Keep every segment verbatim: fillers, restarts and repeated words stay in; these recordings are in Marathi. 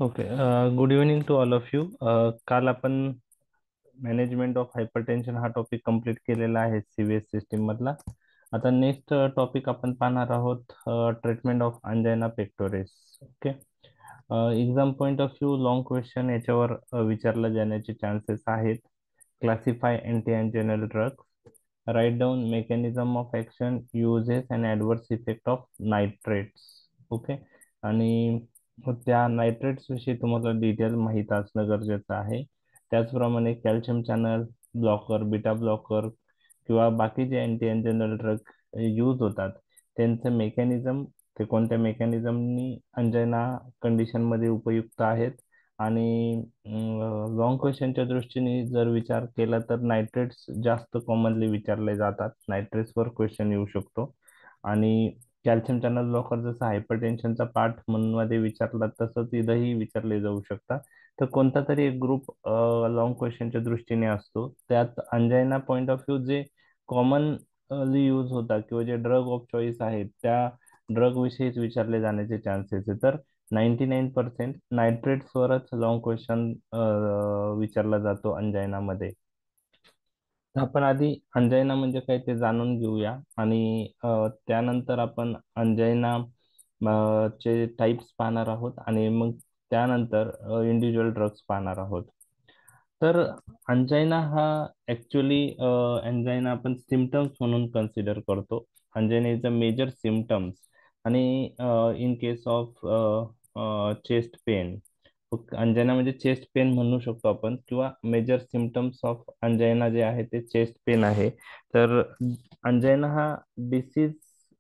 Okay. Good evening to all of you. काल आपण मॅनेजमेंट ऑफ हायपरटेन्शन हा टॉपिक कंप्लीट केलेला आहे सीव्हीएस सिस्टीम मधला. आता नेक्स्ट टॉपिक आपण पाहणार आहोत, treatment of angina pectoris. Okay. Exam point of view long question याच्यावर अ, विचारलं जाण्याचे चान्सेस आहेत. Classify anti anginal drugs, write down mechanism of action, uses and adverse effect of nitrates. Okay. आणि त्या नायट्रेट्स विषयी तुम्हाला डिटेल माहीत असणं गरजेचं आहे. त्याचप्रमाणे calcium channel blocker, beta blocker किंवा बाकी जे अँटी अँजेनल ड्रग यूज होतात त्यांचं मेकॅनिझम, ते कोणत्या मेकॅनिझमनी अंजायना कंडिशनमध्ये उपयुक्त आहेत. आणि लॉंग क्वेश्चनच्या दृष्टीने जर विचार केला तर नायट्रेट्स जास्त कॉमनली विचारले जातात, नायट्रेट्सवर क्वेश्चन येऊ शकतो. आणि कॅल्शियम चॅनल ब्लॉकर जसं हायपरटेन्शनचा पार्ट म्हणून मध्ये विचारला तसंच इथंही विचारले जाऊ शकतात. तर कोणता तरी एक ग्रुप लॉंग क्वेश्चनच्या दृष्टीने असतो. त्यात अंजायना पॉइंट ऑफ व्ह्यू जे कॉमनली यूज होतात किंवा जे ड्रग ऑफ चॉईस आहेत त्या ड्रग विषयीच विचारले जाण्याचे चान्सेस आहे. तर नाईन्टी नाईन पर्सेंट नायट्रेट्सवरच लॉंग क्वेश्चन विचारला जातो अंजायनामध्ये. तर आपण आधी अंजायना म्हणजे काय ते जाणून घेऊया आणि अ, त्यानंतर आपण अंजायना अ, चे टाइप्स पाहणार आहोत आणि मग त्यानंतर इंडिव्हिज्युअल ड्रग्स पाहणार आहोत. तर अंजायना हा ऍक्च्युली अंजायना आपण सिम्टम्स म्हणून कन्सिडर करतो. Angina is a major symptoms. आणि in case of chest pain, angina म्हणजे चेस्ट पेन म्हणू शकतो आपण, किंवा मेजर सिम्टम्स ऑफ अंजायना जे आहे ते चेस्ट पेन आहे. तर अंजायना हा डिसीज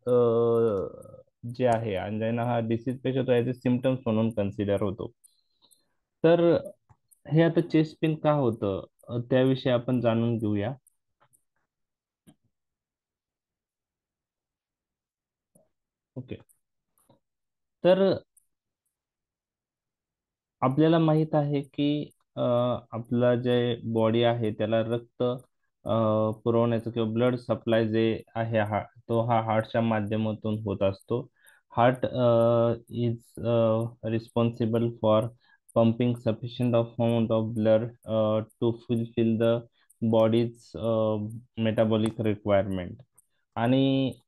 जे आहे, अंजायना हा डिसीज पेक्षा तो ॲज अ सिम्टम्स म्हणून कन्सिडर होतो. तर हे आता चेस्ट पेन का होतं अ, त्याविषयी आपण जाणून घेऊया. ओके. तर आपल्याला माहित आहे की अ, आपला जे बॉडी आहे त्याला रक्त अ, पुरवण्याचं किंवा ब्लड सप्लाय जे आहे हा तो हा हार्टच्या माध्यमातून होत असतो. Heart is responsible for pumping sufficient of amount of blood uh, to fulfill the body's uh, metabolic requirement. आणि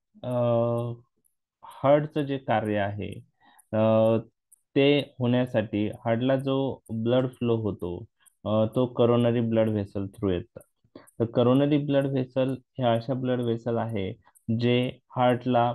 हार्टचं जे कार्य आहे अ, ते होण्यासाठी हार्टला जो ब्लड फ्लो होतो अ, तो करोनरी ब्लड व्हेसल थ्रू येतं. तर करोनरी ब्लड व्हेसल हे अशा ब्लड व्हेसल आहे जे हार्टला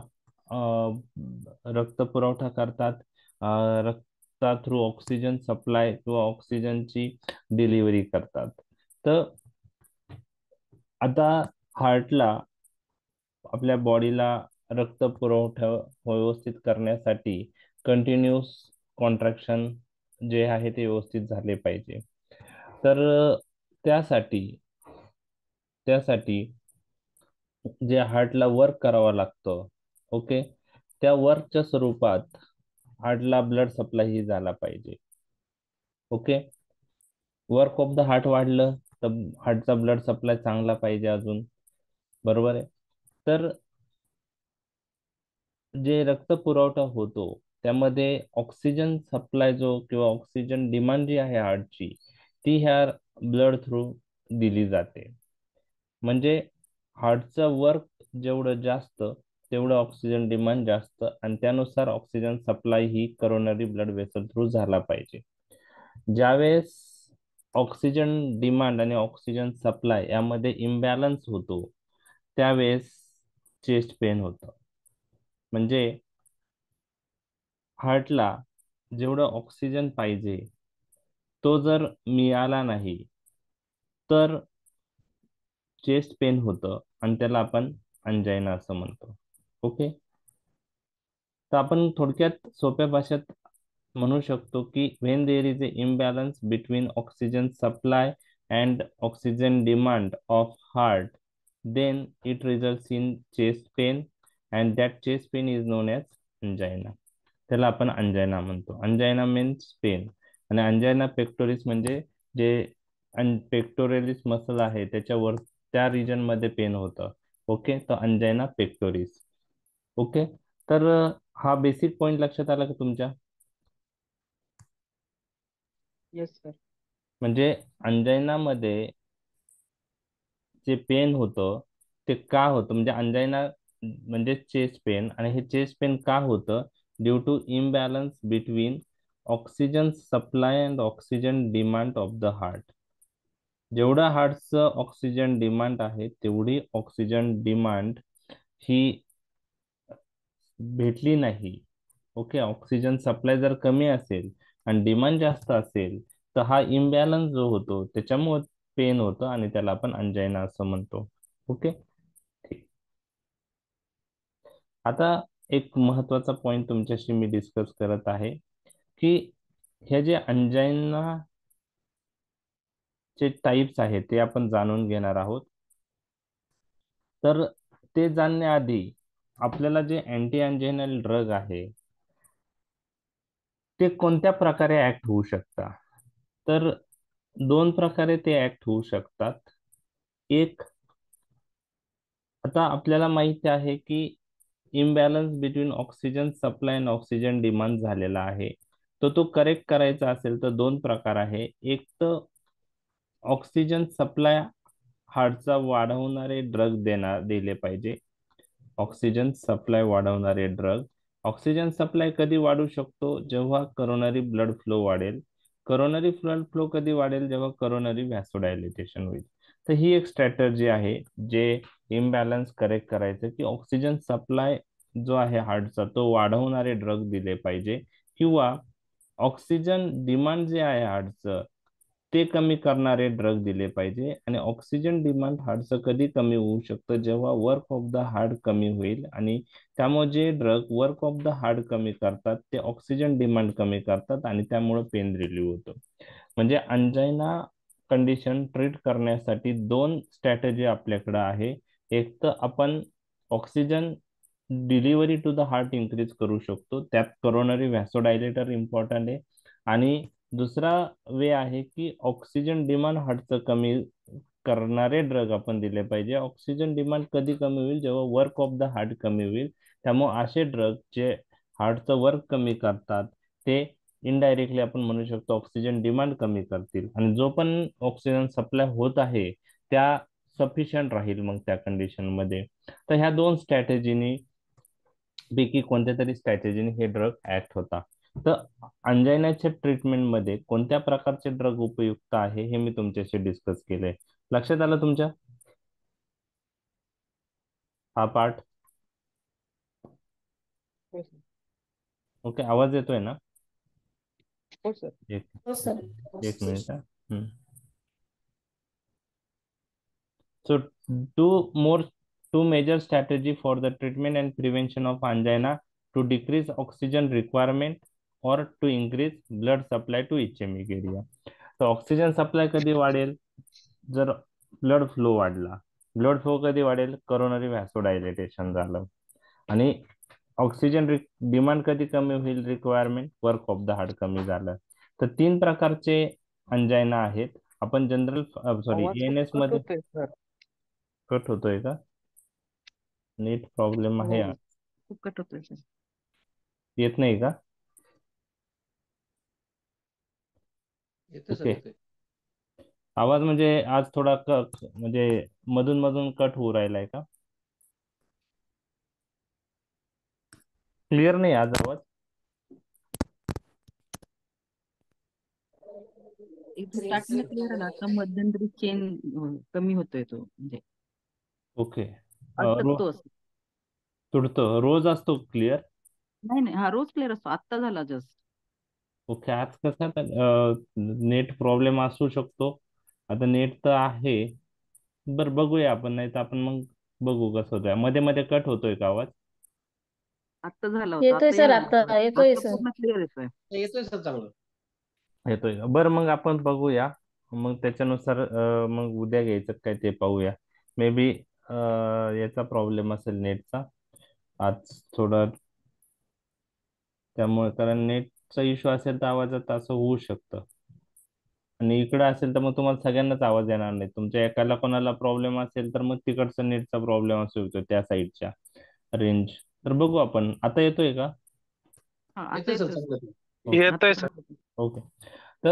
रक्त पुरवठा करतात. अ, रक्ता थ्रू ऑक्सिजन सप्लाय किंवा ऑक्सिजनची डिलिव्हरी करतात. तर आता हार्टला आपल्या बॉडीला रक्त पुरवठा व्यवस्थित करण्यासाठी कंटिन्यूस कॉन्ट्रॅक्शन जे आहे ते व्यवस्थित झाले पाहिजे. तर अ, त्यासाठी त्यासाठी जे हार्टला वर्क करावं लागतं, ओके, त्या वर्कच्या स्वरूपात हार्टला ब्लड सप्लाय ही झाला पाहिजे. Okay. Work of the heart वाढलं तर हार्टचा ब्लड सप्लाय चांगला पाहिजे अजून. बरोबर आहे. तर जे रक्त पुरवठा होतो त्यामध्ये ऑक्सिजन सप्लाय जो किंवा ऑक्सिजन डिमांड जी आहे हार्टची ती ह्या ब्लड थ्रू दिली जाते. म्हणजे हार्टचं वर्क जेवढं जास्त तेवढं ऑक्सिजन डिमांड जास्त आणि त्यानुसार ऑक्सिजन सप्लाय ही करोनरी ब्लड वेसल थ्रू झाला पाहिजे. ज्यावेळेस ऑक्सिजन डिमांड आणि ऑक्सिजन सप्लाय यामध्ये इम्बॅलन्स होतो त्यावेळेस चेस्ट पेन होतं. म्हणजे हार्टला जेवढं ऑक्सिजन पाहिजे तो जर मिळाला नाही तर चेस्ट पेन होतं आणि त्याला आपण अंजायना असं म्हणतो. ओके. तर आपण थोडक्यात सोप्या भाषेत म्हणू शकतो की when there is a imbalance between oxygen supply and oxygen demand of heart then it results in chest pain and that chest pain is known as angina. त्याला आपण अंजायना म्हणतो. Angina means pain. आणि अंजायना पेक्टोरिस म्हणजे जे पेक्टोरेलिस मसल आहे त्याच्यावर त्या रिजन मध्ये पेन होतं. ओके. तर अंजायना पेक्टोरिस. ओके. तर अ, हा बेसिक पॉइंट लक्षात आला का तुमच्या? Yes sir. म्हणजे अंजायनामध्ये जे पेन होतं ते का होतं, म्हणजे अंजायना म्हणजे चेस्ट पेन, आणि हे चेस्ट पेन का होतं? Due to imbalance between oxygen supply and oxygen demand of the heart. जेवढा हार्टचं ऑक्सिजन डिमांड आहे तेवढी ऑक्सिजन डिमांड ही भेटली नाही. ओके, ऑक्सिजन सप्लाय जर कमी असेल आणि डिमांड जास्त असेल तर हा इम्बॅलन्स जो होतो त्याच्यामुळे पेन होतं आणि त्याला आपण अंजायना असं म्हणतो. ओके, ठीक. आता एक महत्वाचा पॉइंट तुमच्याशी मी डिस्कस करत आहे की हे जे अंजायना चे टाइप्स आहेत ते आपण जाणून घेणार आहोत. तर ते जाणण्याआधी आपल्याला जे अँटी अँजायनल ड्रग आहे ते कोणत्या प्रकारे ऍक्ट होऊ शकतात? तर दोन प्रकारे ते ऍक्ट होऊ शकतात. एक, आता आपल्याला माहिती आहे की imbalance between oxygen supply and oxygen demand झालेला आहे. तर तो करेक्ट करायचा असेल तर दोन प्रकार आहे. एक तर ऑक्सिजन सप्लाय हार्टचा वाढवणारे ड्रग देणार दिले पाहिजे. ऑक्सिजन सप्लाय वाढवणारे ड्रग. ऑक्सिजन सप्लाय कधी वाढू शकतो? जेव्हा करोनरी ब्लड फ्लो वाढेल. करोनरी ब्लड फ्लो कधी वाढेल? जेव्हा करोनरी व्हॅसोडायलिटेशन होईल. तर ही एक स्ट्रॅटर्जी आहे जे इम्बॅलन्स करेक्ट करायचं, की ऑक्सिजन सप्लाय जो आहे हार्टचा तो वाढवणारे ड्रग दिले पाहिजे, किंवा ऑक्सिजन डिमांड जे आहे हार्टचं ते कमी करणारे ड्रग दिले पाहिजे. आणि ऑक्सिजन डिमांड हार्टचं कधी कमी होऊ शकतं? जेव्हा वर्क ऑफ द हार्ट कमी होईल, आणि त्यामुळे जे drug work of the heart कमी करतात ते ऑक्सिजन डिमांड कमी करतात आणि त्यामुळे पेन रिलीव्ह होतं. म्हणजे अंजायना कंडिशन ट्रीट करण्यासाठी दोन स्ट्रॅटेजी आपल्याकडे आहे. एक तर आपण oxygen delivery to the heart increase करू शकतो, त्यात करोनरी व्हॅसोडायलेटर इम्पॉर्टंट आहे. आणि दुसरा वे आहे की ऑक्सिजन डिमांड हार्टचं कमी करणारे ड्रग आपण दिले पाहिजे. ऑक्सिजन डिमांड कधी कमी होईल? जेव्हा वर्क ऑफ द हार्ट कमी होईल. त्यामुळे असे ड्रग जे हार्टचं वर्क कमी करतात ते इनडायरेक्टली आपण म्हणू शकतो ऑक्सिजन डिमांड कमी करतील, आणि जो पण ऑक्सिजन सप्लाय होत आहे त्या सफिशियंट राहील मग त्या कंडिशन मध्ये. तर ह्या दोन स्ट्रॅटेजीनी पैकी कोणत्या तरी स्ट्रॅटेजीने हे ड्रग ऍक्ट होता. तर अंजायनाच्या ट्रीटमेंटमध्ये कोणत्या प्रकारचे ड्रग उपयुक्त आहे हे मी तुमच्याशी डिस्कस केलंय. लक्षात आलं तुमच्या हा पार्ट? हो सर. ओके, आवाज येतोय ना? हो सर. एक हो सर. एक minute. So two more two major strategy for the treatment and prevention of angina: to decrease oxygen requirement or to increase blood supply to ischemic area. तर ऑक्सिजन सप्लाय कधी वाढेल? जर ब्लड फ्लो वाढला. ब्लड फ्लो कधी वाढेल? करोनरी व्हॅसोडायलेटेशन झालं. आणि ऑक्सिजन डिमांड कधी कमी होईल? Requirement work of the heart कमी झालं. तर तीन प्रकारचे अंजायना आहेत. आपण जनरल सॉरी आवाज खूप एएनएस कट मध्ये होतोय सर. कट होतोय का? नेट प्रॉब्लेम आहे हो, आज. खूप कट होतोय सर. येत नाही का? येतोय सर, ओके. येतोय. आवाज म्हणजे आज थोडा क म्हणजे मधून मधून कट होऊ राहिलाय का? क्लिअर नाही आज आवाज? एकदम स्टार्टिंगला क्लिअर आला, आता मध्यंतरी चेन कमी होतोय तो, म्हणजे ओके. रो अटकतो असं. तुडतो रोज असतो क्लिअर? नाही नाही, हा रोज क्लिअर असतो, आत्ता झाला जस्ट. ओके, आज कसं नेट प्रॉब्लेम असू शकतो. आता नेट तर आहे. बरं, बघूया आपण, नाही तर आपण मग बघू कसं होतंय. मध्ये मध्ये कट होतोय का आवाज? आत्ता झाला होता, येतोय आता सर, यायला आता लागला. येतोय आता सर. पूर्ण क्लिअर येतोय. येतोय सर चांगलं. येतोय का? बरं, मग आपण बघूया. मग त्याच्यानुसार अं, मग उद्या घ्यायचं काय ते पाहूया. मे बी याचा प्रॉब्लेम असेल नेटचा आज थोडा. त्यामुळे कारण नेटचा इश्यू असेल तर आवाजात असं होऊ शकतं. आणि इकडे असेल तर मग तुम्हाला सगळ्यांनाच आवाज येणार नाही. तुमच्या एकाला कोणाला प्रॉब्लेम असेल तर मग तिकडचा नेटचा प्रॉब्लेम असू शकतो त्या साईडच्या रेंज. तर बघू आपण. आता येतोय का? हा, आता येतोय सर येतोय. चांगलं. ओके. आता येतोय सर. झालं. ओके. तर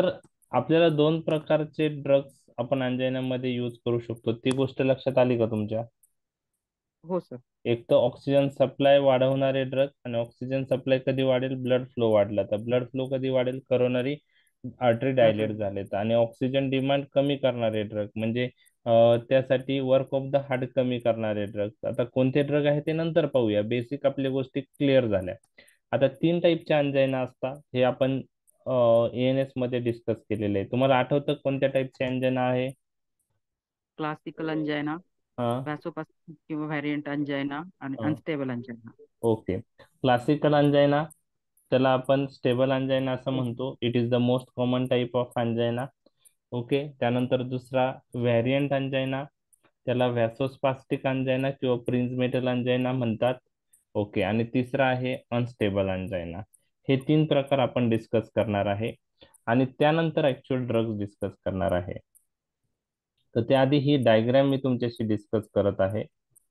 आपल्याला दोन प्रकारचे ड्रग्स आपण अंजायनामध्ये यूज करू शकतो, ती गोष्ट लक्षात आली का तुमच्या? हो सर. एक तर ऑक्सिजन सप्लाय वाढवणारे ड्रग, आणि ऑक्सिजन सप्लाय कधी वाढेल? ब्लड फ्लो वाढला तर. ब्लड फ्लो कधी वाढेल? करोनरी आर्टरी डायलेट आठवलं. झाले तर. आणि ऑक्सिजन डिमांड कमी करणारे ड्रग म्हणजे अं, त्यासाठी वर्क ऑफ द हार्ट कमी करणारे ड्रग. आता कोणते ड्रग आहे ते नंतर पाहूया, बेसिक आपल्या गोष्टी क्लिअर झाल्या. आता तीन टाईपचे अंजायना असतात, हे आपण एन एस मध्ये डिस्कस केलेले आहे. तुम्हाला आठवतं कोणत्या टाईपचे अंजायना आहे? क्लासिकल अंजायना, हा. व्हॅसोपास्टिक किंवा व्हॅरियंट अंजायना आणि हा. Unstable angina. Okay. Classical angina, त्याला आपण स्टेबल अंजायना असं हो म्हणतो. It is the most common type of angina. Okay. त्यानंतर दुसरा व्हॅरियंट अंजायना, त्याला व्हॅसोस्पास्टिक अंजायना किंवा प्रिन्झमेटल अंजायना म्हणतात. ओके. आणि तिसरा आहे अनस्टेबल अंजायना. हे तीन प्रकार आपण डिस्कस करणार आहे, आणि त्यानंतर ऍक्च्युअल ड्रग्ज डिस्कस करणार आहे. तर त्याआधी ही डायग्राम मी तुमच्याशी डिस्कस करत आहे.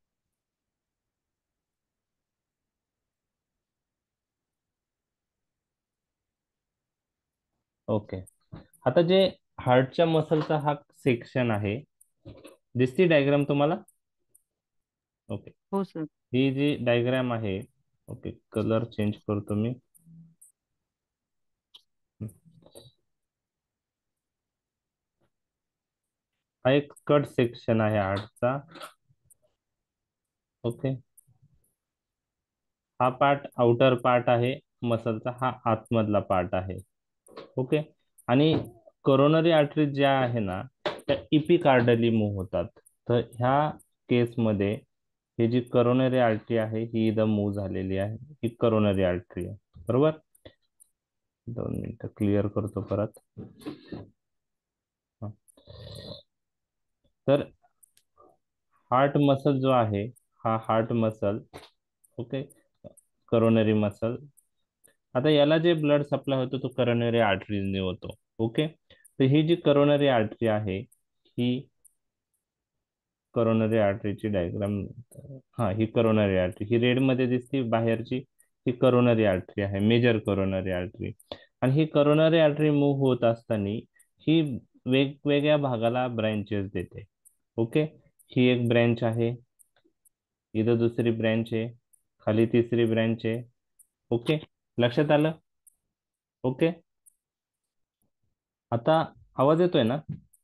ओके. आता जे हार्टच्या मसलचा हा सेक्शन आहे, दिसती डायग्राम तुम्हाला? ओके. हो सर. ही जी डायग्राम आहे, ओके, कलर चेंज करतो मी. हा एक कट सेक्शन आहे हार्टचा. ओके. हा पार्ट आउटर पार्ट आहे मसलचा, हा आतमधला पार्ट आहे. ओके. आणि कोरोनरी आर्टरी ज्या आहे ना, त्या इपिकार्डली मूव्ह होतात. तर ह्या केसमध्ये ही जी करोनरी आर्टरी आहे ही इथं मूव्ह झालेली आहे, ही करोनरी आर्टरी आहे. बरोबर. दोन मिनिटं क्लिअर करतो परत. हा. तर हार्ट मसल जो आहे, हा heart muscle, okay, coronary muscle. आता याला जे ब्लड सप्लाय होतो तो करोनरी आर्टरीजने होतो. ओके. तर ही जी करोनरी आर्टरी आहे, ही करोनरी आर्टरीची डायग्राम, हा, ही करोनरी आर्टरी, ही रेड मध्ये दिसते बाहेरची, ही करोनरी आर्टरी आहे, मेजर करोनरी आर्टरी. आणि ही करोनरी आर्टरी मूव्ह होत असताना ही वेगवेगळ्या भागाला ब्रँचेस देते. ओके. ही एक ब्रँच आहे, इथं दुसरी ब्रँच आहे, खाली तिसरी ब्रँच आहे. ओके. लक्षात आलं? ओके. आता आवाज येतोय ना?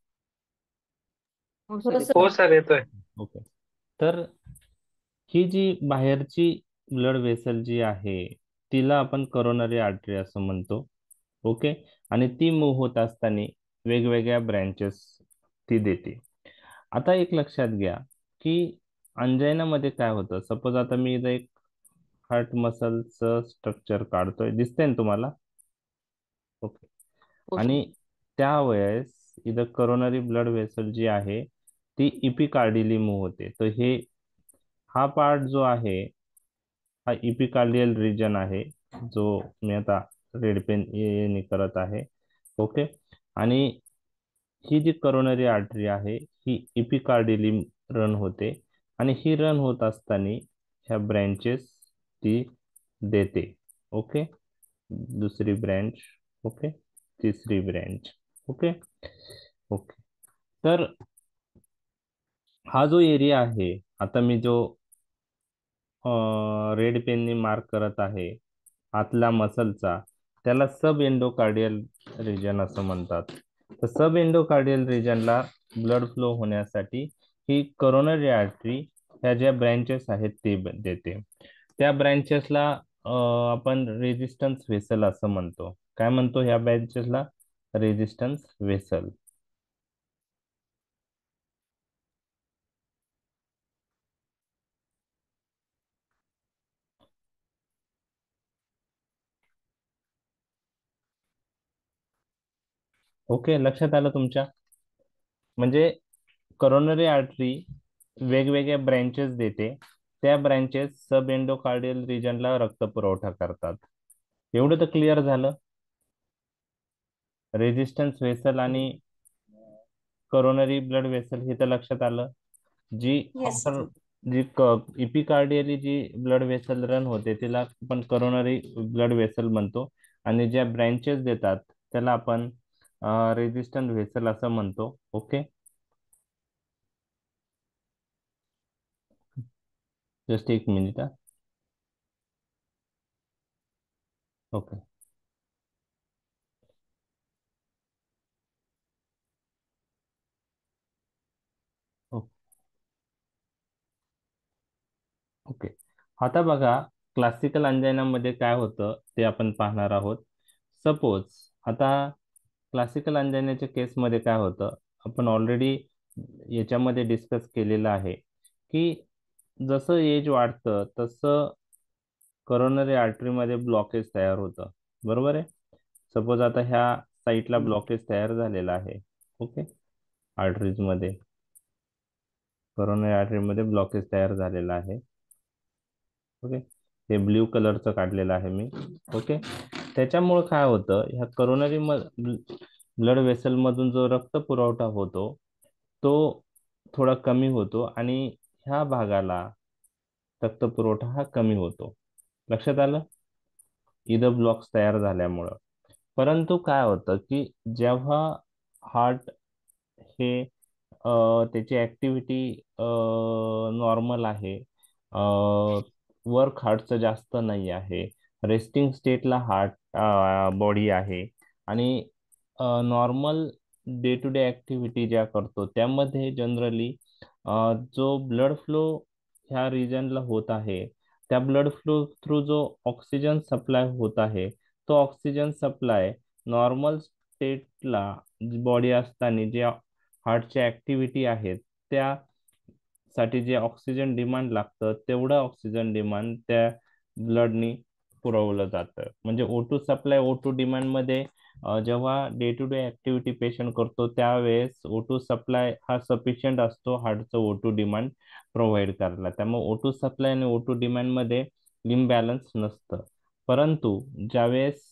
हो हो सर सर. येतोय. हो सर येतोय. ओके. तर ही जी बाहेरची ब्लड वेसल जी आहे, तिला आपण करोनरी आर्टरी असं म्हणतो. ओके. आणि ती मूव्ह होत असताना वेगवेगळ्या ब्रँचेस ती देते. आता एक लक्षात घ्या की अंजायनामध्ये काय होतं. सपोज आता मी इथं एक हार्ट मसलचं स्ट्रक्चर काढतोय, दिसतंय ना तुम्हाला? ओके. हो सर. आणि त्यावेळेस इथं करोनरी ब्लड वेसल जी आहे ती इपिकार्डियली मूव्ह होते. तर हे हा पार्ट जो आहे, हा इपिकार्डियल रिजन आहे, जो मी आता रेड पेन ने करत आहे. ओके. आणि ही जी करोनरी आर्टरी आहे ही इपिकार्डियली रन होते, आणि ही रन होत असताना ह्या ब्रँचेस ती देते. ओके. दुसरी ब्रँच. ओके. तिसरी ब्रँच. ओके. ओके. तर हा जो एरिया आहे, आता मी जो रेड पेननी मार्क करत आहे आतल्या मसलचा, त्याला सब एंडोकार्डियल रिजन असं म्हणतात. तर सब एंडोकार्डियल रिजनला ब्लड फ्लो होण्यासाठी ही करोनरी आर्टरी ह्या ज्या ब्रँचेस आहेत ते ब- देते. त्या ब्रँचेसला आपण रेजिस्टन्स व्हेसल असं म्हणतो. काय म्हणतो ह्या ब्रँचेसला? Resistance vessel. ओके. लक्षात आलं तुमच्या? म्हणजे करोनरी आर्टरी वेगवेगळ्या ब्रँचेस देते, त्या ब्रँचेस सब एंडोकार्डियल रिजनला रक्त पुरवठा करतात. एवढं तर क्लिअर झालं. रेजिस्टन्स व्हेसल आणि करोनरी ब्लड वेसल हे तर लक्षात आलं. जी येस. आउटर, जी इपिकार्डियली जी ब्लड वेसल रन होते तिला आपण करोनरी ब्लड वेसल म्हणतो, आणि ज्या ब्रँचेस देतात त्याला आपण रेजिस्टंट व्हेसल असं म्हणतो. ओके, जस्ट एक मिनिट. Okay okay. आता बघा, क्लासिकल अंजायनामध्ये काय होतं ते आपण पाहणार आहोत. सपोज आता क्लासिकल अंजायनाच्या केसमध्ये काय होतं, आपण ऑलरेडी याच्यामध्ये डिस्कस केलेलं आहे की जसं एज वाढतं तसं करोनरी आर्टरीमध्ये ब्लॉकेज तयार होतं. बरोबर आहे. सपोज आता ह्या साईटला हम्म. ब्लॉकेज तयार झालेला आहे. ओके, आर्टरीजमध्ये, करोनरी आर्टरीमध्ये ब्लॉकेज तयार झालेला आहे. ओके, हे ब्ल्यू कलरचं काढलेलं आहे मी. ओके, त्याच्यामुळे काय होतं, ह्या करोनरी ब्लड वेसल मधून जो रक्त पुरवठा होतो तो थोडा कमी होतो आणि ह्या भागाला रक्त पुरवठा हा कमी होतो. लक्षात आलं, इथं ब्लॉक्स तयार झाल्यामुळं. परंतु काय होतं की जेव्हा हार्ट हे अ, त्याची ऍक्टिव्हिटी नॉर्मल आहे, वर्क हार्टचं जास्त नाही आहे, रेस्टिंग स्टेटला हार्ट बॉडी आहे आणि normal day to day activity ज्या करतो त्यामध्ये जनरली जो ब्लड फ्लो ह्या रिजनला होत आहे, त्या ब्लड फ्लो थ्रू जो ऑक्सिजन सप्लाय होत आहे, तो ऑक्सिजन सप्लाय नॉर्मल स्टेटला बॉडी असताना जे हार्टच्या ऍक्टिव्हिटी आहेत त्यासाठी जे ऑक्सिजन डिमांड लागतं तेवढं ऑक्सिजन डिमांड त्या ब्लडनी पुरवलं जातं. म्हणजे O two supply O two demand मध्ये अ, जेव्हा day to day activity patient करतो त्यावेळेस ओ टू सप्लाय हा सफिशियंट असतो हार्टचं ओ टू डिमांड प्रोव्हाइड करायला. त्यामुळे ओ टू सप्लाय आणि ओ टू डिमांड मध्ये इम्बॅलन्स नसतं. परंतु ज्यावेळेस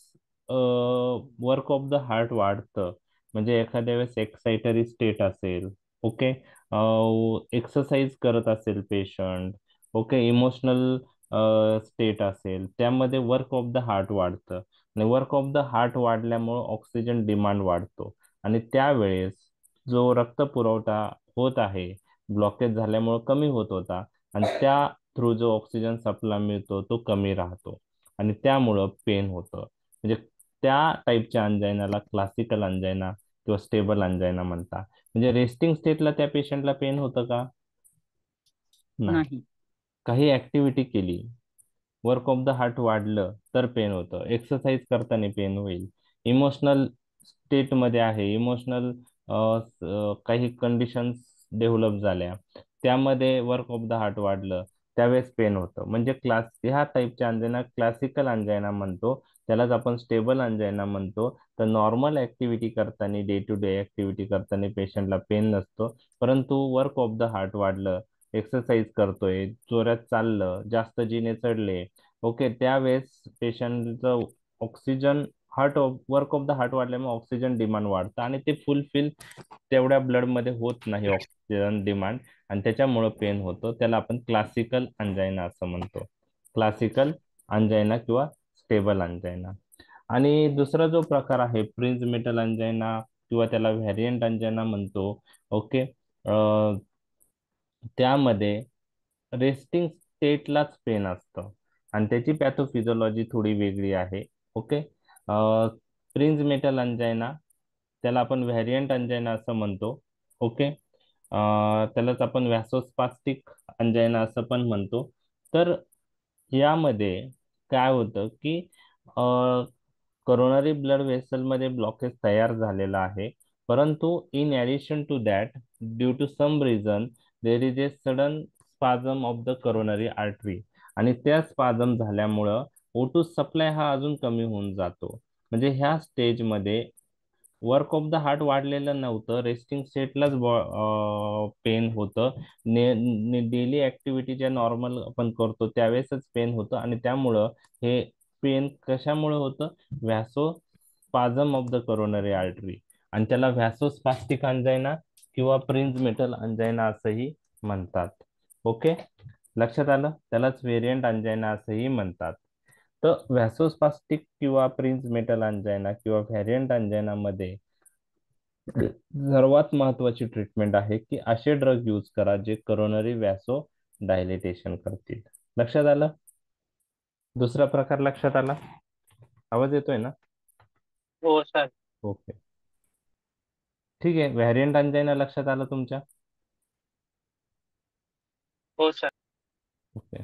वर्क ऑफ द हार्ट वाढतं, म्हणजे एखाद्या वेळेस एक्साइटरी स्टेट असेल, ओके, एक्सरसाइज करत असेल पेशंट, ओके, इमोशनल स्टेट असेल, त्यामध्ये वर्क ऑफ द हार्ट वाढतं आणि वर्क ऑफ द हार्ट वाढल्यामुळे ऑक्सिजन डिमांड वाढतो आणि त्यावेळेस जो रक्त पुरवठा होत आहे ब्लॉकेज झाल्यामुळे कमी होत होता आणि त्या थ्रू जो ऑक्सिजन सप्लाय मिळतो तो कमी राहतो आणि त्यामुळं पेन होतं. म्हणजे त्या टाईपच्या अंजायनाला क्लासिकल अंजायना किंवा स्टेबल अंजायना म्हणतात. म्हणजे रेस्टिंग स्टेटला त्या पेशंटला पेन होतं का? नाही. नाही. काही ऍक्टिव्हिटी केली, वर्क ऑफ द हार्ट वाढलं तर पेन होतं, एक्सरसाइज करताना पेन होईल, इमोशनल स्टेटमध्ये आहे, इमोशनल काही कंडिशन्स डेव्हलप झाल्या त्यामध्ये वर्क ऑफ द हार्ट वाढलं त्यावेळेस पेन होतं. म्हणजे क्लास ह्या टाईपच्या अंजायना क्लासिकल अंजायना म्हणतो, त्यालाच आपण स्टेबल अंजायना म्हणतो. तर नॉर्मल ऍक्टिव्हिटी करताना, डे टू डे ऍक्टिव्हिटी करताना पेशंटला पेन नसतो, परंतु वर्क ऑफ द हार्ट वाढलं, एक्सरसाइज करतोय, जोरात चाललं, जास्त जिने चढले, ओके, त्यावेळेस पेशंटचं oxygen heart work of the heart वाढल्यामुळे ऑक्सिजन डिमांड वाढतं आणि ते फुलफिल तेवढ्या ब्लड मध्ये होत नाही ऑक्सिजन डिमांड आणि त्याच्यामुळं पेन होतं. त्याला आपण क्लासिकल अंजायना असं म्हणतो, क्लासिकल अंजायना किंवा स्टेबल अंजायना. आणि दुसरा जो प्रकार आहे प्रिन्स मेटल अंजायना किंवा त्याला व्हॅरियंट अंजायना म्हणतो. ओके, त्यामध्ये रेस्टिंग स्टेटलाच पेन असतं आणि त्याची पॅथोफिजिओलॉजी थोडी वेगळी आहे. ओके, प्रिन्स मेटल अंजायना त्याला आपण व्हॅरियंट अंजायना असं म्हणतो. ओके, त्यालाच आपण व्हॅसोस्पास्टिक अंजायना असं पण म्हणतो. तर यामध्ये काय होतं की करोनरी ब्लड वेसल मध्ये ब्लॉकेज तयार झालेला आहे, परंतु in addition to that, due to some reason, there is a sudden spasm of the coronary artery आणि त्या स्पाझम झाल्यामुळं ओ टू सप्लाय हा अजून कमी होऊन जातो. म्हणजे ह्या स्टेजमध्ये वर्क ऑफ द हार्ट वाढलेलं नव्हतं, रेस्टिंग स्टेटलाच पेन होतं, ने डेली ऍक्टिव्हिटी ज्या नॉर्मल आपण करतो त्यावेळेसच पेन होतं आणि त्यामुळं हे पेन कशामुळे होतं, vasospasm of the coronary artery आणि त्याला व्हॅसोस्पास्टिक अंजायना किंवा प्रिन्स मेटल अंजायना असंही म्हणतात. ओके, लक्षात आलं, त्यालाच व्हेरियंट अंजायना असंही म्हणतात. तर व्हॅसोस्पास्टिक किंवा प्रिन्स मेटल अंजायना किंवा व्हॅरियंट अंजायना मध्ये सर्वात महत्वाची ट्रीटमेंट आहे की असे ड्रग यूज करा जे करोनरी व्हॅसो डायलिटेशन करतील. लक्षात आलं? दुसरा प्रकार लक्षात आला? आवाज येतोय ना? हो सर. ओके, ठीक आहे. व्हॅरियंट अंजायना लक्षात आलं तुमच्या? हो सर. ओके.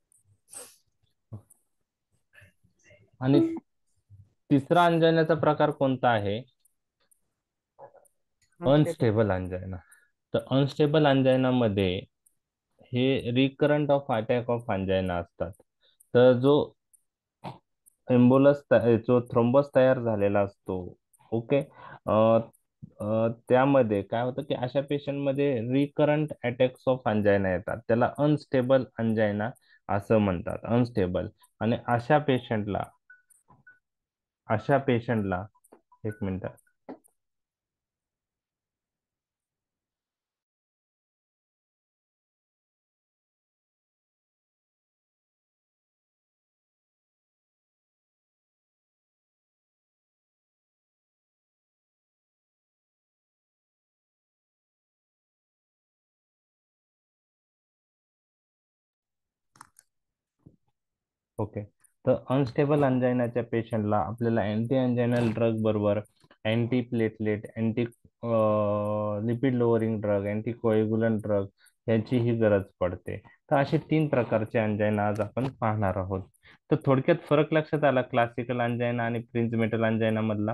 आणि तिसरा अंजायनाचा प्रकार कोणता आहे? Unstable angina. तर अनस्टेबल अंजायना मध्ये हे recurrent of attack of angina असतात. तर जो एम्बोलस जो थ्रोम्बस तयार झालेला असतो, ओके, त्यामध्ये काय होतं की अशा पेशंटमध्ये रिकरंट अटॅक्स ऑफ अंजायना येतात. त्याला अनस्टेबल अंजायना असं म्हणतात, अनस्टेबल. आणि अशा पेशंटला अशा पेशंटला एक मिनिट. ओके. तर अनस्टेबल अंजायनाच्या पेशंटला आपल्याला अँटी अंजायनल ड्रग बरोबर anti platelet, anti lipid lowering drug, anti coagulant drug यांचीही गरज पडते. तर असे तीन प्रकारचे अंजायना आज आपण पाहणार आहोत. तर थोडक्यात फरक लक्षात आला क्लासिकल अंजायना आणि प्रिन्स मेटल अंजायना मधला?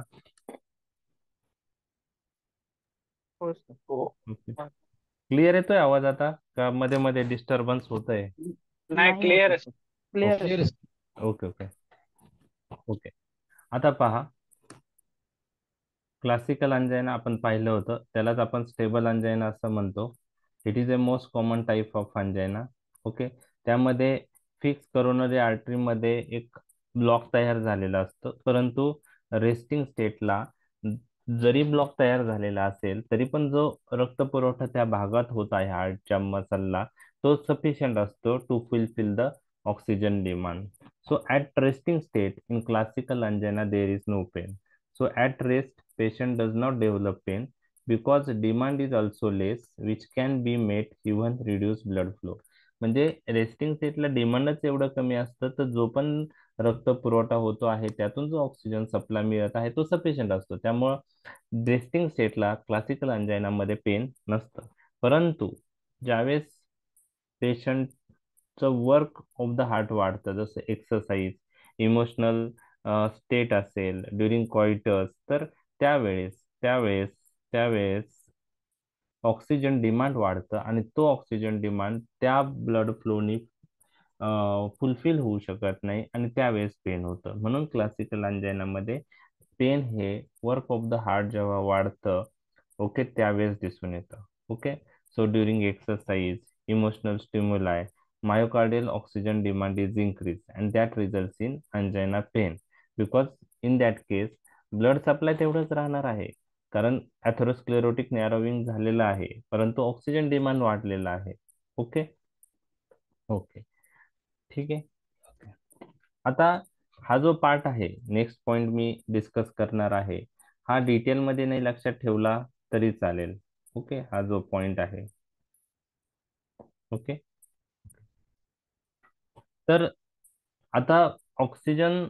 हो सर. हो. क्लिअर येतोय आवाज आता का मध्ये मध्ये डिस्टर्बन्स होतंय? नाही, क्लिअर आहे. क्लिअर आहे. Okay okay okay. आता पहा, क्लासिकल अंजायना आपण पाहिलं होतं, त्यालाच आपण स्टेबल अंजायना असं म्हणतो. It is a most common type of angina. Okay. त्यामध्ये फिक्स करोनरी आर्टरीमध्ये एक ब्लॉक तयार झालेला असतो, परंतु रेस्टिंग स्टेटला जरी ब्लॉक तयार झालेला असेल तरी पण जो रक्तपुरवठा त्या भागात होत आहे हार्टच्या मसलला, तो सफिशियंट असतो to fulfil the oxygen demand. So at resting state in classical angina there is no pain. So at rest, patient does not develop pain because demand is also less, which can be met even reduced blood flow. म्हणजे रेस्टिंग स्टेटला डिमांडच एवढं कमी असतं, तर जो पण रक्त पुरवठा होतो आहे त्यातून जो ऑक्सिजन सप्लाय मिळत आहे तो सफिशियंट असतो. त्यामुळं रेस्टिंग स्टेटला क्लासिकल अंजायनामध्ये पेन नसतं. परंतु ज्यावेळेस पेशंटचं वर्क ऑफ द हार्ट वाढतं, जसं एक्सरसाइज, इमोशनल स्टेट असेल, ड्युरिंग कॉइटस, तर त्यावेळेस त्यावेळेस त्यावेळेस ऑक्सिजन डिमांड वाढतं आणि तो ऑक्सिजन डिमांड त्या ब्लड फ्लोनी फुलफिल होऊ शकत नाही आणि त्यावेळेस पेन होतं. म्हणून क्लासिकल अंजायनामध्ये पेन हे वर्क ऑफ द हार्ट जेव्हा वाढतं, ओके, त्यावेळेस दिसून येतं. Okay. So during exercise, emotional stimuli, myocardial oxygen demand is increased and that results in angina pain because in that case blood supply तेवढंच राहणार आहे, कारण अथेरोस्क्लेरोटिक नॅरोविंग झालेलं आहे, परंतु ऑक्सिजन डिमांड वाढलेला आहे. ओके ओके ठीक आहे. आता हा जो पार्ट आहे, नेक्स्ट पॉइंट मी डिस्कस करणार आहे, हा डिटेल मध्ये नाही लक्षात ठेवला तरी चालेल. ओके. हा जो पॉइंट आहे, ओके, तर आता ऑक्सिजन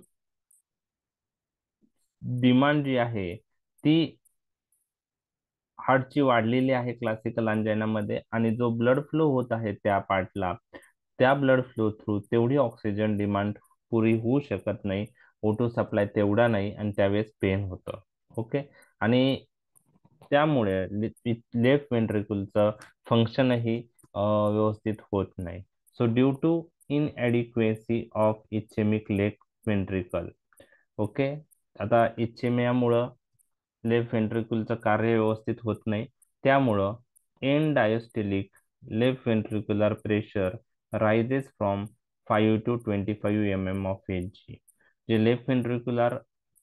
डिमांड जी आहे ती हार्टची वाढलेली आहे क्लासिकल अंजायनामध्ये, आणि जो ब्लड फ्लो होत आहे त्या पार्टला, त्या ब्लड फ्लो थ्रू तेवढी ऑक्सिजन डिमांड पुरी होऊ शकत नाही, ओटो सप्लाय तेवढा नाही, आणि त्यावेळेस पेन होतं. ओके. आणि त्यामुळे लेफ्ट वेंट्रिकलचं फंक्शनही व्यवस्थित होत नाही. So due to inadequacy of ischaemic left ventricle. Okay. आता इच्छेमियामुळं लेफ्ट व्हेंट्रिक्युलचं कार्य व्यवस्थित होत नाही, त्यामुळं end diastolic left ventricular pressure rises from five to twenty five M M of H G. जे लेफ्ट व्हेंट्रिक्युलर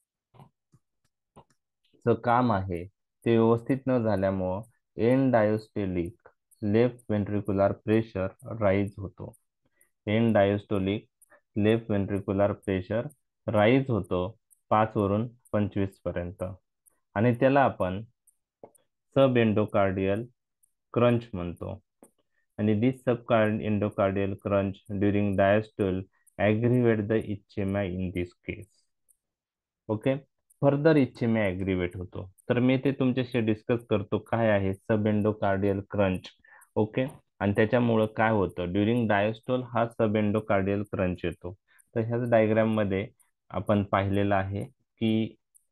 चं काम आहे ते व्यवस्थित न झाल्यामुळं end diastolic left ventricular pressure rise होतो. End diastolic left ventricular pressure rise होतो पाच वरून पंचवीस पर्यंत, आणि त्याला आपण सब एंडोकार्डियल क्रंच म्हणतो. आणि this sub endocardial crunch during diastole aggravate the ischaemia in this case. Okay, further ischaemia aggravate होतो. तर मी ते तुमच्याशी डिस्कस करतो काय आहे सब एंडोकार्डियल क्रंच. ओके, आणि त्याच्यामुळं काय होतं ड्युरिंग डायस्टोल हा सब एंडोकार्डियल क्रंच येतो. तर ह्याच डायग्राम मध्ये आपण पाहिलेलं आहे की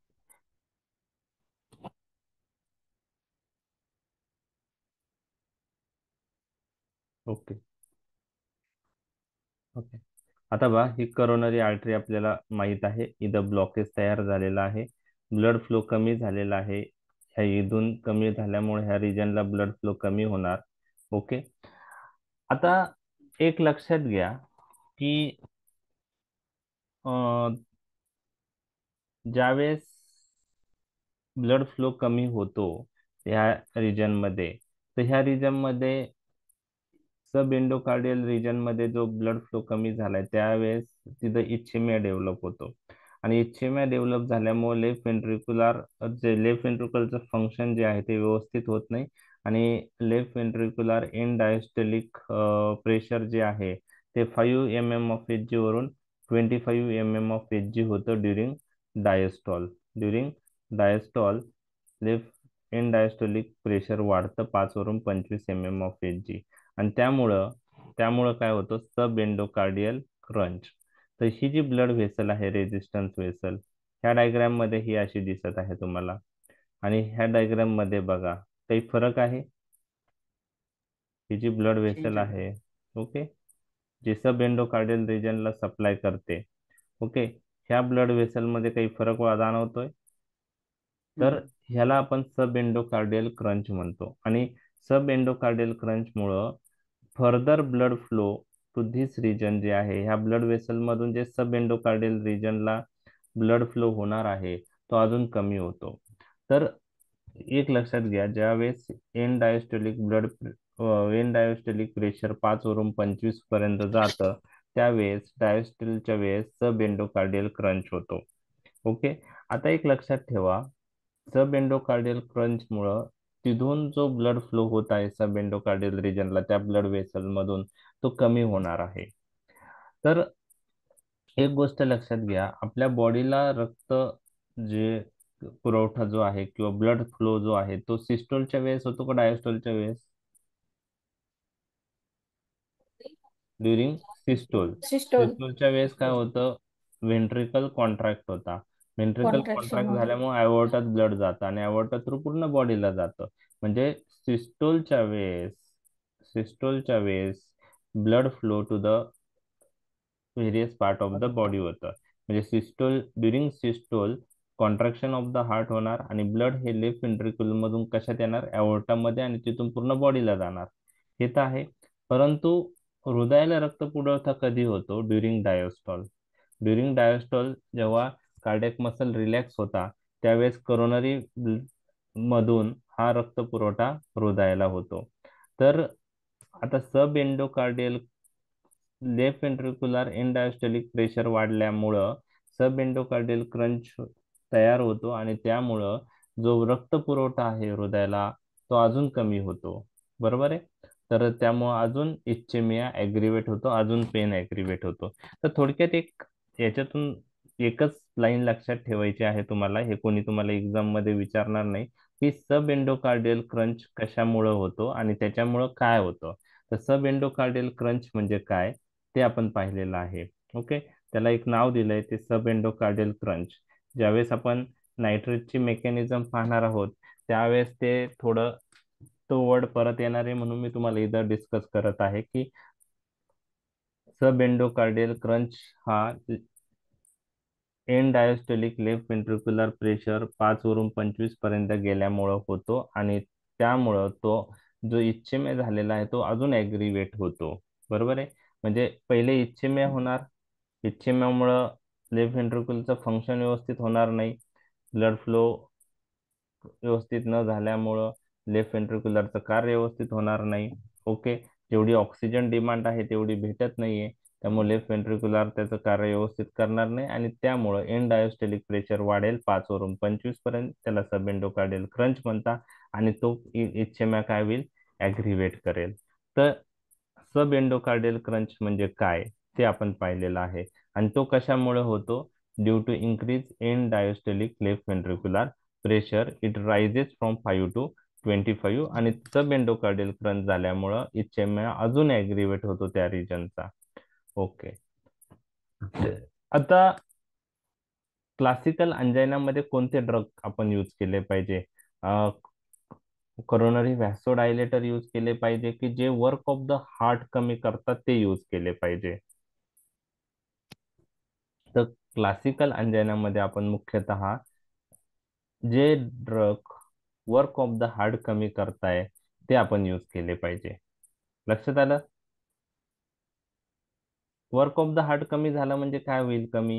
ओके ओके आता बघा, ही करोनरी आर्टरी आपल्याला माहित आहे. इथं ब्लॉकेज तयार झालेला आहे, ब्लड फ्लो कमी झालेला आहे. ह्या इथून कमी झाल्यामुळे ह्या रिजनला ब्लड फ्लो कमी होणार. ओके, आता एक लक्षात घ्या की अं, ज्यावेळेस ब्लड फ्लो कमी होतो ह्या रिजन मध्ये, तर ह्या रिजन मध्ये सब एंडोकार्डियल रिजन मध्ये जो ब्लड फ्लो कमी झालाय त्यावेळेस तिथं इच्छेमिया डेव्हलप होतो. आणि इच्छेमिया डेव्हलप झाल्यामुळे लेफ्ट वेंट्रिक्युलर जे लेफ्ट वेंट्रिकलचं फंक्शन जे आहे ते व्यवस्थित होत नाही. आणि left ventricular end diastolic pressure जे आहे ते five M M of H G वरून twenty five M M of H G होतं during diastole. During diastole left end diastolic pressure वाढतं पाच वरून पंचवीस M M of H G. आणि त्यामुळं त्यामुळं काय होतं सब एंडोकार्डियल क्रंच. तर ही जी ब्लड व्हेसल आहे रेजिस्टन्स व्हेसल, ह्या डायग्राम मध्ये ही अशी दिसत आहे तुम्हाला. आणि ह्या डायग्राम मध्ये बघा काही फरक आहे. ही जी ब्लड व्हेसल आहे, ओके, जी सब एंडोकार्डियल रिजनला सप्लाय करते, ओके, ह्या ब्लड व्हेसल मध्ये काही फरक जाणवतोय. तर ह्याला आपण सब एंडोकार्डियल क्रंच म्हणतो. आणि सब एंडोकार्डियल क्रंच मुळे further blood flow to this region जे आहे ह्या ब्लड वेसल मधून जे सब एंडोकार्डियल रिजनला ब्लड फ्लो होणार आहे तो अजून कमी होतो. तर एक लक्षात घ्या, ज्यावेळेस end diastolic blood end diastolic pressure पाच वरून पंचवीस पर्यंत जातं त्यावेळेस डायस्टोलच्या वेळेस सब एंडोकार्डियल क्रंच होतो. ओके, आता एक लक्षात ठेवा, सब एंडोकार्डियल क्रंच मुळे तिथून जो ब्लड फ्लो होत आहे सब एंडोकार्डियल रिजनला त्या ब्लड वेसल मधून तो कमी होणार आहे. तर एक गोष्ट लक्षात घ्या, आपल्या बॉडीला रक्त जे पुरवठा जो आहे किंवा ब्लड फ्लो जो आहे तो सिस्टोलच्या वेळेस होतो का डायस्टोलच्या वेळेस? During systole. सिस्टोल सिस्टोलच्या वेळेस काय होतं, व्हेंट्रिकल कॉन्ट्रॅक्ट होता. व्हेंट्रिकल कॉन्ट्रॅक्शन कॉन्ट्रॅक्ट होतं. झाल्यामुळे अवॉर्टात ब्लड जातं आणि अवॉर्टा थ्रू पूर्ण बॉडीला जातं. म्हणजे सिस्टोलच्या वेळेस सिस्टोलच्या वेळेस blood flow to the various part of the body होतं. म्हणजे systole during systole contraction of the heart होणार आणि ब्लड हे लेफ्ट वेंट्रिकल मधून कशात येणार, अवॉर्टामध्ये, आणि तिथून पूर्ण बॉडीला जाणार. हे तर आहे. परंतु हृदयाला रक्तपुरवठा कधी होतो? During diastole. ड्युरिंग डायस्टॉल जेव्हा कार्डियक मसल रिलॅक्स होता त्यावेळेस करोनरी मधून हा रक्तपुरवठा हृदयाला होतो. तर आता sub endocardial left ventricular end diastolic pressure वाढल्यामुळं सब एंडोकार्डियल क्रंच तयार होतो आणि त्यामुळं जो रक्तपुरवठा आहे हृदयाला तो अजून कमी होतो. बरोबर आहे. तर त्यामुळं अजून इच्छेमिया ॲग्रिवेट होतो, अजून पेन ॲग्रिवेट होतो. तर थोडक्यात एक याच्यातून एकच लाईन लक्षात ठेवायची आहे तुम्हाला, हे कोणी तुम्हाला एक्झाम मध्ये विचारणार नाही की सब एंडोकार्डियल क्रंच कशामुळं होतो आणि त्याच्यामुळं काय होतं. तर सब एंडोकार्डियल क्रंच म्हणजे काय ते आपण पाहिलेलं आहे. ओके, त्याला एक नाव दिलंय ते सब एंडोकार्डियल क्रंच. ज्यावेळेस आपण नायट्रेटची मेकॅनिझम पाहणार आहोत त्यावेळेस ते थोडं तो वर्ड परत येणार आहे, म्हणून मी तुम्हाला इथं डिस्कस करत आहे की सब एंडोकार्डियल क्रंच हा end diastolic left ventricular pressure पाच वरून पंचवीस पर्यंत गेल्यामुळं होतो आणि त्यामुळं तो जो इच्छेमेय झालेला आहे तो अजून ॲग्रिवेट होतो. बरोबर आहे. म्हणजे पहिले इच्छेमेय होणार, इच्छेम्यामुळं लेफ्ट व्हेंट्रिकलचं फंक्शन व्यवस्थित होणार नाही, ब्लड फ्लो व्यवस्थित न झाल्यामुळं लेफ्ट व्हेंट्रिक्युलरचं कार्य व्यवस्थित होणार नाही. ओके, जेवढी ऑक्सिजन डिमांड आहे तेवढी भेटत नाहीये, त्यामुळे लेफ्ट व्हेंट्रिक्युलर त्याचं कार्य व्यवस्थित करणार नाही आणि त्यामुळं एन डायस्टोलिक प्रेशर वाढेल पाच वरून पंचवीस पर्यंत. त्याला सब एंडोकार्डियल क्रंच म्हणतात आणि तो इच्छेमा काय होईल, ऍग्रिवेट करेल. तर सब एंडोकार्डियल क्रंच म्हणजे काय ते आपण पाहिलेलं आहे. आणि तो कशामुळे होतो, due to increase in diastolic left ventricular pressure, it rises from five to twenty five. आणि सब एंडोकार्डियल क्रंच झाल्यामुळं इच्छेमा अजून ऍग्रिवेट होतो त्या रिजनचा. ओके. आता क्लासिकल अंजायनामध्ये कोणते ड्रग आपण यूज केले पाहिजे? कोरोनरी व्हॅसोडायलेटर यूज केले पाहिजे की जे वर्क ऑफ द हार्ट कमी करतात ते यूज केले पाहिजे? तर क्लासिकल अंजायनामध्ये आपण मुख्यतः जे drug work of the heart कमी करताय ते आपण यूज केले पाहिजे. लक्षात आलं? वर्क ऑफ द हार्ट कमी झालं म्हणजे काय होईल कमी?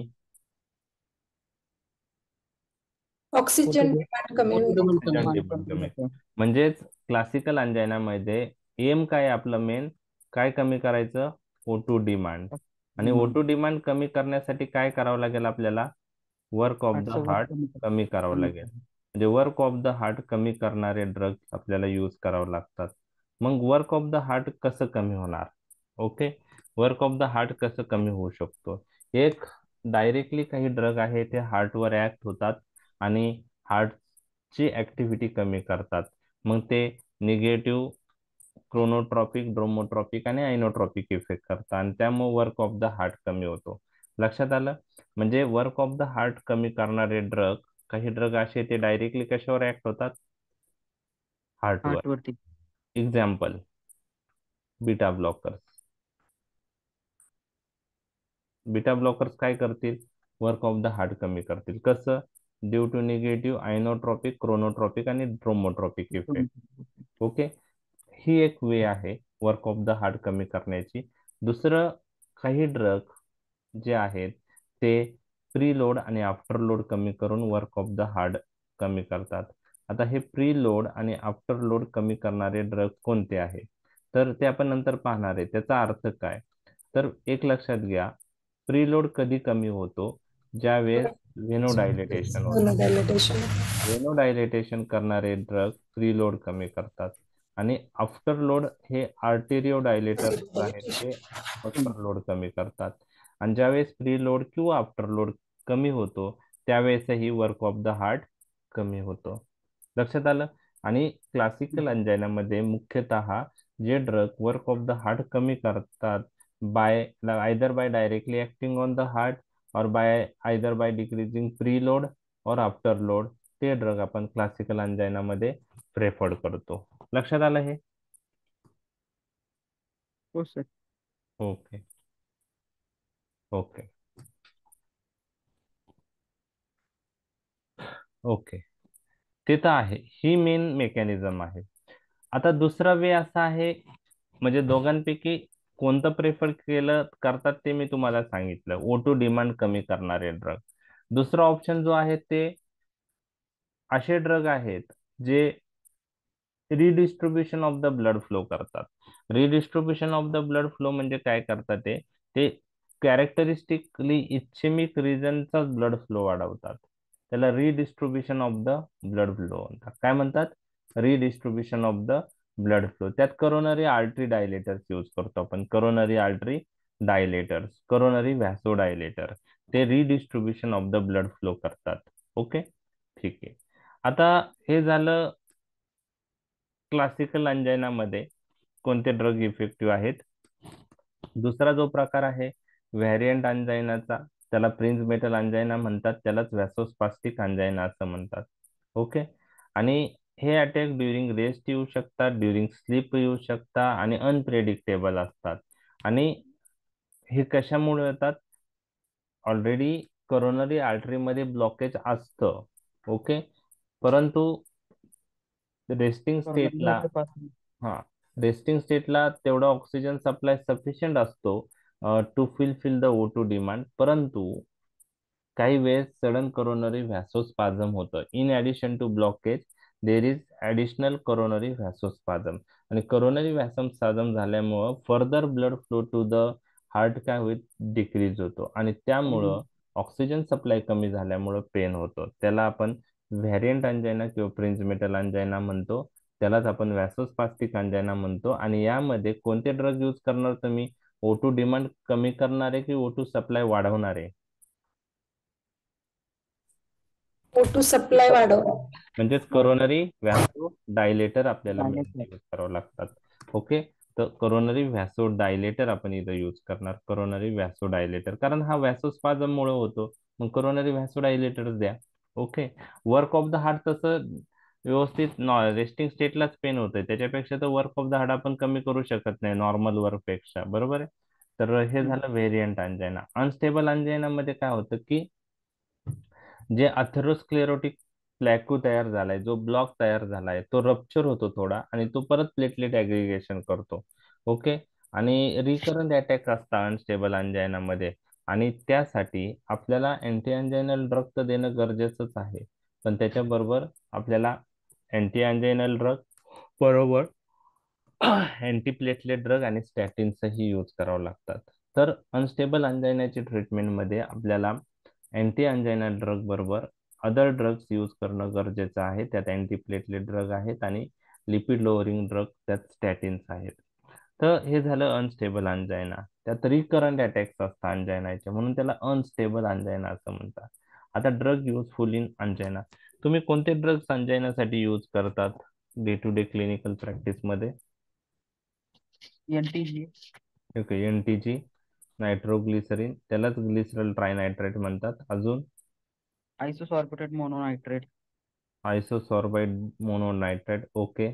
ऑक्सिजन डिमांड कमी होईल. ऑक्सिजन डिमांड कमी. म्हणजेच क्लासिकल अंजायनामध्ये एम काय आपलं मेन, काय कमी करायचं? O two demand. आणि ओ टू डिमांड कमी करण्यासाठी काय करावं लागेल आपल्याला? वर्क ऑफ द हार्ट कमी करावं लागेल. म्हणजे वर्क ऑफ द हार्ट कमी करणारे ड्रग्स आपल्याला यूज करावं लागतात. मग वर्क ऑफ द हार्ट कसं कमी होणार? Okay, work of the heart कसं कमी होऊ शकतो? एक डायरेक्टली काही ड्रग आहे ते हार्टवर ऍक्ट होतात आणि हार्टची ऍक्टिव्हिटी कमी करतात. मग ते निगेटिव्ह क्रोनोट्रॉपिक, ड्रोमोट्रॉपिक आणि आयनोट्रॉपिक इफेक्ट करतात आणि त्यामुळे वर्क ऑफ द हार्ट कमी होतो. लक्षात आलं? म्हणजे वर्क ऑफ द हार्ट कमी करणारे ड्रग, काही ड्रग असे ते डायरेक्टली कशावर ऍक्ट होतात? हार्टवर. Example beta blockers. Beta blockers काय करतील? वर्क ऑफ द हार्ट कमी करतील. कसं? Due to negative inotropic, chronotropic आणि ड्रोमोट्रॉपिक इफेक्ट. ओके, ही एक वे आहे वर्क ऑफ द हार्ट कमी करण्याची. दुसरं, काही ड्रग जे आहेत ते प्रीलोड आणि आफ्टर लोड कमी करून वर्क ऑफ द हार्ट कमी करतात. आता हे प्रीलोड आणि आफ्टर लोड कमी करणारे ड्रग कोणते आहे तर ते आपण नंतर पाहणार आहे. त्याचा अर्थ काय? तर एक लक्षात घ्या, प्रीलोड कधी कमी होतो? ज्यावेळेस व्हेनोडायलेटेशन होतं. व्हेनोडायलेटेशन करणारे ड्रग प्रीलोड कमी करतात आणि आफ्टर लोड हे आर्टेरिओ डायलेटर आहेत ते आफ्टर लोड कमी करतात. आणि ज्यावेळेस प्रीलोड किंवा आफ्टर लोड कमी होतो त्यावेळेसही वर्क ऑफ द हार्ट कमी होतो. लक्षात आलं? आणि क्लासिकल अंजायनामध्ये मुख्यतः जे drug work of the heart कमी करतात by either by directly acting on the heart और by either by decreasing preload और आफ्टर लोड, ते ड्रग आपण क्लासिकल अंजायनामध्ये प्रेफर्ड करतो. लक्षात आलं हे? हो सर. ओके ओके ओके ते तर आहे, ही मेन मेकॅनिझम आहे. आता दुसरा वे असा आहे, म्हणजे दोघांपैकी कोणतं प्रेफर केलं करतात ते मी तुम्हाला सांगितलं, ओ टू डिमांड कमी करणारे ड्रग. दुसरा ऑप्शन जो आहे ते असे ड्रग आहेत जे redistribution of the blood flow करतात. Redistribution of the blood flow म्हणजे काय करतात? ते ते कॅरेक्टरिस्टिकली इच्छेमिक रिजनचा ब्लड फ्लो वाढवतात. त्याला redistribution of the blood flow म्हणतात. काय म्हणतात? Redistribution of the blood flow. त्यात करोनरी आर्टरी डायलेटर्स यूज करतो आपण. Coronary artery dilators, coronary vasodilator, ते redistribution of the blood flow करतात. ओके, ठीक आहे. आता हे झालं क्लासिकल अंजायनामध्ये कोणते ड्रग इफेक्टिव्ह आहेत. दुसरा जो प्रकार आहे व्हॅरियंट अंजायनाचा, त्याला प्रिन्स मेटल अंजायना म्हणतात, त्यालाच व्हॅसोस्पास्टिक अंजायना असं म्हणतात. ओके, आणि हे अटॅक ड्युरिंग रेस्ट येऊ शकतात, ड्युरिंग स्लीप येऊ शकतात आणि अनप्रेडिक्टेबल असतात. आणि हे कशामुळे येतात? ऑलरेडी करोनरी आर्टरीमध्ये ब्लॉकेज असतं. ओके, परंतु रेस्टिंग स्टेटला हा रेस्टिंग स्टेटला तेवढा ऑक्सिजन सप्लाय सफिशियंट असतो to fulfil the O two demand. परंतु काही वेळेस सडन करोनरी व्हॅसोस्पाझम होतं. In addition to blockage there is additional coronary vasospasm. आणि करोनरी व्हॅसोस्पाझम झाल्यामुळं further blood flow to the heart काय होईल? डिक्रीज होतो आणि त्यामुळं ऑक्सिजन सप्लाय कमी झाल्यामुळं पेन होतो. त्याला आपण व्हॅरियंट अंजायना किंवा प्रिन्स मेटल अंजायना म्हणतो. त्यालाच आपण व्हॅसोस्पास्टिक अंजायना म्हणतो. आणि यामध्ये कोणते ड्रग यूज करणार तुम्ही? ओ टू डिमांड कमी करणारे की ओ टू सप्लाय वाढवणारे? ओ टू सप्लाय वाढव. म्हणजेच कोरोनरी व्हॅसो डायलेटर आपल्याला Dilator. यूज करावं लागतात. ओके, तर कोरोनरी व्हॅसो डायलेटर आपण इथं यूज करणार. कोरोनरी व्हॅसो डायलेटर, कारण हा व्हॅसोस्पाझम मुळे होतो, मग कोरोनरी व्हॅसो डायलेटरच द्या. Okay, work of the heart तसं व्यवस्थित रेस्टिंग स्टेटलाच पेन होतंय, त्याच्यापेक्षा तर वर्क ऑफ द हार्ट आपण कमी करू शकत नाही नॉर्मल वर्क पेक्षा, बरोबर आहे. तर हे हम्म. झालं व्हेरियंट अंजायना. अनस्टेबल अंजायना मध्ये काय होतं की जे अथेरोस्क्लेरोटिक प्लॅक्यू तयार झालाय, जो ब्लॉक तयार झालाय, तो रप्चर होतो थोडा आणि तो परत प्लेटलेट ऍग्रिगेशन करतो. ओके, आणि रिकरंट अटॅक असतात अनस्टेबल अंजायना मध्ये, आणि त्यासाठी आपल्याला अँटी अंजायनल ड्रग तर देणं गरजेचंच आहे, पण त्याच्याबरोबर आपल्याला अँटी अंजायनल ड्रग बरोबर अँटीप्लेटलेट ड्रग आणि स्टॅटिन्सही यूज करावं लागतात. तर अनस्टेबल अंजायनाची ट्रीटमेंटमध्ये आपल्याला अँटी अंजायनल ड्रग बरोबर अदर ड्रग्स यूज करणं गरजेचं आहे. त्यात अँटीप्लेटलेट ड्रग आहेत आणि लिपिड लोअरिंग ड्रग, त्यात स्टॅटिन्स आहेत. तर हे झालं अनस्टेबल अंजायना. त्यात रिकरंट अटॅक्स असतात अंजायनाचे, म्हणून त्याला अनस्टेबल अंजायना असं म्हणतात. आता ड्रग युजफुल इन अंजायना, तुम्ही कोणते ड्रग्स अंजायनासाठी यूज करतात day to day clinical practice मध्ये? N T G. Okay, N T G, nitroglycerin, त्यालाच ग्लिसरॉल ट्रायनायट्रेट म्हणतात. अजून isosorbide mononitrate. Isosorbide mononitrate. Okay,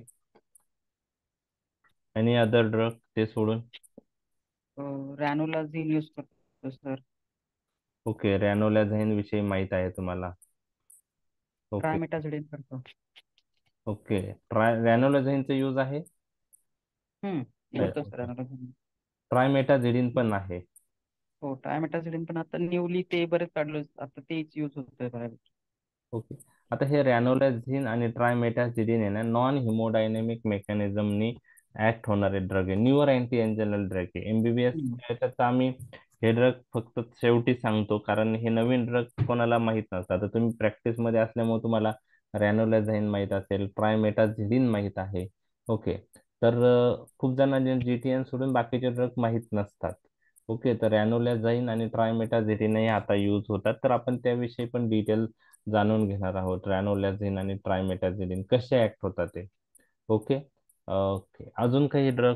any other drug ते सोडून? रॅनोलाझिन यूज करतो सर. ओके, रॅनोलॅझाईन विषयी माहित आहे तुम्हाला? ओके ट्रायमेटाझिडिन करतो. ओके, ट्राय रॅनोलॅझाईनचा यूज आहे. हम्म होतं सर रॅनोलाझिन. ट्रायमेटाझिडिन पण आहे. हो, ट्रायमेटाझिडिन पण आता न्यूली ते बरेच काढलं, आता तेच यूज होतंय बऱ्यापैकी. ओके, आता हे रॅनोलॅझिन आणि ट्रायमेटाझिडिन आहे ना, नॉन हिमोडायनेमिक मेकॅनिझमनी ऍक्ट होणारे ड्रग आहे, न्यूअर अँटी एंजनल ड्रग आहे. MBBS hmm. याच्यात आम्ही हे ड्रग फक्त शेवटी सांगतो, कारण हे नवीन ड्रग कोणाला माहित नसतात. तर तुम्ही प्रॅक्टिस मध्ये असल्यामुळे तुम्हाला रॅनोलॅझाईन माहित असेल, ट्रायमेटाझिडिन माहित आहे. ओके, तर अं, खूप जणांना जीटीएन सोडून बाकीचे ड्रग माहित नसतात. ओके, तर रॅनोलॅझाईन आणि ट्रायमेटाझिडिन हे आता यूज होतात, तर आपण त्याविषयी पण डिटेल जाणून घेणार आहोत. रॅनोलॅझिन आणि ट्रायमेटाझिडिन कसे ऍक्ट होतात ते. ओके ओके, अजून काही ड्रग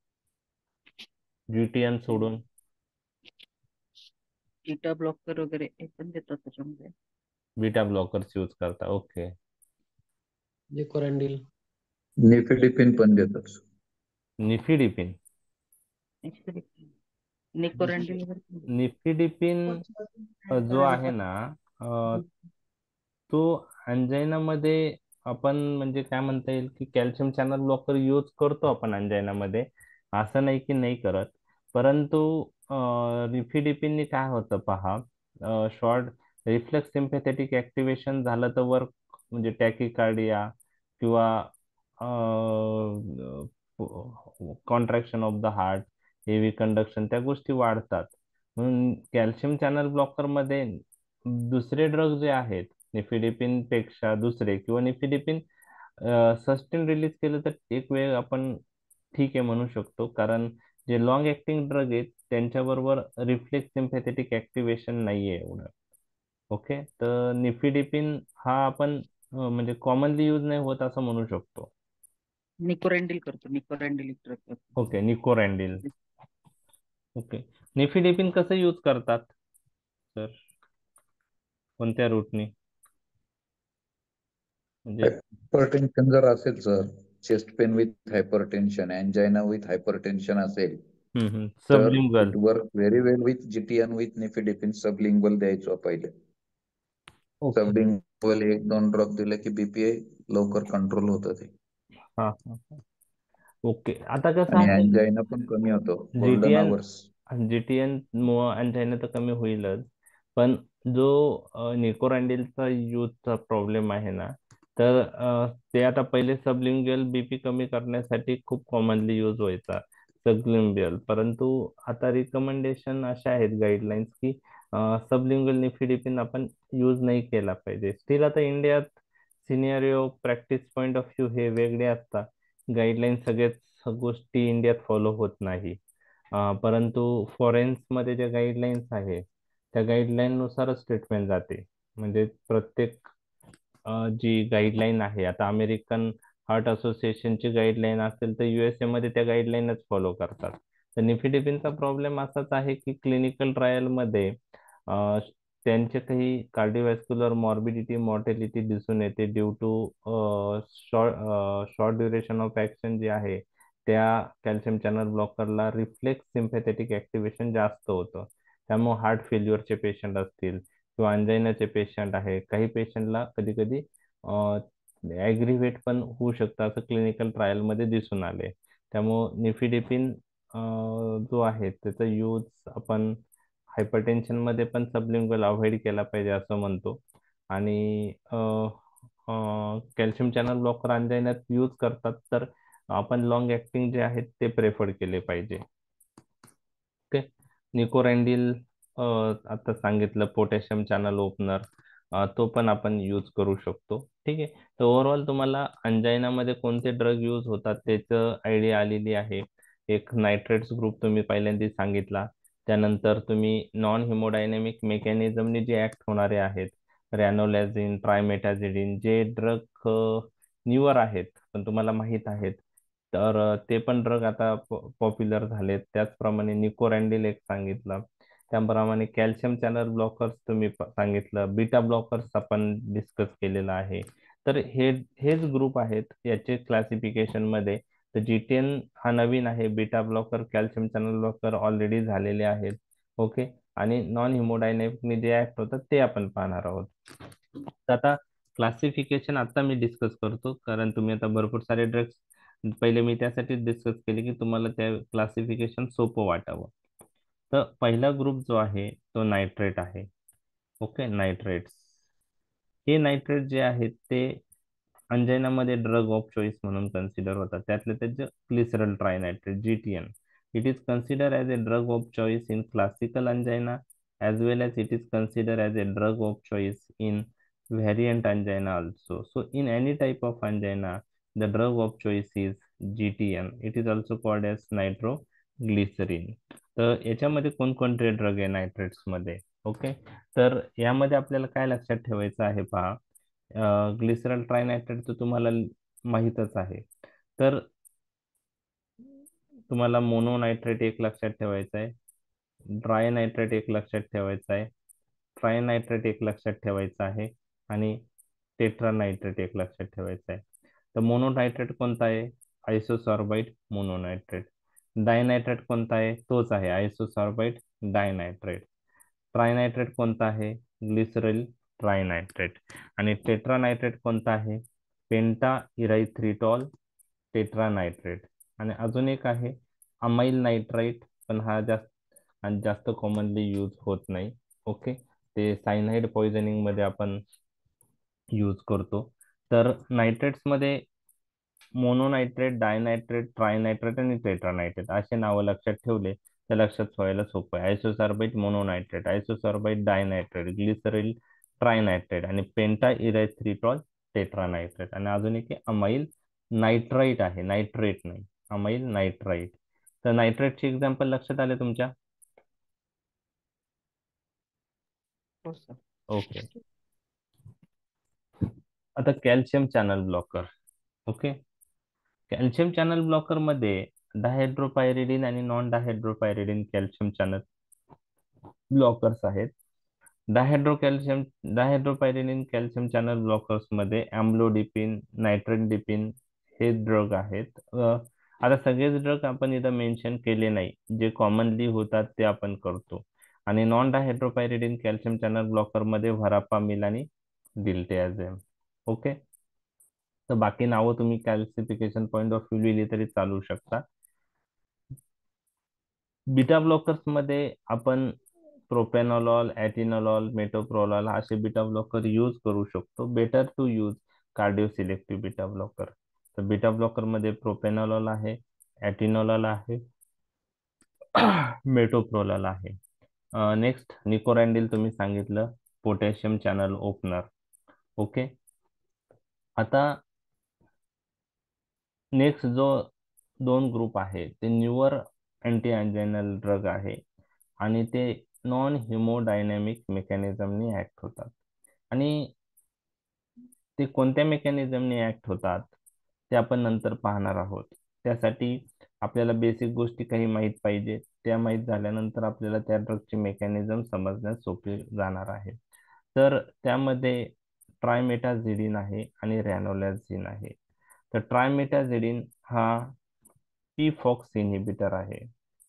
जीटीएन सोडून? बीटा ब्लॉकर वगैरे हे पण देतात त्याच्यामध्ये. बीटा ब्लॉकर्स यूज करता. Okay, nicorandil. निफिडिपिन पण देतात. निफिडिपिन. निकोरॅन्डिल वगैरे पण देतात. निफिडिपिन अ, जो आहे ना, अ, तो अंजायनामध्ये आपण म्हणजे काय म्हणता येईल की कॅल्शियम चॅनल ब्लॉकर यूज करतो आपण अंजायनामध्ये, असं नाही की नाही करत. परंतु रिफिडिपिननी काय होतं पहा, शॉर्ट रिफ्लेक्स सिम्पॅथेटिक ऍक्टिव्हेशन झालं तर वर्क म्हणजे टॅकिकार्डिया किंवा contraction of the heart, heavy conduction, त्या गोष्टी वाढतात. म्हणून कॅल्शियम चॅनल ब्लॉकर मध्ये दुसरे ड्रग जे आहेत निफिडिपिन पेक्षा दुसरे, किंवा निफिडिपिन सस्टेन रिलीज केलं तर एक वेळ आपण ठीक आहे म्हणू शकतो, कारण जे लॉंग ऍक्टिंग ड्रग आहेत त्यांच्याबरोबर रिफ्लेक्स सिम्पॅथेटिक ऍक्टिव्हेशन नाहीये एवढं. ओके, तर निफिडिपिन हा आपण अं, म्हणजे कॉमनली यूज नाही होत असं म्हणू शकतो. निकोरॅन्डिल करतो. निकोरॅन्डिल ड्रग करतो. Okay, nicorandil. ओके, निफिडिपिन कसं यूज करतात सर, कोणत्या रूटनी? म्हणजे हायपरटेन्शन जर असेल sir, chest pain with hypertension, angina with hypertension असेल, तर sublingual. It work very well with GTN with nifedipine. Sublingual द्यायचो पहिले. ओके, सबलिंग्वल एक दोन ड्रॉप दिले की बीपीए लवकर कंट्रोल होतं ते, हा हा हा. ओके, आता कसं आणि आहे, अँजायना पण कमी होतो. Golden GTN hours. GTN angina तर कमी होईलच, पण जो निकोरॅन्डिलचा यूजचा प्रॉब्लेम आहे ना, तर अ, ते आता पहिले सबलिंग्युअल बीपी कमी करण्यासाठी खूप कॉमनली यूज व्हायचा सबलिंग्युअल, परंतु आता रिकमेंडेशन अशा आहेत गाईडलाईन्स की सबलिंग्युअल निफिडिपिन आपण यूज नाही केला पाहिजे. स्टील आता इंडियात scenario practice point of view हे वेगळे असतात. गाईडलाईन सगळेच गोष्टी इंडियात फॉलो होत नाही. अं, परंतु फॉरेन्समध्ये ज्या गाईडलाईन्स आहे त्या गाईडलाईन नुसारच ट्रीटमेंट जाते. म्हणजे प्रत्येक अं, जी गाईडलाईन आहे, आता अमेरिकन हार्ट असोसिएशनची गाईडलाईन असेल तर युएसए मध्ये त्या गाईडलाईनच फॉलो करतात. तर निफिडिपिनचा प्रॉब्लेम असाच आहे की क्लिनिकल ट्रायलमध्ये त्यांचे काही कार्डिओव्हॅस्क्युलर मॉर्बिडिटी मॉर्टेलिटी दिसून येते due to short short duration of action जे आहे त्या कॅल्शियम चॅनल ब्लॉकरला रिफ्लेक्स सिम्पॅथेटिक ऍक्टिव्हेशन जास्त होतं. त्यामुळे हार्ट फेल्युअरचे पेशंट असतील किंवा अंजायनाचे पेशंट आहे, काही पेशंटला कधी कधी ॲग्रिव्हेट पण होऊ शकतं असं क्लिनिकल ट्रायलमध्ये दिसून आले. त्यामुळं निफिडिपिन जो आहे त्याचा यूज आपण हायपरटेन्शन मध्ये पण सबलिंग्वल अवॉइड केला पाहिजे असं म्हणतो. आणि कॅल्शियम चॅनल ब्लॉकर अंजायनात यूज करतात तर आपण लॉंग ऍक्टिंग जे आहेत ते प्रेफर केले पाहिजे. ओके. निकोरॅन्डिल आता सांगितलं, पोटॅशियम चॅनल ओपनर तो पण आपण यूज करू शकतो. ठीक आहे. तर ओव्हरऑल तुम्हाला अंजायनामध्ये कोणते ड्रग यूज होतात त्याचं आयडिया आलेली आहे. एक नायट्रेट्स ग्रुप तुम्ही पहिल्यांदा सांगितला. त्यानंतर तुम्ही नॉन हिमोडायनेमिक मेकॅनिझमने जे ऍक्ट होणारे आहेत, रॅनोलॅझिन, ट्रायमेटाझिडिन, जे ड्रग न्यूअर आहेत पण तुम्हाला माहित आहेत, तर अ, ते पण ड्रग आता पॉप्युलर झालेत. त्याचप्रमाणे निकोरॅन्डिल एक सांगितलं. त्याप्रमाणे कॅल्शियम चॅनल ब्लॉकर्स तुम्ही प- सांगितलं. बीटा ब्लॉकर्स आपण डिस्कस केलेलं आहे. तर हे हेच ग्रुप आहेत याचे क्लासिफिकेशन मध्ये. तर जी टेन हा नवीन आहे. Beta blocker, calcium channel blocker already झालेले आहेत. ओके. आणि नॉन हिमोडायनॅमिकने जे ऍक्ट होतात ते आपण पाहणार आहोत. तर आता क्लासिफिकेशन आता मी डिस्कस करतो, कारण तुम्ही आता भरपूर सारे ड्रग्स पहिले मी त्यासाठी डिस्कस केले की तुम्हाला त्या क्लासिफिकेशन सोपं वाटावं. तर पहिला ग्रुप जो आहे तो नायट्रेट आहे. ओके. नायट्रेट्स हे नायट्रेट जे आहेत ते अंजायनामध्ये ड्रग ऑफ चॉईस म्हणून कन्सिडर होतात. त्यातले त्याचे glycerol trinitrate GTN. It is consider as a drug of choice in classical angina as well as it is considered as a drug of choice in variant angina also. So in any type of angina, the drug of choice is G T N. It is also called as nitroglycerin. तर याच्यामध्ये कोणकोणते ड्रग आहे नायट्रेट्स मध्ये? ओके. तर यामध्ये आपल्याला काय लक्षात ठेवायचं आहे पहा, ग्लिसरॉल ट्रायनायट्रेट तर तुम्हाला माहीतच आहे. तर तुम्हाला मोनोनायट्रेट एक लक्षात ठेवायचं आहे, ड्राय नायट्रेट एक लक्षात ठेवायचा आहे, ट्रायनायट्रेट एक लक्षात ठेवायचा आहे आणि टेट्रानायट्रेट एक लक्षात ठेवायचा आहे. तर मोनोनायट्रेट कोणता आहे? आयसोसॉर्बाइट मोनोनायट्रेट. डायनायट्रेट कोणता आहे? तोच आहे आयसोसॉर्बाइट डायनायट्रेट. ट्रायनायट्रेट कोणता आहे? Glycerol trinitrate. आणि टेट्रानायट्रेट कोणता आहे? पेंटा इरायथ्रिटॉल टेट्रानायट्रेट. आणि अजून एक आहे अमाइल नायट्राइट, पण हा जास्त आणि जास्त कॉमनली यूज होत नाही. ओके. ते सायनाइड पॉइझनिंग मध्ये आपण यूज करतो. तर नायट्रेट्स मध्ये मोनोनायट्रेट, डायनायट्रेट, ट्रायनायट्रेट आणि टेट्रानायट्रेट असे नावं लक्षात ठेवले तर लक्षात ठेवायला सोपं आहे. आयसोसॉर्बाइट मोनोनायट्रेट, आयसोसॉर्बाइट डायनायट्रेट, ग्लिसरॉल ट्रायनायट्रेट आणि पेंटा इरायथ्रिटॉल टेट्रानायट्रेट. आणि अजून एक अमाइल नायट्राइट आहे, नायट्रेट नाही, अमाइल नायट्राइट. तर नायट्रेटचे एक्झाम्पल लक्षात आले तुमच्या? हो सर. ओके. आता calcium channel blocker. Okay. Calcium channel blocker मध्ये डायहायड्रोपायरिडिन आणि non dihydropyridine calcium channel blockers आहेत. Dihydro calcium dihydropyridine calcium channel blockers मध्ये अम्लोडिपिन, नायट्रोडिपिन हे ड्रग आहेत. अ, आता सगळेच ड्रग आपण इथं मेन्शन केले नाही, जे कॉमनली होतात ते आपण करतो. आणि non dihydropyridine calcium channel blocker मध्ये व्हरापामिल आणि डिल्टेयाझेम. ओके. तर बाकी नावं तुम्ही क्लासिफिकेशन पॉईंट ऑफ व्ह्यू लिहिली तरी चालू शकता. बीटा ब्लॉकर्स मध्ये आपण प्रोपेनॉलॉल, ॲटिनॉलॉल, मेटोप्रोलॉल असे बीटा ब्लॉकर यूज करू शकतो. Better to use cardio selective beta blocker. तर बीटा ब्लॉकर मध्ये प्रोपेनॉलॉल आहे, ॲटिनॉलॉल आहे, मेटोप्रोलॉल आहे. नेक्स्ट निकोरॅन्डिल तुम्ही सांगितलं, पोटॅशियम चॅनल ओपनर. ओके. आता नेक्स्ट जो दोन ग्रुप आहे ते न्यूअर अँटी अँजायनल ड्रग आहे आणि ते नॉन हिमोडायनॅमिक मेकॅनिझमनी ऍक्ट होतात. आणि ते कोणत्या मेकॅनिझमने ऍक्ट होतात ते आपण नंतर पाहणार आहोत. त्यासाठी आपल्याला बेसिक गोष्टी काही माहीत पाहिजे. त्या माहीत झाल्यानंतर आपल्याला त्या ड्रगची मेकॅनिझम समजण्यास सोपे जाणार आहे. तर त्यामध्ये ट्रायमेटाझिडिन आहे आणि रॅनोलॅझिन आहे. तर ट्रायमेटाझिडिन हा पी फॉक्स इन्हिबिटर आहे.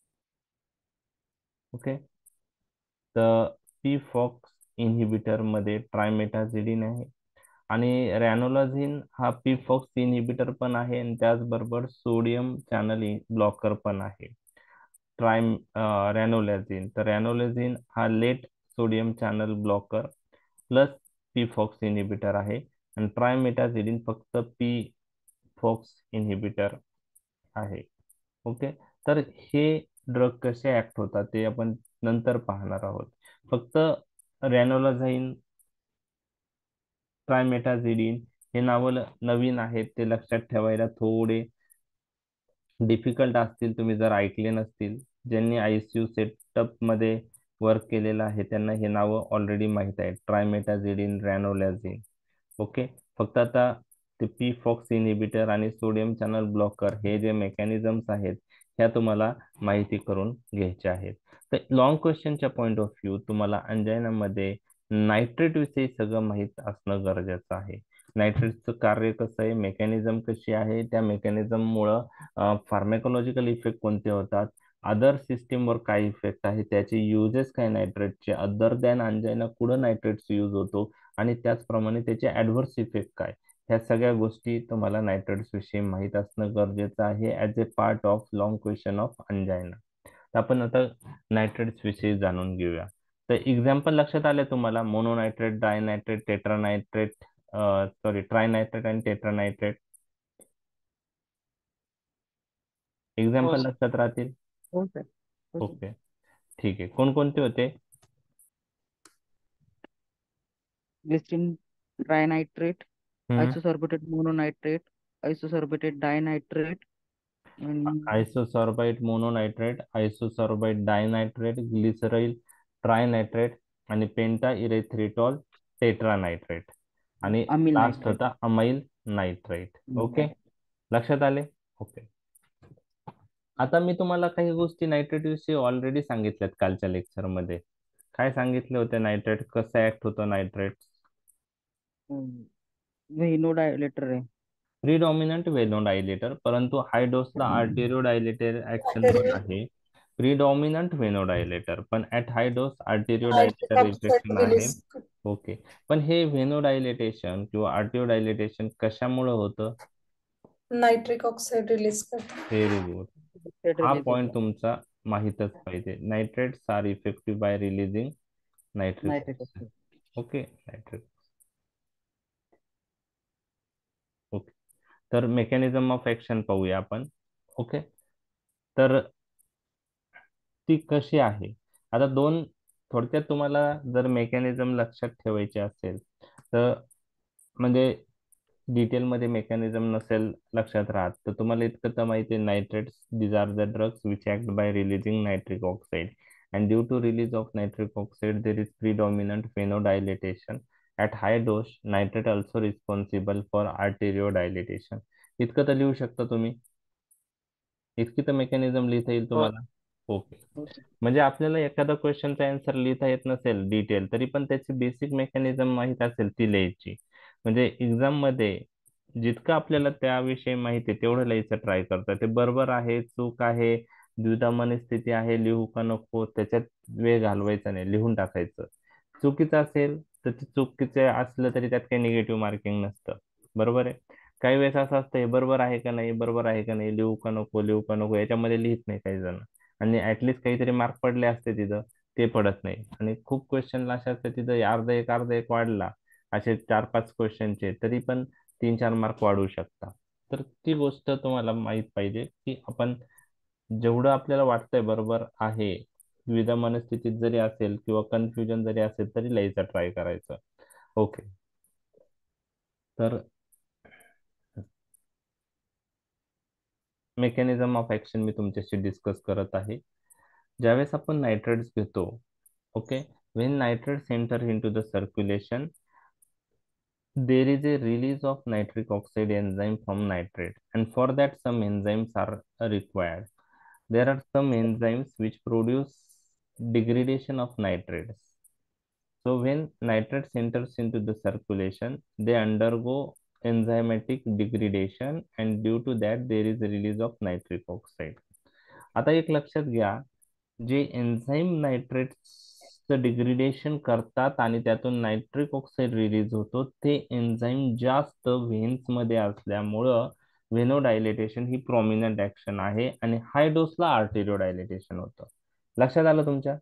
ओके, तर पी फॉक्स इन्हिबिटर मध्ये ट्रायमेटाझिडिन आहे आणि रॅनोलाझिन हा पी फॉक्स इन्हिबिटर पण आहे आणि त्याचबरोबर सोडियम चॅनल ब्लॉकर पण आहे. ट्राय रॅनोलॅझिन तर रॅनोलॅझिन हा late sodium channel blocker plus P FOX inhibitor आहे आणि ट्रायमेटाझिडिन फक्त पी फॉक्स इन्हिबिटर आहे. ओके, तर हे ड्रग कसे ऍक्ट होतात ते आपण नंतर पाहणार आहोत. फक्त रॅनोलाझाईन, ट्रायमेटाझिडिन हे नाव नवीन आहेत, ते लक्षात ठेवायला थोडे डिफिकल्ट असतील. तुम्ही जर ऐकले नसतील, ज्यांनी आयसीयू सेटअप मध्ये वर्क केलेलं आहे त्यांना हे नाव ऑलरेडी माहित आहे, ट्रायमेटाझिडिन, रॅनोलॅझिन. ओके, फक्त आता ते पी फॉक्स इन्हिबिटर आणि सोडियम चॅनल ब्लॉकर हे जे मेकॅनिझम्स आहेत ह्या तुम्हाला माहिती करून घ्यायच्या आहेत. तर लॉंग क्वेश्चनच्या पॉइंट ऑफ व्ह्यू तुम्हाला अंजायनामध्ये नायट्रेट विषयी सगळं माहित असणं गरजेचं आहे. नायट्रेटचं कार्य कसं आहे, मेकॅनिझम कशी आहे, त्या मेकॅनिझम मुळे फार्मॅकोलॉजिकल इफेक्ट कोणते होतात, अदर सिस्टीमवर काय इफेक्ट आहे, त्याचे युजेस काय नायट्रेटचे, अदर दॅन अंजायना कुठं नायट्रेटचा यूज होतो आणि त्याचप्रमाणे त्याचे ऍडव्हर्स इफेक्ट काय, ह्या सगळ्या गोष्टी तुम्हाला नायट्रेट्स विषयी माहित असणं गरजेचं आहे as a part of long question of angina. आपण आता नायट्रेट्स विषयी जाणून घेऊया. तर एक्झाम्पल लक्षात आले तुम्हाला, मोनोनायट्रेट, डायनायट्रेट, टेट्रानायट्रेट, सॉरी ट्रायनायट्रेट आणि टेट्रानायट्रेट. एक्झाम्पल हो लक्षात राहतील? हो सर. हो सर. ओके, ठीक आहे. कोणकोणते होते? ग्लिसरीन ट्रायनायट्रेट, हम्म आयसोसॉर्बेटेड मोनोनायट्रेट, आयसोसॉर्बेटेड डायनायट्रेट आणि आयसोसॉर्बाइट मोनोनायट्रेट, आयसोसॉर्बाइट डायनायट्रेट, ग्लिसरॉल ट्रायनायट्रेट आणि पेंटा इरेथ्रिटॉल टेट्रानायट्रेट आणि अमिल लास्ट नायट्रेट. होता अमाइल नायट्रेट. ओके, लक्षात आले? ओके, आता मी तुम्हाला काही गोष्टी नायट्रेट विषयी ऑलरेडी सांगितल्यात कालच्या लेक्चर मध्ये. काय सांगितले होते नायट्रेट, कसं ऍक्ट होतं नायट्रेट? व्हेनोडायलेटर आहे. प्रीडॉमिनंट व्हेनोडायलेटर, परंतु हाय डोसला आर्टेरियोडायलेटर ऍक्शन पण आहे. प्रीडॉमिनंट व्हेनोडायलेटर पण at high dose nitric arteriodilator oxide reflection आहे. रिलीज ओके, पण हे व्हेनोडायलेटेशन किंवा आर्टिओडायलेटेशन कशामुळे होतं? नायट्रिक ऑक्साईड रिलीज करते. व्हेरी गुड, हा पॉइंट तुमचा माहीतच पाहिजे. Nitrates are effective by releasing nitric nitric oxide. Okay, nitric. Okay, तर मेकॅनिझम ऑफ ऍक्शन पाहूया आपण. ओके, तर ती कशी आहे? आता दोन थोडक्यात तुम्हाला जर मेकॅनिझम लक्षात ठेवायचे असेल तर, म्हणजे डिटेलमध्ये मेकॅनिझम नसेल लक्षात राहत तर तुम्हाला इतकं तर माहिती आहे, nitrates these are the drugs which act by releasing nitric oxide and due to release of nitric oxide there is predominant vasodilatation at high dose. Nitrate also responsible for arteriodilation. इतकं तर लिहू शकता तुम्ही, इतकी तर मेकॅनिझम लिहिता येईल तुम्हाला. ओके, म्हणजे आपल्याला एखादा क्वेश्चनचा आन्सर लिहिता येत नसेल डिटेल तरी पण त्याची बेसिक मेकॅनिझम माहित असेल ती लिहायची. म्हणजे एक्झाम मध्ये जितकं आपल्याला त्याविषयी माहिती आहे तेवढं लिहायचं ट्राय करता. ते बरोबर आहे, चूक आहे, द्विधा मनस्थिती आहे, लिहू का नको, त्याच्यात वेळ घालवायचा नाही, लिहून टाकायचं. चुकीचं असेल तर ते चुकीचे असलं तरी त्यात काही निगेटिव्ह मार्किंग नसतं. बरोबर आहे? काही वेळेस असं असतं, हे बरोबर आहे का नाही, बरोबर आहे का नाही, लिहू का नको, लिहू का नको, याच्यामध्ये लिहित नाही काही जण. आणि ऍटलिस्ट काहीतरी मार्क पडले असते तिथं, ते पडत नाही. आणि खूप क्वेश्चनला अशा असते तिथं अर्धा एक अर्धा एक वाढला, असे चार पाच क्वेश्चनचे तरी पण तीन चार मार्क वाढू शकता. तर ती गोष्ट तुम्हाला माहित पाहिजे की आपण जेवढं आपल्याला वाटतंय बरोबर आहे, द्विधा मनस्थितीत जरी असेल किंवा कन्फ्युजन जरी असेल तरी लिहायचा ट्राय करायचं. ओके, तर मेकॅनिझम ऑफ ऍक्शन मी तुमच्याशी डिस्कस करत आहे. ज्यावेळेस आपण नायट्रेट्स घेतो, okay, when nitrates enter into the circulation, there is a release of nitric oxide enzyme from nitrate, and for that some enzymes are required. There are some enzymes which produce degradation of nitrates. So when nitrates enters into the circulation, they undergo enzymatic degradation, and due to that there is a release of nitric oxide. आता एक लक्षात घ्या, जे एन्झाईम नायट्रेट्सचं डिग्रेडेशन करतात आणि त्यातून नायट्रिक ऑक्साईड रिलीज होतो, ते एन्झाईम जास्त व्हेन्स मध्ये असल्यामुळं व्हेनोडायलेटेशन ही प्रॉमिनंट ऍक्शन आहे आणि हाय डोसला आर्टेरिओ डायलेटेशन होतं. लक्षात आलं तुमच्या?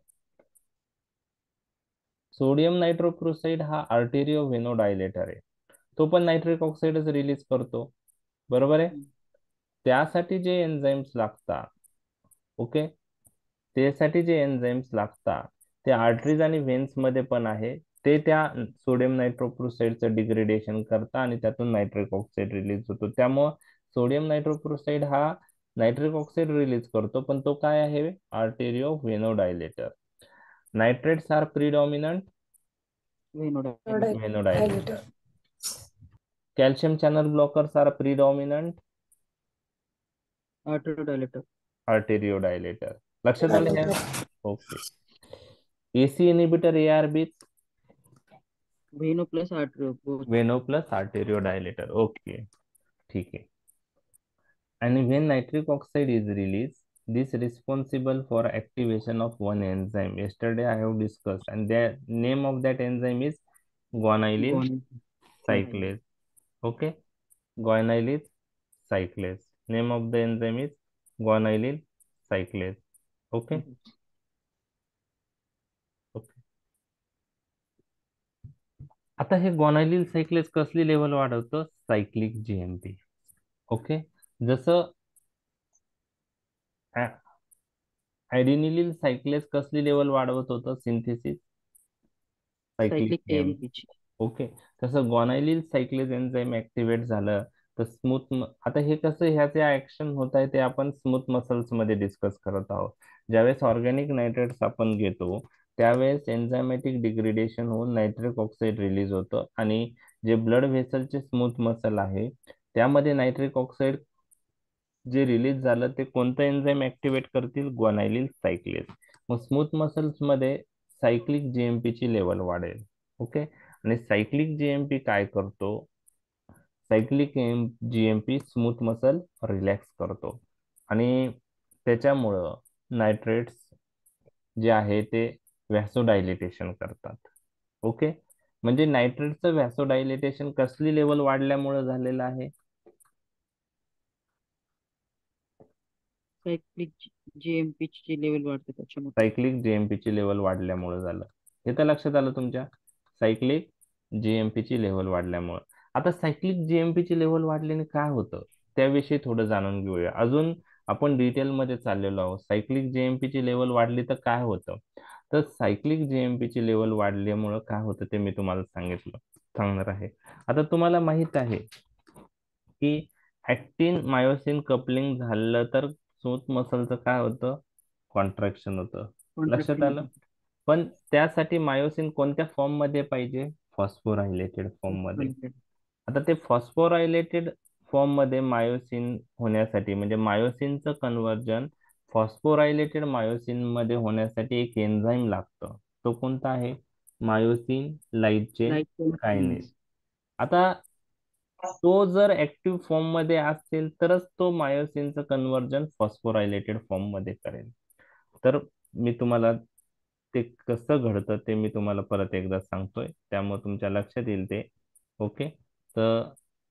सोडियम नायट्रोक्लोराईड हा आर्टेरिओ व्हेनोडायलेटर आहे, तो पण नायट्रिक ऑक्साईडच रिलीज करतो, बरोबर आहे. त्यासाठी जे एन्झाईम्स लागतात, ओके, त्यासाठी जे एन्झाईम्स लागतात ते आर्टरीज आणि व्हेन्स मध्ये पण आहे, ते त्या सोडियम नायट्रोक्लोराईडचं डिग्रेडेशन करतात आणि त्यातून नायट्रिक ऑक्साईड रिलीज होतो. त्यामुळं सोडियम नायट्रोक्लोराईड हा नायट्रिक ऑक्साईड रिलीज करतो, पण तो काय आहे? Arterio venodilator. Nitrates are predominant venodilator. Calcium channel blockers are predominant arteriodilator. Arteriodilator. लक्षात आलं ह्या? Okay. ACE inhibitor ARB veno plus arterio. Veno plus arteriodilator. Okay, ठीक आहे. And when nitric oxide is released, this responsible for activation of one enzyme. Yesterday I have discussed, and the name of that enzyme is guanylyl cyclase. Okay, guanylyl cyclase. Name of the enzyme is guanylyl cyclase. Okay. Okay. आता हे guanylyl cyclase कसली लेवल वाढवतं? Cyclic GMP. ओके, जसं ऍडिनिलिल सायक्लेस कसली लेवल वाढवत होतं? Synthesis cyclic GMP. ओके, तसं गुआनायलिल सायक्लेस एन्झाइम ऍक्टिव्हेट झालं तर स्मूथ, आता हे कसं ह्याचे ऍक्शन होत आहे ते आपण स्मूथ मसल्स मध्ये डिस्कस करत आहोत. ज्यावेळेस ऑर्गॅनिक नायट्रेट्स आपण घेतो त्यावेळेस एन्झायमॅटिक डिग्रेडेशन होऊन नायट्रिक ऑक्साईड रिलीज होतं आणि जे ब्लड व्हेसलचे स्मूथ मसल आहे त्यामध्ये नायट्रिक ऑक्साईड जे रिलीज झालं ते कोणतं एन्झाइम ऍक्टिव्हेट करतील? Guanylyl cyclase. मग स्मूथ मसल्स मध्ये सायक्लिक जीएमपी ची लेवल वाढेल. ओके, आणि सायक्लिक जीएमपी काय करतो? Cyclic GMP smooth muscle relax करतो आणि त्याच्यामुळं नायट्रेट्स जे आहे ते व्हॅसोडायलेटेशन करतात. ओके, म्हणजे नायट्रेटचं व्हॅसोडायलेटेशन कसली लेवल वाढल्यामुळे झालेलं आहे? सायक्लिक जीएमपी ची लेवल वाढते त्याच्यामुळे. सायक्लिक जीएमपी ची लेवल वाढल्यामुळे झालं. हे तर लक्षात आलं तुमच्या? सायक्लिक जीएमपी ची लेवल वाढल्यामुळे. आता सायक्लिक जीएमपी ची लेवल वाढल्याने काय होतं त्याविषयी थोडं जाणून घेऊया. अजून आपण डिटेल मध्ये चाललेलो आहोत. सायक्लिक जीएमपी ची लेवल वाढली तर काय होतं? तर सायक्लिक जीएमपी ची लेवल वाढल्यामुळे काय होतं ते मी तुम्हाला सांगितलं सांगणार आहे. आता तुम्हाला माहित आहे की ऍक्टिन मायोसिन कपलिंग झालं तर स्मूथ मसलचं काय होतं? कॉन्ट्रॅक्शन होतं. लक्षात आलं? पण त्यासाठी मायोसिन कोणत्या फॉर्म मध्ये पाहिजे? फॉस्फोरायलेटेड फॉर्म मध्ये. आता ते फॉस्फोरायलेटेड फॉर्म मध्ये मायोसिन होण्यासाठी म्हणजे मायोसिनचं कन्व्हर्जन फॉस्फोरायलेटेड मायोसिन मध्ये होण्यासाठी एक एन्झाइम लागतं. तो कोणता आहे? Myosin light chain kinase. आता तो जर ऍक्टिव्ह फॉर्म मध्ये असेल तरच तो मायोसिनचं कन्व्हर्जन फॉस्फोरायलेटेड फॉर्म मध्ये करेल. तर मी तुम्हाला ते कसं घडतं ते मी तुम्हाला परत एकदा सांगतोय, त्यामुळे तुमच्या लक्षात येईल ते. ओके, तर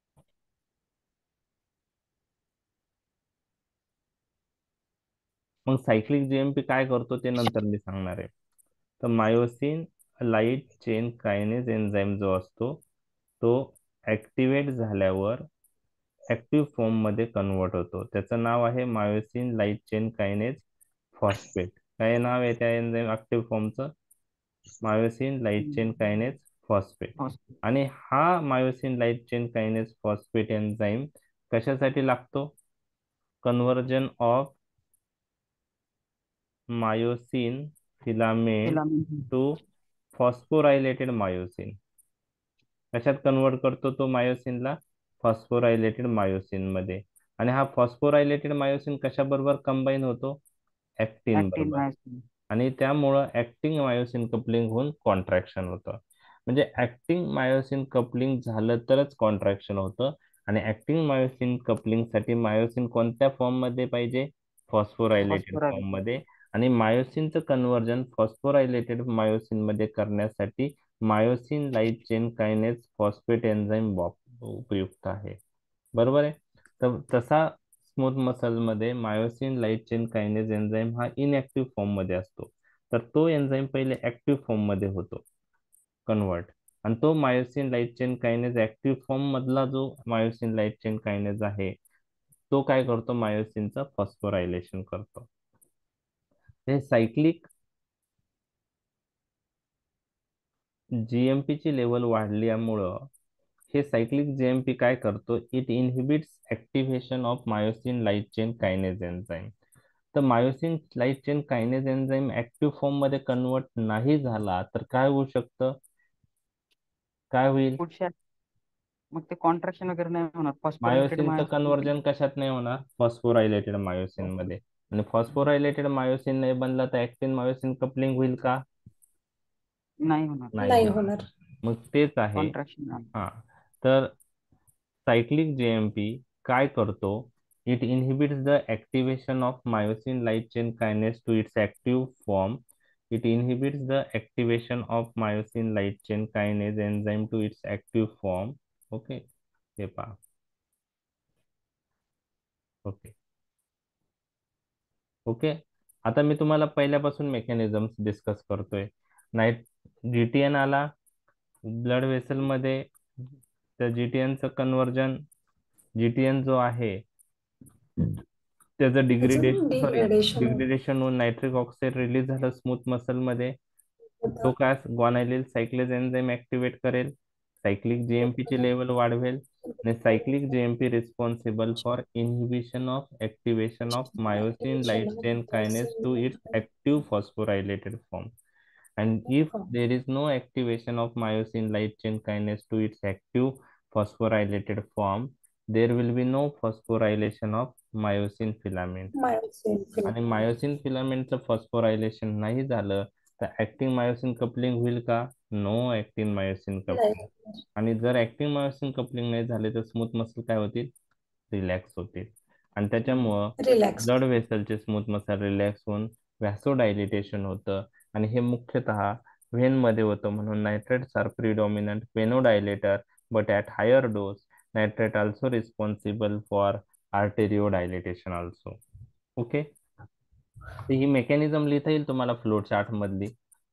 मग सायक्लिक जीएमपी काय करतो ते नंतर मी सांगणार आहे. तर myosin light chain kinase enzyme जो असतो तो ऍक्टिव्हेट झाल्यावर ऍक्टिव्ह फॉर्म मध्ये कन्वर्ट होतो. त्याचं नाव आहे myosin light chain kinase phosphate. काय नाव आहे त्या एन्झाइम ऍक्टिव्ह फॉर्मचं? Myosin light chain kinase phosphate. आणि हा myosin light chain kinase phosphate enzyme कशासाठी लागतो? Conversion of myosin filament filament to phosphorylated myosin. कशात कन्वर्ट करतो तो मायोसिनला? फॉस्फोरायलेटेड मायोसिन मध्ये. आणि हा फॉस्फोरायलेटेड मायोसिन कशाबरोबर कंबाईन होतो? ऍक्टिन ऍक्टिन बरोबर. मायोसिन. आणि त्यामुळं ऍक्टिंग मायोसिन कपलिंग होऊन कॉन्ट्रॅक्शन होतं. म्हणजे ऍक्टिंग मायोसिन कपलिंग झालं तरच कॉन्ट्रॅक्शन होतं. आणि ऍक्टिंग मायोसिन कपलिंग साठी मायोसिन कोणत्या फॉर्म मध्ये पाहिजे? Phosphorylated form phosphorylated. मध्ये. आणि मायोसिनचं कन्वर्जन फॉस्फोरायलेटेड मायोसिन मध्ये करण्यासाठी myosin light chain kinase phosphate enzyme उपयुक्त आहे. बरोबर आहे. तर तसा स्मूथ मसल मध्ये myosin light chain kinase enzyme हा इनएक्टिव्ह फॉर्म मध्ये असतो. तर तो एन्झाईम पहिले ऍक्टिव्ह फॉर्म मध्ये होतो कन्वर्ट. आणि तो myosin light chain kinase active form मधला जो मायोसिन लाईट चेन कायनेज आहे तो काय करतो? मायोसिनचं फॉस्फोरायलेशन करतो. हे सायक्लिक जीएमपी ची लेवल वाढल्यामुळं हे सायक्लिक जीएमपी काय करतो? It inhibits activation of myosin light chain kinase enzyme. तर myosin light chain kinase enzyme active form मध्ये कन्वर्ट नाही झाला तर काय होऊ शकतं? काय होईल? पुढच्या मग ते कॉन्ट्रॅक्शन वगैरे नाही होणार. फॉस्फोरायलेटेड मायोसिनचं मायोसिन. कन्वर्जन कशात नाही होणार? फॉस्फोरायलेटेड मायोसिन मध्ये. आणि फॉस्फोरायलेटेड मायोसिन नाही बनला तर ऍक्टिन मायोसिन कपलिंग होईल का? नाही होणार. नाही नाही होणार. होणार. मग तेच आहे. कॉन्ट्रॅक्शन. हा. तर सायक्लिक जेएमपी काय करतो? It inhibits the activation of myosin light chain kinase to its active form. It inhibits the activation of myosin light chain kinase enzyme to its active form. Okay. हे पहा. ओके. ओके. आता मी तुम्हाला पहिल्यापासून मेकॅनिझम डिस्कस करतोय. नाईट जीटीएन आला ब्लड वेसल मध्ये. त्या जीटीएनचं कन्वर्जन, जीटीएन जो आहे त्याचं डिग्रेडेशन सॉरी डिग्रेडेशन डिग्रेडेशन होऊन नायट्रिक ऑक्साईड रिलीज झालं स्मूथ मसल मध्ये. तो काय ग्वानायलिल सायक्लेज एन्झाईम ऍक्टिव्हेट करेल, सायक्लिक जीएमपी ची लेवल वाढवेल. आणि cyclic GMP responsible for inhibition of activation of myosin light chain kinase to its active phosphorylated form. And if there is no activation of myosin light chain kinase to its active phosphorylated form, there will be no phosphorylation of myosin filament. Myosin आणि मायोसिन फिलामेंटचं फॉस्फोरायलेशन नाही झालं तर ऍक्टिंग मायोसिन कपलिंग होईल का? No actin myosin coupling. आणि जर ऍक्टिंग मायोसिन कपलिंग नाही झाले तर स्मूथ मसल काय होतील? रिलॅक्स होतील. आणि त्याच्यामुळं रिलॅक्स. ब्लड वेसलचे स्मूथ मसल रिलॅक्स होऊन व्हॅसोडायलिटेशन होतं. आणि हे मुख्यतः व्हेन मध्ये होतं. म्हणून nitrates are predominant venodilator, but at higher dose nitrate also responsible for arteriodilatation also. Okay. तर ही मेकॅनिझम लिहिता येईल तुम्हाला फ्लो चार्ट मधली.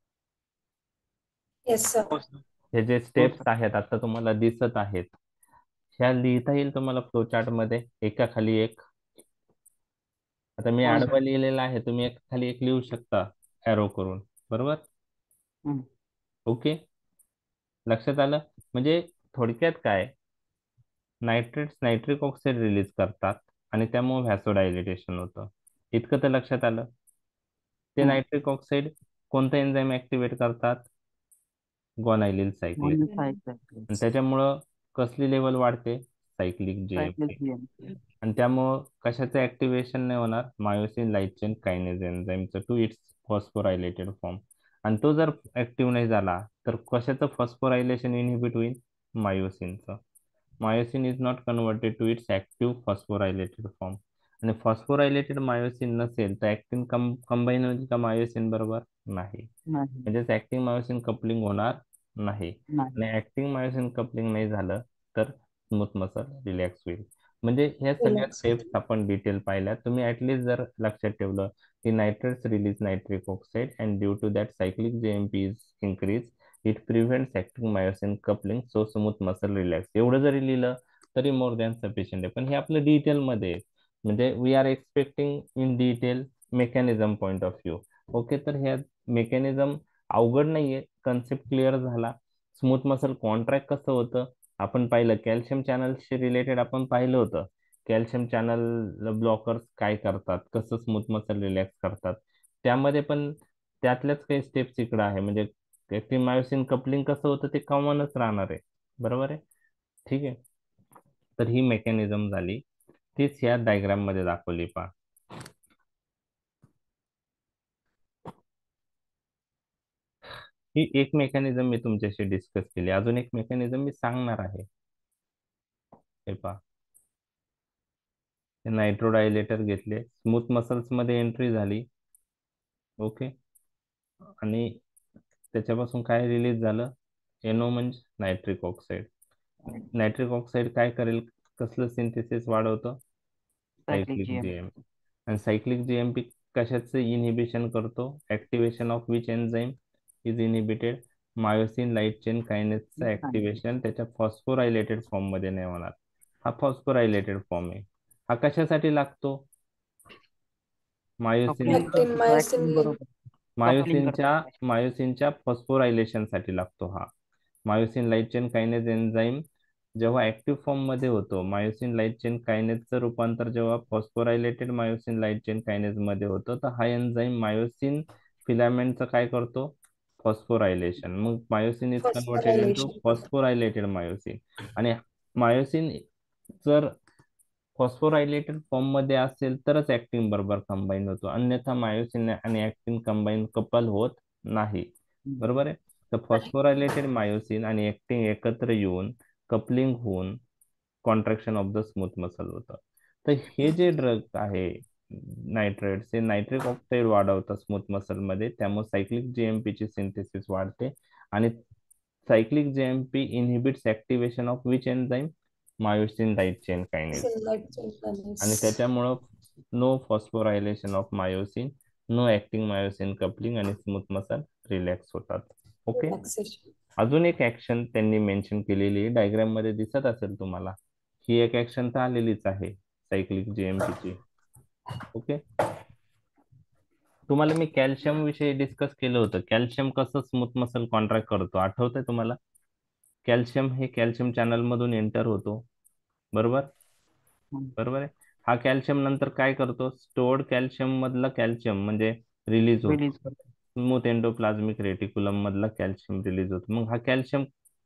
Yes sir. हे जे स्टेप्स आहेत आता तुम्हाला दिसत आहेत ह्या लिहिता येईल तुम्हाला फ्लो चार्ट मध्ये एका खाली एक. आता मी हो, सर. आडवा लिहिलेला आहे, तुम्ही एक खाली एक लिहू शकता एरो करून. बरोबर. हम्म. ओके. लक्षात आलं? म्हणजे थोडक्यात काय, नायट्रेट्स नायट्रिक ऑक्साईड रिलीज करतात आणि त्यामुळे व्हॅसोडायलिटेशन होतं. इतकं तर लक्षात आलं. ते हम्म. नायट्रिक ऑक्साईड कोणतं एन्झाईम ऍक्टिव्हेट करतात? ग्वानायलिल सायक्लेज. म्हणून आणि सायक्लिक. त्याच्यामुळं कसली लेवल वाढते? Cyclic GMP. सायक्लिक. आणि त्यामुळं कशाचं ऍक्टिव्हेशन नाही होणार? मायोसिन लाईट चेन कायनेज एन्झाईमचं टू इट्स फॉस्फोरायलेटेड फॉर्म. आणि तो जर ऍक्टिव्ह नाही झाला तर कशाचं फॉस्फोरायलेशन इनहिबिट होईल? मायोसिनचं. Myosin is not converted to its active phosphorylated form. आणि फॉस्फोरायलेटेड मायोसिन नसेल तर ऍक्टिन कम कंबाईन होईल का मायोसिन बरोबर? नाही. नाही. म्हणजेच ऍक्टिंग मायोसिन कपलिंग होणार नाही. नाही. आणि ऍक्टिंग मायोसिन कपलिंग नाही झालं तर स्मूथ मसल रिलॅक्स होईल. म्हणजे ह्या सगळ्या Relax. स्टेप्स आपण डिटेल पाहिल्या. तुम्ही ऍटलीस्ट जर लक्षात ठेवलं की nitrates release nitric oxide and due to that cyclic GMP is increase, it prevents actin myosin coupling so smooth muscle relax. एवढं जरी लिहिलं तरी मोर दॅन सफिशियंट आहे. पण हे आपलं डिटेल मध्ये आहे. म्हणजे we are expecting in detail mechanism point of view. Okay. तर ह्या मेकॅनिझम अवघड नाहीये, कन्सेप्ट क्लिअर झाला. स्मूथ मसल कॉन्ट्रॅक्ट कसं होतं आपण पाहिलं. कॅल्शियम चॅनल्सशी रिलेटेड आपण पाहिलं होतं कॅल्शियम चॅनल ब्लॉकर्स काय करतात, कसं स्मूथ मसल रिलॅक्स करतात, त्यामध्ये पण त्यातल्याच काही स्टेप्स इकडे आहे. म्हणजे ऍक्टिव्ह मायोसिन कपलिंग कसं होतं ते कॉमनच राहणार आहे. बरोबर आहे, ठीक आहे. तर ही मेकॅनिझम झाली, तीच या डायग्राम मध्ये दाखवली पहा. ही एक मेकॅनिझम मी तुमच्याशी डिस्कस केली. अजून एक मेकॅनिझम मी सांगणार आहे. हे पहा, नायट्रोडायलेटर घेतले, स्मूथ मसल्स मध्ये एंट्री झाली. ओके, आणि त्याच्यापासून काय रिलीज झालं, एनओ म्हणजे नायट्रिक ऑक्साईड. नायट्रिक ऑक्साईड काय करेल, कसलं सिंथेसिस वाढवतं, सायक्लिक सायक्लिक जीएम जीएम. आणि सायक्लिक जीएमपी कशाचं इनहिबिशन करतो, activation of which enzyme is inhibited, myosin light chain कायनेसचं ऍक्टिव्हेशन. त्याच्या फॉस्फोरायलेटेड फॉर्म मध्ये नाही होणार. हा फॉस्फोरायलेटेड फॉर्म आहे. हा कशासाठी लागतो, मायोसिन Actin myosin link. बरोबर मायोसिनच्या मायोसिनच्या फॉस्फोरायलेशन साठी लागतो हा. Myosin light chain kinase enzyme जेव्हा ऍक्टिव्ह फॉर्म मध्ये होतो, मायोसिन लाईट चेन कायनेजचं रूपांतर जेव्हा phosphorylated myosin light chain kinase मध्ये होतं, तर हा एन्झाईम मायोसिन फिलामेंटचं काय करतो, फॉस्फोरायलेशन. मग myosin is converted into Phosphorylation. Phosphorylated myosin. आणि मायोसिन जर फॉस्फोरायलेटेड फॉर्म मध्ये असेल तरच ऍक्टिन बरोबर कंबाईन होतो, अन्यथा मायोसिन आणि ऍक्टिन कंबाईन कपल होत नाही. बरोबर आहे. तर फॉस्फोरायलेटेड मायोसिन आणि ऍक्टिन एकत्र येऊन कपलिंग होऊन contraction of the smooth muscle होतं. तर हे जे ड्रग आहे नायट्रेट्स, हे नायट्रिक ऑक्साईड वाढवतात स्मूथ मसल मध्ये, त्यामुळे सायक्लिक जीएमपी ची सिंथेसिस वाढते. आणि cyclic GMP inhibits activation of which enzyme, myosin light chain kinase. Myosin light chain kinase. आणि त्याच्यामुळं no phosphorylation of myosin, no actin myosin coupling, आणि स्मूथ मसल रिलॅक्स होतात. ओके. Relaxation. अजून एक ऍक्शन त्यांनी मेन्शन केलेली डायग्राम मध्ये दिसत असेल तुम्हाला. ही एक ऍक्शन तर आलेलीच आहे सायक्लिक जीएमपी ची. ओके, तुम्हाला मी कॅल्शियम विषयी डिस्कस केलं होतं. कॅल्शियम कसं स्मूथ मसल कॉन्ट्रॅक्ट करतो आठवतंय तुम्हाला. कॅल्शियम हे कॅल्शियम चॅनल मधून एंटर होतो. बरोबर बरोबर आहे. हा कॅल्शियम नंतर काय करतो, स्टोर्ड कॅल्शियम मधला कॅल्शियम म्हणजे रिलीज होतो, रिलीज करतो. स्मूथ एंडोप्लाझमिक रेटिक्युलम मधला कॅल्शियम रिलीज होतो. मग हा कॅल्शियम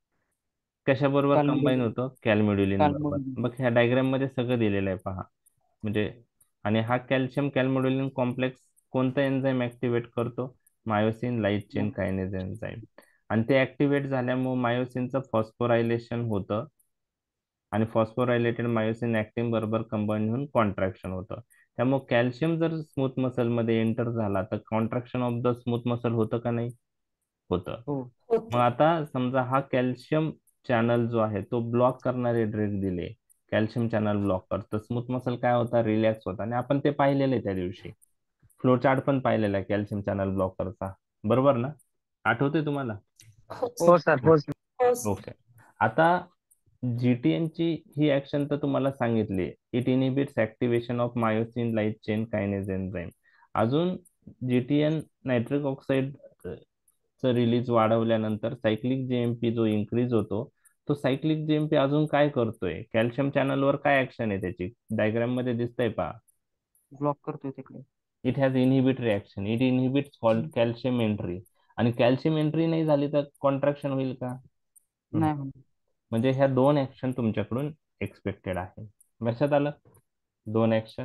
कशाबरोबर कंबाईन होतो, कॅल्मिड्युलिन बरोबर. मग ह्या डायग्राम मध्ये सगळं दिलेलं आहे पहा. म्हणजे आणि हा कॅल्शियम कॅल्मिड्युलिन कॉम्प्लेक्स कोणता एन्झाईम ऍक्टिव्हेट करतो, myosin light chain kinase enzyme. आणि ते ऍक्टिव्हेट झाल्यामुळे मायोसिनचं फॉस्फोरायलेशन होतं, आणि फॉस्फोरायलेटेड मायोसिन ऍक्टिन बरोबर कंबाईन होऊन कॉन्ट्रॅक्शन होतं. त्यामुळे कॅल्शियम जर स्मूथ मसल मध्ये एंटर झाला तर contraction of the smooth muscle होतं का नाही, होतं. मग होतं. आता समजा हा कॅल्शियम चॅनल जो आहे तो ब्लॉक करणारे ड्रग दिले, कॅल्शियम चॅनल ब्लॉकर, तर स्मूथ मसल काय होता, रिलॅक्स होता. आणि आपण ते पाहिलेलं आहे त्या दिवशी, फ्लो चार्ट पण पाहिलेला आहे कॅल्शियम चॅनल ब्लॉकरचा. बरोबर ना, आठवते तुम्हाला. हो सर हो सर हो sir. ओके. आता जीटीएन ची ही ऍक्शन तर तुम्हाला सांगितली, it inhibits activation of myosin light chain kinase enzyme. अजून जीटीएन नायट्रिक ऑक्साईड च रिलीज वाढवल्यानंतर सायक्लिक जीएमपी जो इन्क्रीज होतो, तो सायक्लिक जीएमपी अजून काय करतोय, कॅल्शियम चॅनलवर काय ऍक्शन आहे त्याची, डायग्राम मध्ये दिसतंय पहा. ब्लॉक करतोय तिकडे. It has inhibitory action, it inhibits calcium entry. आणि कॅल्शियम एंट्री नाही झाली तर कॉन्ट्रॅक्शन होईल का, नाही होणार. म्हणजे ह्या दोन ऍक्शन तुमच्याकडून एक्सपेक्टेड आहे. लक्षात आलं, दोन ऍक्शन.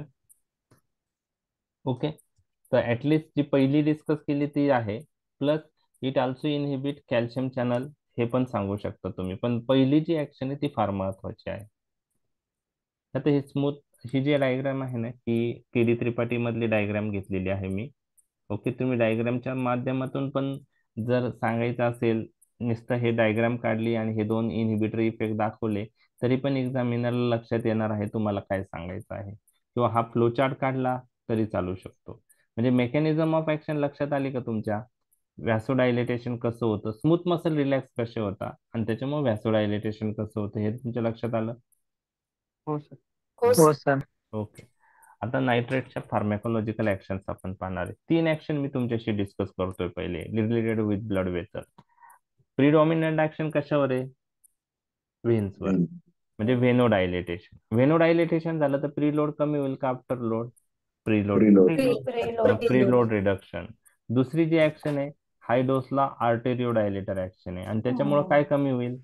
ओके, तर ऍटलिस्ट जी पहिली डिस्कस केली ती आहे, plus it also inhibit calcium channel, हे पण सांगू शकता तुम्ही. पण पहिली जी ऍक्शन आहे ती फार महत्वाची आहे. आता हे स्मूथ, ही जी डायग्राम आहे ना, ही के डी त्रिपाठी मधली डायग्राम घेतलेली आहे मी. ओके, तुम्ही डायग्रामच्या माध्यमातून पण जर सांगायचं असेल, नुसतं हे डायग्राम काढली आणि हे दोन इनहिबिटरी इफेक्ट दाखवले, तरी पण एक्झामिनरला लक्षात येणार आहे तुम्हाला काय सांगायचं आहे. किंवा हा फ्लो चार्ट काढला तरी चालू शकतो. म्हणजे मेकॅनिझम ऑफ ऍक्शन लक्षात आली का तुमच्या, व्हॅसोडायलेटेशन कसं होतं, स्मूथ मसल रिलॅक्स कसे होता, आणि त्याच्यामुळे व्हॅसोडायलेटेशन कसं होतं हे तुमच्या लक्षात आलं. हो सर हो हो sir. सर ओके, आता नायट्रेटच्या फार्मॅकोलॉजिकल ऍक्शन्स आपण पाहणार आहे. तीन ऍक्शन मी तुमच्याशी डिस्कस करतोय. पहिले related with blood vessel. Predominant action कशावर आहे, व्हेन्सवर. म्हणजे व्हेनोडायलेटेशन. व्हेनोडायलेटेशन झालं तर प्रीलोड कमी होईल का after load? Preload. Preload. Preload. Preload reduction. दुसरी जी ऍक्शन आहे हाय डोसला आर्टेरिओ डायलेटर ऍक्शन आहे आणि त्याच्यामुळे काय कमी होईल?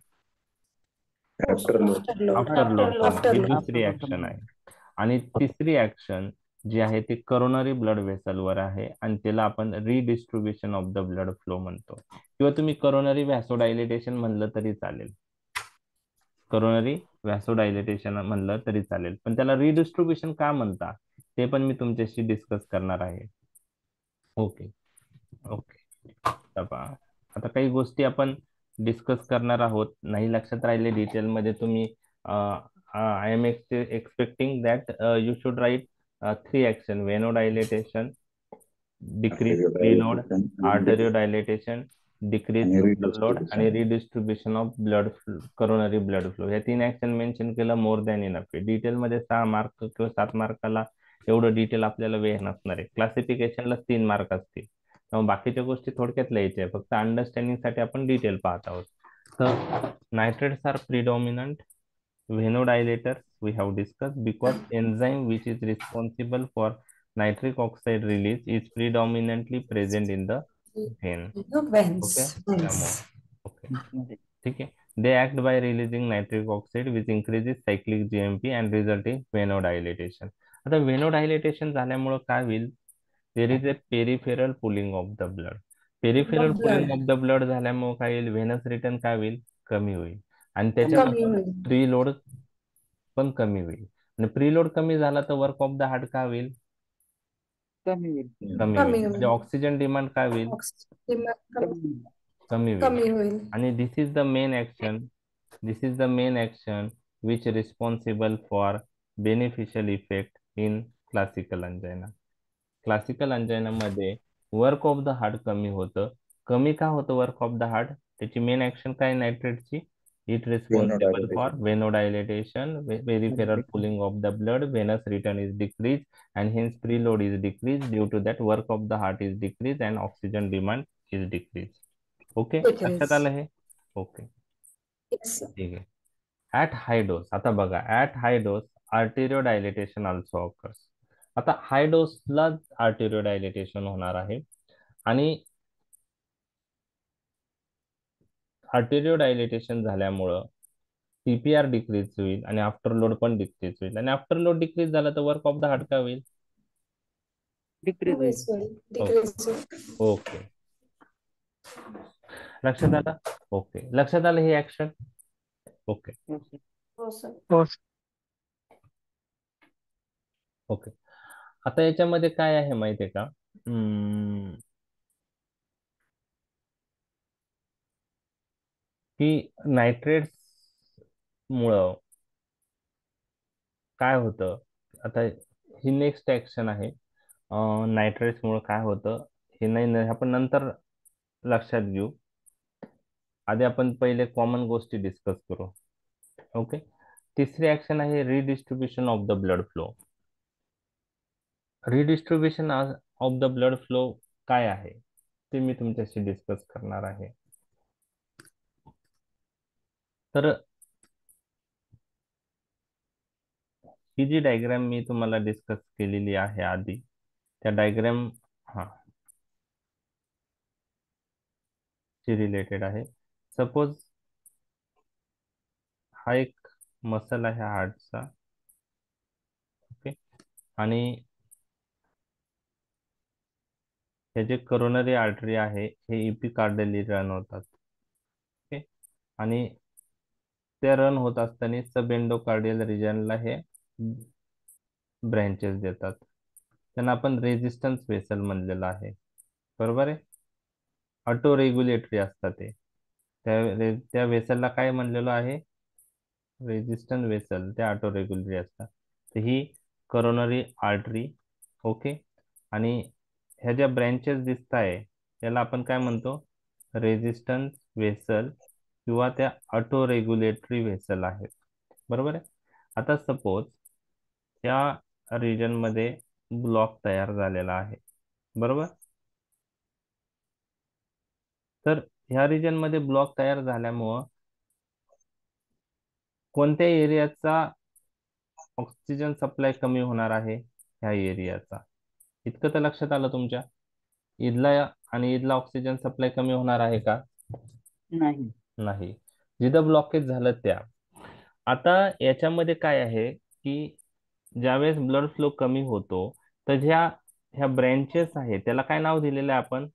After load. After load. After load After ही load. दुसरी ऍक्शन आहे. आणि तिसरी ऍक्शन जी आहे ती करोनरी ब्लड वर आहे आणि त्याला आपण redistribution of the blood flow म्हणतो, किंवा तुम्ही करोनरी व्हॅसोडायलेटेशन म्हणलं तरी चालेल. करोनरी व्हॅसोडायलेटेशन म्हणलं तरी चालेल, पण त्याला रिडिस्ट्रीब्युशन का म्हणता ते पण मी तुमच्याशी डिस्कस करणार आहे. ओके ओके आता काही गोष्टी आपण डिस्कस करणार आहोत. नाही लक्षात राहिले डिटेलमध्ये तुम्ही, I am expecting that you should write three action: venodilatation, decrease preload, arterio dilatation, decrease आणि लोड आणि redistribution. Redistribution of blood coronary blood flow. या तीन ऍक्शन मेन्शन केलं मोर दॅन इनफ आहे. डिटेलमध्ये सहा मार्क किंवा सात मार्काला एवढं डिटेल आपल्याला वेळ नसणार आहे. क्लासिफिकेशनला तीन मार्क असतील, त्यामुळे बाकीच्या गोष्टी थोडक्यात लिहायच्या, फक्त अंडरस्टँडिंग साठी आपण डिटेल पाहत आहोत. तर nitrates are predominant venodilators we have discussed because enzyme which is responsible for nitric oxide release is predominantly present in the vein. The veins. Okay, Veins. त्यामुळे okay, ठीक आहे. They act by releasing nitric oxide which increases cyclic G M P and resulting venodilatation. आता venodilatation झाल्यामुळे काय होईल? There is a peripheral pooling of the blood. Peripheral The pooling blood. of the blood झाल्यामुळे काय होईल? व्हेनस रिटर्न काय होईल? कमी होईल आणि कमी त्याच्यामध्ये होईल. प्रीलोड पण कमी होईल. आणि प्रीलोड कमी झाला तर वर्क ऑफ द हार्ट काय होईल? कमी होईल. कमी कमी होईल. होईल. म्हणजे ऑक्सिजन डिमांड काय होईल? Oxygen कमी कमी कमी होईल. कमी होईल. आणि this is the main action this is the main action which responsible for beneficial effect in classical angina. Classical angina मध्ये वर्क ऑफ द हार्ट कमी होतं. कमी का होतं वर्क ऑफ द हार्ट? त्याची मेन ऍक्शन काय नायट्रेटची? It responsible for Venodilatation. venodilatation, peripheral pooling of the blood, venous return is decreased, and hence preload is decreased. Due to that, work of the heart is decreased and oxygen demand is decreased. Okay, Decrease. लक्षात आलं हे? Okay, Yes, sir. ठीक आहे. At high dose, आता बघा, at high dose arteriodilation also occurs. आता हाय डोसला आर्टेरिओडायलेटेशन होणार आहे आणि आर्टेरिओडायलेटेशन झाल्यामुळं सीपीआर डिक्रीज होईल आणि आफ्टर लोड पण डिक्रीज होईल. आणि आफ्टर लोड डिक्रीज झाला तर वर्क ऑफ द हार्ट काय होईल? डिक्रीज होईल. Decrease होईल. Decrease होईल. ओके, लक्षात आलं? ओके, लक्षात आलं ही ऍक्शन? ओके हो सर. हो. ओके आता याच्यामध्ये काय आहे माहितीये का? हम्म, की नायट्रेट्स मुळे काय होतं? आता ही नेक्स्ट ऍक्शन आहे. नायट्रेट्स मुळे काय होतं हे नाही, आपण नंतर लक्षात घेऊ. आधी आपण पहिले कॉमन गोष्टी डिस्कस करू. ओके, तिसरी ऍक्शन आहे redistribution of the blood flow. Redistribution of the blood flow काय आहे ते मी तुमच्याशी डिस्कस करणार आहे. तर ही जी डायग्राम मी तुम्हाला डिस्कस केलेली आहे आधी, त्या डायग्राम हा ची रिलेटेड आहे. सपोज हा एक मसल आहे हार्टचा. ओके, आणि हे जे करोनरी आर्टरी आहे हे इपिकार्डियली रन होतात. ओके, आणि ते रन होत असताना सब एंडोकार्डियल रिजनला हे ब्रँचेस देतात. त्यांना आपण रेजिस्टन्स वेसल म्हणलेलं आहे. बरोबर आहे? ऑटो रेग्युलेटरी असतात ते. त्या त्या वेसलला काय म्हणलेलं आहे? Resistance vessel. त्या ऑटो रेग्युलेटरी असतात. तर ही करोनरी आर्टरी. ओके, आणि ह्या ज्या ब्रँचेस दिसत आहे त्याला आपण काय म्हणतो? रेजिस्टन्स वेसल किंवा त्या ऑटो रेग्युलेटरी वेसल आहेत. बरोबर आहे? आता सपोज त्या रिजन मध्ये ब्लॉक तयार झालेला आहे. बरोबर? तर ह्या रिजन मध्ये ब्लॉक तयार झाल्यामुळं कोणत्या एरियाचा ऑक्सिजन सप्लाय कमी होणार आहे? ह्या एरियाचा. इतकं तर लक्षात आलं तुमच्या? इथला आणि इथला ऑक्सिजन सप्लाय कमी होणार आहे का? नाही. नाही. जिथं ब्लॉकेज झालं त्या. आता याच्यामध्ये काय आहे की ज्यावेळेस ब्लड फ्लो कमी होतो तर ह्या ह्या ब्रँचेस आहे त्याला काय नाव दिलेलं आहे आपण?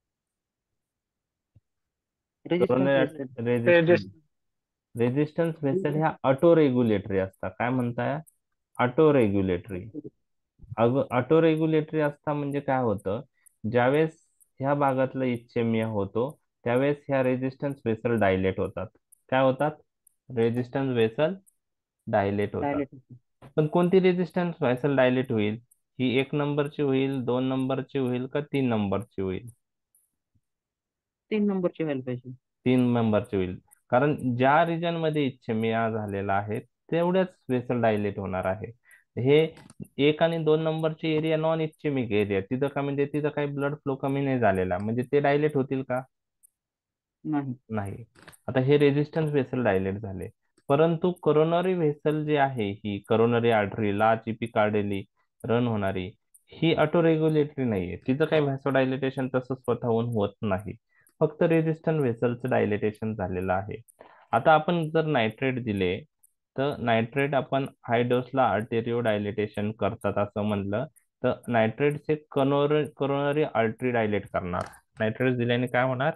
रेजिस्टन्स रेजिस्टन्स रेजिस्टन्स व्हेसल ह्या ऑटो रेग्युलेटरी असतात. काय म्हणताय? Auto regulatory. ऑटो रेग्युलेटरी असता म्हणजे काय होतं, ज्यावेळेस ह्या भागातला इच्छेमिया होतो त्यावेळेस ह्या रेजिस्टन्स व्हेसल डायलेट होतात. काय होतात? रेजिस्टन्स व्हेसल डायलेट होतात. पण कोणती रेजिस्टन्स व्हेसल डायलेट होईल? ही एक नंबरची होईल, दोन नंबरची होईल का तीन नंबरची होईल? तीन नंबरची व्हायला पाहिजे. तीन नंबरची होईल. कारण ज्या रिजन मध्ये इच्छेमिया झालेला आहे तेवढ्याच व्हेसल डायलेट होणार आहे. हे एक आणि दोन नंबरची एरिया नॉन इच्छेमिक एरिया, तिथं का म्हणजे तिथं काही ब्लड फ्लो कमी नाही झालेला, म्हणजे ते डायलेट होतील का? नाही. नाही. आता हे रेजिस्टन्स व्हेसल डायलेट झाले. परंतु करोनरी व्हेसल जे आहे, ही coronary artery large epicardially run होणारी, ही ऑटो रेग्युलेटरी नाहीये. तिथं काही व्हॅसोडायलेटेशन तसं स्वतःहून होत नाही. फक्त रेजिस्टन्स व्हेसलचं डायलेटेशन झालेलं आहे. आता आपण जर नायट्रेट दिले तर नायट्रेट आपण हाय डोसला आर्टेरिओ डायलेटेशन करतात असं म्हणलं तर नायट्रेटचे करोनरी करोनरी आर्टरी डायलेट करणार. नायट्रेट दिल्याने काय होणार?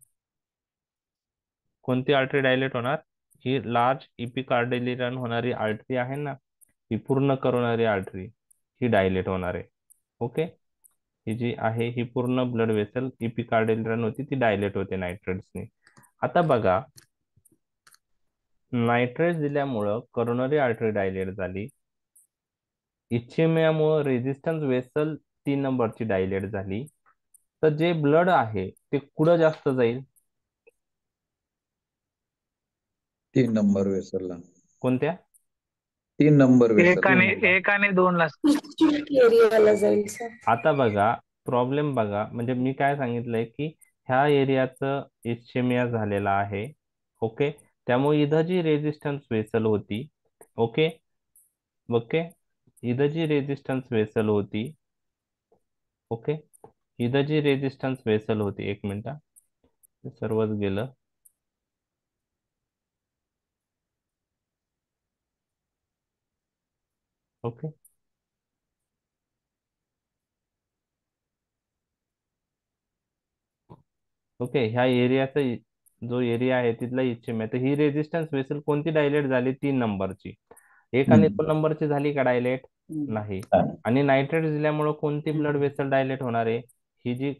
कोणती आर्टरी डायलेट होणार? ही लार्ज इपिकार्डियली रन होणारी आर्टरी आहे ना, ही पूर्ण करोनरी आर्टरी ही डायलेट होणार आहे. ओके. ही जी आहे ही पूर्ण ब्लड वेसल इपिकार्डियली रन होती ती डायलेट होते नायट्रेट्सनी. आता बघा, नायट्रेट दिल्यामुळं करोनरी आर्टरी डायलेट झाली. इच्छेमियामुळं रेजिस्टन्स वेसल तीन नंबरची डायलेट झाली. तर जे ब्लड आहे ते कुठं जास्त जाईल? तीन नंबर वेसलला. कोणत्या? तीन नंबर एक वेसल. आणि एक आणि दोन ला. एरियाला जाईल सर. आता बघा प्रॉब्लेम बघा, म्हणजे मी काय सांगितलंय की ह्या एरियाचं इच्छेमिया झालेला आहे. ओके. त्यामुळे इथं जी रेजिस्टन्स वेसल होती, ओके ओके इथं जी रेजिस्टन्स वेसल होती, ओके इथं जी रेजिस्टन्स वेसल होती, एक मिनिट सर्वच गेलं. ओके ओके ह्या एरियाचा जो एरिया आहे तिथला इच्छेमिया, तर ही रेजिस्टन्स वेसल कोणती डायलेट झाली? तीन नंबरची. एक आणि दोन नंबरची झाली का डायलेट? नाही. आणि नायट्रेट दिल्यामुळे कोणती ब्लड वेसल डायलेट होणार आहे? ही जी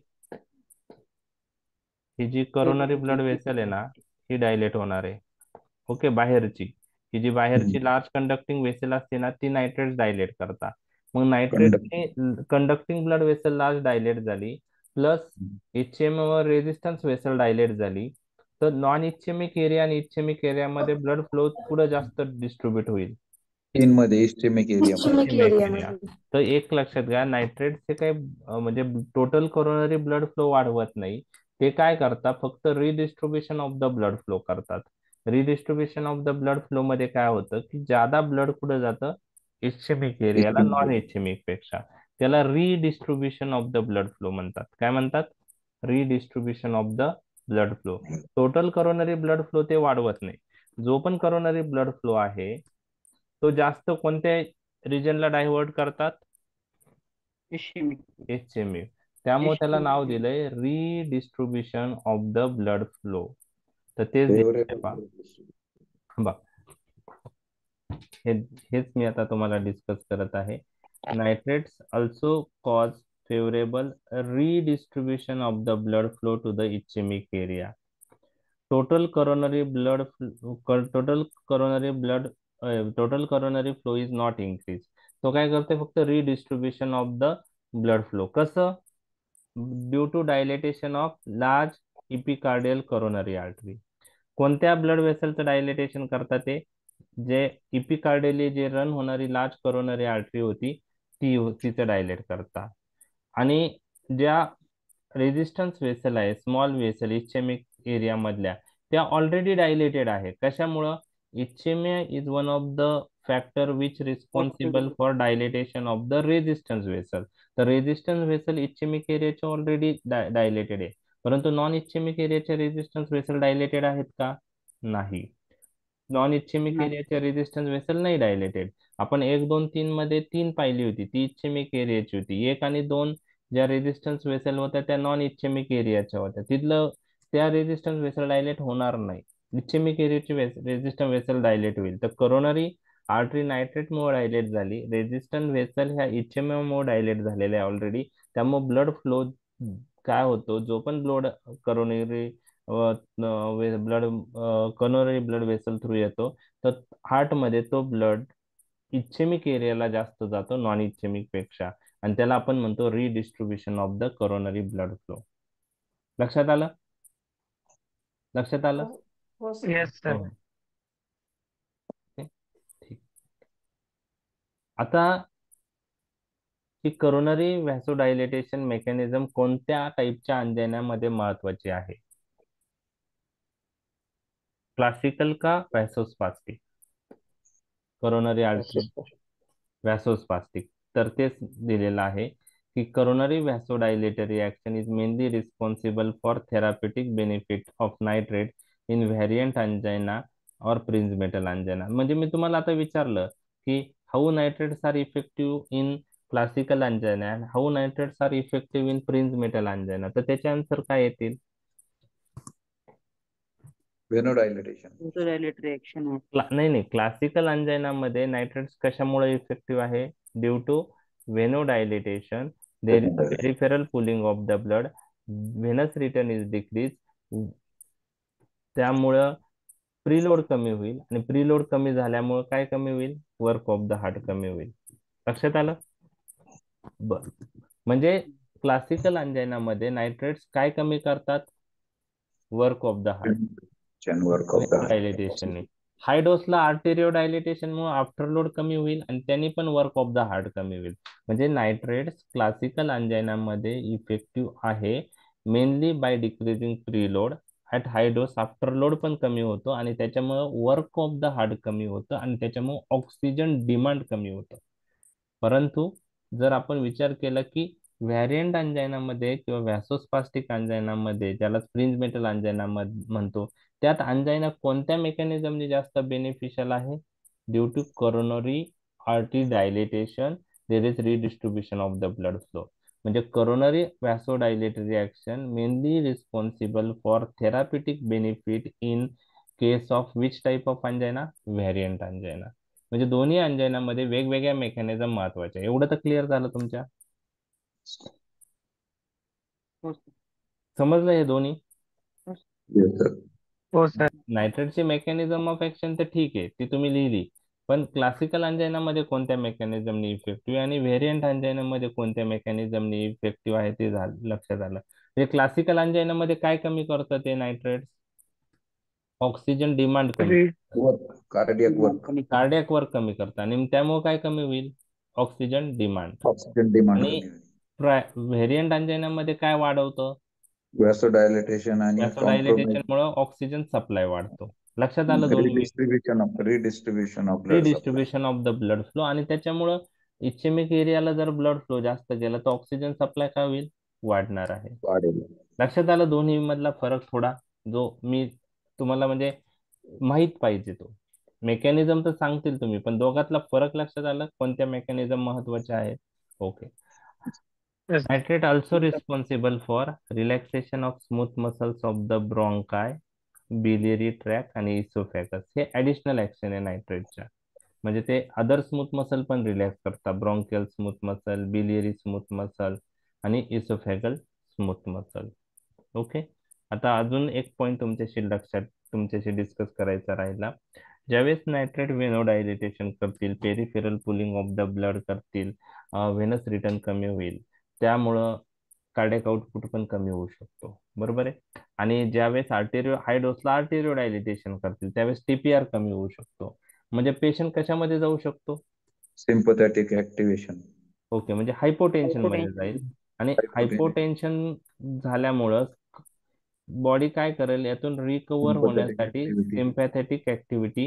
ही जी करोनरी ब्लड वेसल आहे ना, ही डायलेट होणार आहे. ओके. बाहेरची ही जी बाहेरची लार्ज कंडक्टिंग वेसल असते ना, ती नायट्रेट डायलेट करता. मग नायट्रेटची conducting blood vessel large dilate झाली, प्लस इच्छेमियावर रेजिस्टन्स वेसल डायलेट झाली, तर नॉन इच्छेमिक एरिया आणि इच्छेमिक एरियामध्ये ब्लड फ्लो पुढे जास्त डिस्ट्रीब्युट होईल. तीन मध्ये इस्टेमिक एरिया. इच्छेमिक एरियामध्ये. तर एक लक्षात घ्या, नायट्रेटचे काही अं, म्हणजे टोटल करोनरी ब्लड फ्लो वाढवत नाही. ते काय करतात? फक्त redistribution of the blood flow करतात. Redistribution of the blood flow मध्ये काय होतं की ज्यादा ब्लड कुठे जातं? इच्छेमिक एरियाला नॉन इच्छेमिक पेक्षा. त्याला redistribution of the blood flow म्हणतात. काय म्हणतात? Redistribution of the blood flow. Total coronary blood flow ते वाढवत नाही. जो पण करोनरी ब्लड फ्लो आहे तो जास्त कोणत्या रिजनला डायव्हर्ट करतात? इच्छेमिक. त्यामुळे त्याला नाव दिलंय redistribution of the blood flow. तर तेच बघ, हे हेच मी आता तुम्हाला डिस्कस करत आहे. Nitrates also cause favourable redistribution of the blood flow to the ischemic area. Total coronary blood total coronary blood uh, total coronary flow is not increased. तो काय करते? फक्त redistribution of the blood flow. कसं? Due to dilatation of large epicardial coronary artery. कोणत्या ब्लड वेसलचं डायलेटेशन करतात ते? जे इपिकार्डियली जे रन होणारी लार्ज करोनरी आर्टरी होती ती तिचं डायलेट करता. आणि ज्या रेजिस्टन्स वेसल आहे, स्मॉल वेसल इच्छेमिक एरिया मधल्या, त्या ऑलरेडी डायलेटेड आहे. कशामुळं? Ischemia is one of the factor which responsible for dilatation of the resistance vessel. तर रेजिस्टन्स वेसल इच्छेमिक एरियाचे ऑलरेडी डायलेटेड आहे, परंतु नॉन इच्छेमिक एरियाचे रेजिस्टन्स वेसल डायलेटेड आहेत का? नाही. नॉन इच्छेमिक एरियाचे रेजिस्टन्स वेसल नाही डायलेटेड. आपण एक दोन तीन मध्ये तीन पाहिली होती, ती इच्छेमिक एरियाची होती. एक आणि दोन ज्या रेजिस्टन्स वेसल होत्या त्या नॉन इच्छेमिक एरियाच्या होत्या. तिथलं त्या रेजिस्टन्स वेसल डायलेट होणार नाही. इच्छेमिक एरियाची रेजिस्टन्स वेसल डायलेट होईल. तर करोनरी आर्टरी नायट्रेट मुळे डायलेट झाली, रेजिस्टन्स वेसल ह्या इच्छेमिया मुळे डायलेट झालेले आहे ऑलरेडी. त्यामुळे ब्लड फ्लो काय होतो, जो पण blood coronary blood coronary blood vessel through येतो, तर हार्ट मध्ये तो ब्लड इच्छेमिक एरियाला जास्त जातो नॉन इच्छेमिक पेक्षा, आणि त्याला आपण म्हणतो redistribution of the coronary blood flow. लक्षात आलं? लक्षात आलं? हो सर. Yes sir. हो. ठीक. आता ही करोनरी व्हॅसोडायलेटेशन मेकॅनिझम कोणत्या टाईपच्या अंजानामध्ये महत्वाची आहे? क्लासिकल का व्हॅसोस्पास्टिक? Coronary artery व्हॅसोस्पास्टिक. तर तेच दिलेलं आहे की coronary vasodilatory action is mainly responsible for therapeutic benefit of nitrate in variant angina or Prinzmetal अंजायना. म्हणजे मी तुम्हाला आता विचारलं की how nitrates are effective in classical angina and how nitrates are effective in Prinzmetal angina, तर त्याचे आन्सर काय येतील? व्हेनोडायलेटेशन. व्हॅसोडायलेटरी ऍक्शन आहे. क्ला- नाही नाही क्लासिकल अंजायना मध्ये नायट्रेट्स कशामुळे इफेक्टिव्ह आहे? Due to venodilatation, there is peripheral pooling of the blood, venous return is decrease. त्यामुळं प्रीलोड कमी होईल, आणि प्रीलोड कमी झाल्यामुळे काय कमी होईल? वर्क ऑफ द हार्ट कमी होईल. लक्षात आलं? बर. म्हणजे क्लासिकल अंजायना मध्ये नायट्रेट्स काय कमी करतात? Work of the heart, work of the dilatation. High डोसला आर्टेरिओ डायलिटेशन मुळे आफ्टरलोड कमी होईल आणि त्यांनी पण वर्क ऑफ द हार्ट कमी होईल. म्हणजे नायट्रेट्स क्लासिकल अंजायना मध्ये इफेक्टिव्ह आहे mainly by decreasing preload. At high dose afterload पण कमी होतो आणि त्याच्यामुळे वर्क ऑफ द हार्ट कमी होतं आणि त्याच्यामुळे ऑक्सिजन डिमांड कमी होतं. परंतु जर आपण विचार केला की व्हॅरियंट अंजायनामध्ये किंवा व्हॅसोस्पास्टिक अंजायनामध्ये, ज्याला फ्रिंज मेटल अंजायना म्हणतो, त्यात अंजायना कोणत्या मेकॅनिझमने जास्त बेनिफिशियल आहे? Due to coronary artery dilatation there is redistribution of the blood flow. म्हणजे coronary vasodilatory action mainly responsible for therapeutic benefit in case of which type of angina? Variant angina. म्हणजे दोन्ही अंजायनामध्ये वेगवेगळ्या मेकॅनिझम महत्वाचे. एवढं तर क्लिअर झालं तुमच्या? हो सर. समजलं हे दोन्ही? हो सर. नायट्रेटची मेकॅनिझम ऑफ ऍक्शन तर ठीक आहे, ती तुम्ही लिहिली, पण क्लासिकल अंजायनामध्ये कोणत्या मेकॅनिझमनी इफेक्टिव्ह आणि व्हेरियंट अंजायनामध्ये कोणत्या मेकॅनिझमनी इफेक्टिव्ह आहे ते झालं लक्षात आलं. म्हणजे क्लासिकल अंजायनामध्ये काय कमी करतं ते नायट्रेट्स? ऑक्सिजन डिमांड कमी, कार्डियक वर्क, कार्डियक वर्क कमी करतात आणि त्यामुळे काय कमी होईल? Oxygen demand. Oxygen demand. आणि व्हेरियंट अंजायनामध्ये काय वाढवतं? व्हॅसोडायलेटेशन आणि व्हॅसोडायलेटेशन मुळे ऑक्सिजन सप्लाय वाढतो. लक्षात आलं दोन्ही? Redistribution of redistribution of blood redistribution of the blood flow. आणि त्याच्यामुळं इच्छेमिक एरियाला जर ब्लड फ्लो जास्त गेला तर ऑक्सिजन सप्लाय काय होईल? वाढणार आहे. वाढेल. लक्षात आलं दोन्ही मधला फरक थोडा, जो मी तुम्हाला म्हणजे माहित पाहिजे तो. मेकॅनिझम तर सांगतील तुम्ही, पण दोघातला फरक लक्षात आला? कोणत्या मेकॅनिझम महत्वाचे आहेत? Okay. Nitrate also responsible for relaxation of smooth muscles of the bronchi, biliary tract आणि इसोफॅगस. हे ऍडिशनल ऍक्शन आहे नायट्रेटच्या. म्हणजे ते अदर स्मूथ मसल पण रिलॅक्स करतात, bronchial smooth muscle, biliary smooth muscle आणि इसोफॅगल स्मूथ मसल. ओके. आता अजून एक पॉइंट तुमच्याशी लक्षात तुमच्याशी डिस्कस करायचा राहिला. ज्यावेळेस नायट्रेट व्हेनोडायलेटेशन करतील, peripheral pooling of the blood करतील, व्हेनस रिटर्न कमी होईल, त्यामुळं कार्डियक आउटपुट पण कमी होऊ शकतो. बरोबर आहे. आणि ज्यावेळेस आर्टेरिओ हाय डोसला आर्टेरिओ डायलिटेशन करतील त्यावेळेस टीपीआर कमी होऊ शकतो. म्हणजे पेशंट कशामध्ये जाऊ शकतो? Sympathetic activation. ओके. म्हणजे हायपोटेन्शन मध्ये जाईल आणि हायपोटेन्शन झाल्यामुळं बॉडी काय करेल? यातून रिकव्हर होण्यासाठी सिम्पॅथेटिक ऍक्टिव्हिटी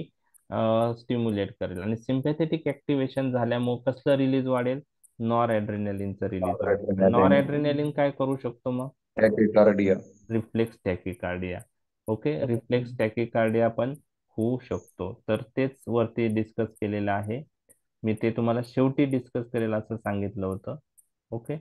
स्टिम्युलेट करेल. आणि सिम्पॅथेटिक ऍक्टिव्हेशन झाल्यामुळे कसलं रिलीज वाढेल? नॉर ॲड्रेनालिनचं रिलीज वाढेल. नॉर ॲड्रेनालिन काय करू शकतो मग? Tachycardia. Reflex tachycardia. Okay, reflex tachycardia पण होऊ शकतो. तर तेच वरती डिस्कस केलेलं आहे. मी ते तुम्हाला शेवटी डिस्कस करेल असं सांगितलं होतं. ओके,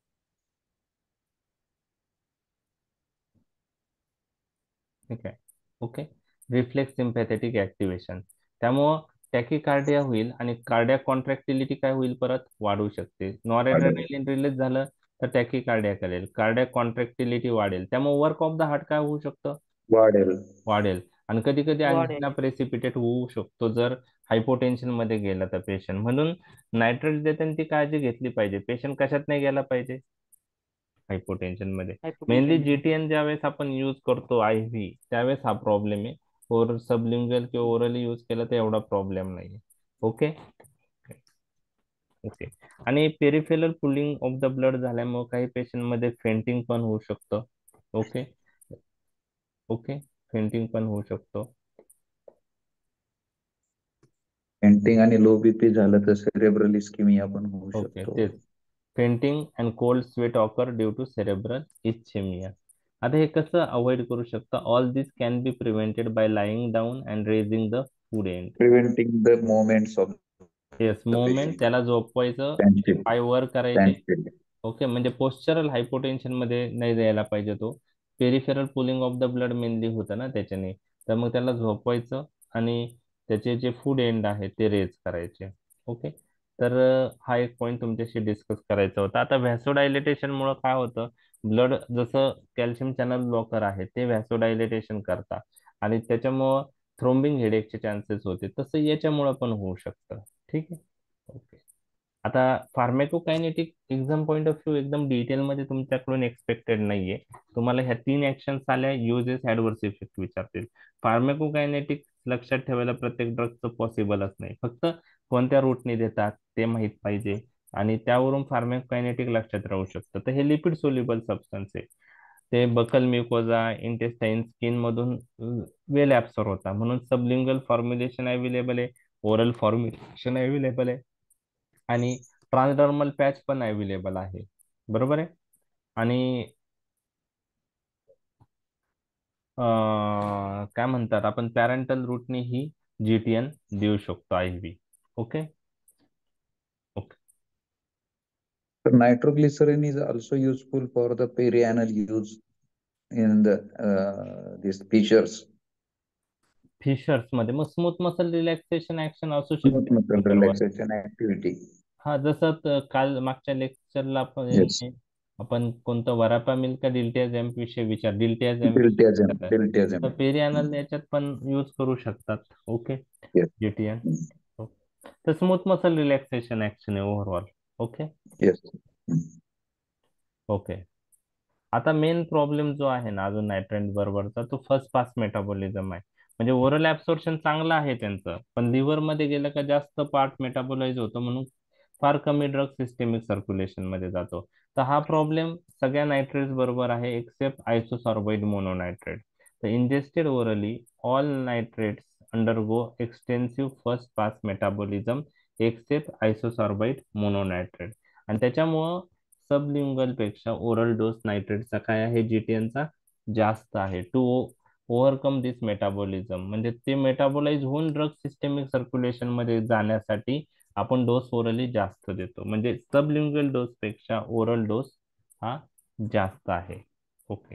ठीक आहे. ओके, रिफ्लेक्स सिम्पॅथेटिक ऍक्टिव्हेशन, त्यामुळं टॅकिकार्डिया होईल आणि कार्डियाक कॉन्ट्रॅक्टिलिटी काय होईल? परत वाढू शकते. नॉरएड्रेनालिन रिलीज झालं तर टॅकिकार्डिया करेल, कार्डियाक कॉन्ट्रॅक्टिलिटी वाढेल, त्यामुळे वर्क ऑफ द हार्ट काय होऊ शकतं? वाढेल. वाढेल. आणि कधी कधी वाढेल. अँजिना प्रेसिपिटेट होऊ शकतो जर हायपोटेन्शन मध्ये गेला तर पेशंट. म्हणून नायट्रेट देताना ती काळजी घेतली पाहिजे. पेशंट कशात नाही गेला पाहिजे? हायपोटेन्शन मध्ये. Mainly Hypotension. जीटीएन ज्यावेळेस आपण यूज करतो आय व्ही, त्यावेळेस हा प्रॉब्लेम आहे. और सबलिंगल किंवा ओरली यूज केला तर एवढा प्रॉब्लेम नाही. Okay, okay. आणि peripheral pooling of the blood झाल्यामुळे काही पेशंट मध्ये फेंटिंग पण होऊ शकतं. ओके, ओके, फेंटिंग पण होऊ शकतो. पेंटिंग आणि लो बीपी झालं तर सेरेब्रल इस्किमिया पण होऊ ओके, शकतो. तेच. Fainting and cold sweat occur due to cerebral ischaemia. आता हे कसं अवॉइड करू शकता? All this can be prevented by lying down and raising the foot end. Preventing the moments of yes, the movement, patient. त्याला झोपवायचं, स्टँडस्टिल. पाय वर करायचे. स्टँडस्टिल. ओके, म्हणजे पोस्चरल हायपोटेन्शन मध्ये नाही द्यायला पाहिजे तो. Peripheral pooling of the blood mainly होतं ना त्याच्याने, तर मग त्याला झोपवायचं आणि त्याचे जे फूड एंड आहे ते रेज करायचे. ओके, तर अं, हा एक पॉईंट तुमच्याशी डिस्कस करायचा होता. आता व्हॅसोडायलेटेशन मुळे काय होतं? ब्लड जसं कॅल्शियम चॅनल ब्लॉकर आहे ते व्हॅसोडायलेटेशन करतात आणि त्याच्यामुळं थ्रोम्बिंग हेडेकचे चान्सेस होते. तसं याच्यामुळं पण होऊ शकतं. ठीक आहे, ओके. आता pharmacokinetic exam point of view एकदम डिटेल मध्ये तुमच्याकडून एक्सपेक्टेड नाहीये. तुम्हाला ह्या तीन ऍक्शन्स आल्या, युजेस, ऍडव्हर्स इफेक्ट विचारतील. फार्मेकोकायनेटिक लक्षात ठेवायला प्रत्येक ड्रगचं पॉसिबलच नाही. फक्त कोणत्या रूटने देतात ते माहित पाहिजे आणि त्यावरून फार्मेकोकायनेटिक लक्षात राहू शकतं. तर हे लिपिड सोल्युबल सबस्टन्स आहे. ते बकल म्युकोजा, इंटेस्टाईन, स्किन मधून वेल ऍब्सॉर्ब होता. म्हणून सबलिंगल फॉर्म्युलेशन अवेलेबल आहे, ओरल फॉर्म्युलेशन अवेलेबल आहे आणि ट्रान्सडर्मल पॅच पण अवेलेबल आहे. बरोबर आहे. आणि अं, काय म्हणतात, आपण पॅरेंटल रूटने ही जीटीएन देऊ शकतो I V. Okay, okay. So nitroglycerin is also useful for the perianal use in the uh, these fissures. Fissures मध्ये मग स्मूथ मसल रिलॅक्सेशन ऍक्शन असू Smooth शकते muscle बरोबर. relaxation activity. हा, जसं त- काल मागच्या लेक्चरला आपण Yes. आपण कोणतं वरापामिल का डिल्टियाझॅम विषयी विचार डिल्टियाझॅम Diltiazem. तर Diltiazem. पेरियानल याच्यात पण यूज करू शकतात. Okay, Yes. जीटीएन. तर स्मूथ मसल रिलॅक्सेशन ऍक्शन आहे overall. Okay, Yes. Mm. Okay. आता मेन प्रॉब्लेम जो आहे ना अजून नायट्रेट बरोबरचा, तो फर्स्ट पास मेटाबॉलिझम आहे. म्हणजे ओरल ऍब्सॉर्प्शन चांगलं आहे त्यांचं, पण लिव्हर मध्ये गेलं का जास्त पार्ट मेटाबोलाइज होतो, म्हणून फार कमी ड्रग सिस्टेमिक सर्क्युलेशन मध्ये जातो. तर हा प्रॉब्लेम सगळ्या नायट्रेट्स बरोबर आहे एक्सेप्ट आयसोसॉर्बाइड मोनोनायट्रेट. तर ingested orally all nitrates undergo extensive first pass metabolism except isosorbide mononitrate. आणि त्याच्यामुळं सबलिंगल पेक्षा ओरल डोस नायट्रेटचा काय आहे, जीटीएनचा जास्त आहे. टू ओव्हरकम दिस मेटाबॉलिझम, म्हणजे ते मेटाबोलाइज होऊन ड्रग सिस्टेमिक सर्क्युलेशन मध्ये जाण्यासाठी आपण डोस ओरली जास्त देतो. म्हणजे सबलिंगल डोस पेक्षा ओरल डोस हा जास्त आहे. ओके.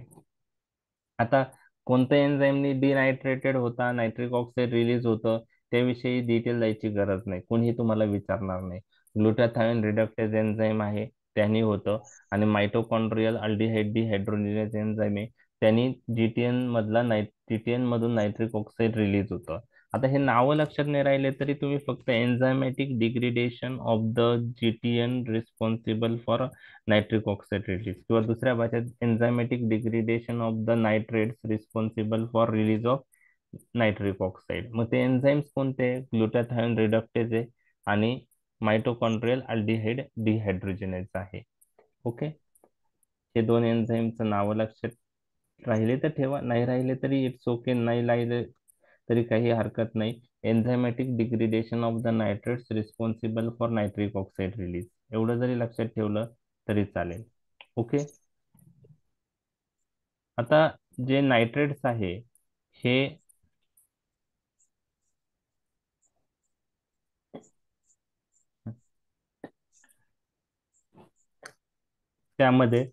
आता कोणत्या एन्झाईमनी डिनायट्रेटेड होता, नायट्रिक ऑक्साईड रिलीज होतं, त्याविषयी डिटेल द्यायची गरज नाही, कोणीही तुम्हाला विचारणार नाही. ग्लुटाथायोन रिडक्टेज एन्झाईम आहे त्यांनी होतं आणि मायटोकॉन्ड्रियल अल्डिहाइड डिहायड्रोजिनेज एन्झाईम आहे त्यांनी जीटीएन मधला नाय जीटीएन मधून नायट्रिक ऑक्साईड रिलीज होतं. आता हे नावं लक्षात नाही राहिले तरी तुम्ही फक्त enzymatic degradation of the GTN responsible for nitric oxide release किंवा दुसऱ्या भाषेत enzymatic degradation of the nitrates responsible for release of nitric oxide. मग ते एन्झाईम्स कोणते? ग्लुटाथायोन रिडक्टेज आहे आणि मायटोकॉन्ड्रियल अल्डिहाइड डिहायड्रोजिनेज आहे. ओके, हे दोन एन्झाईमचं नाव लक्षात राहिले तर ठेवा, नाही राहिले तरी इट्स ओके. नाही राहिले तरी काही हरकत नाही. Enzymatic degradation of the nitrates responsible for nitric oxide release, एवढं जरी लक्षात ठेवलं तरी चालेल. ओके. आता जे नायट्रेट्स आहे हे त्यामध्ये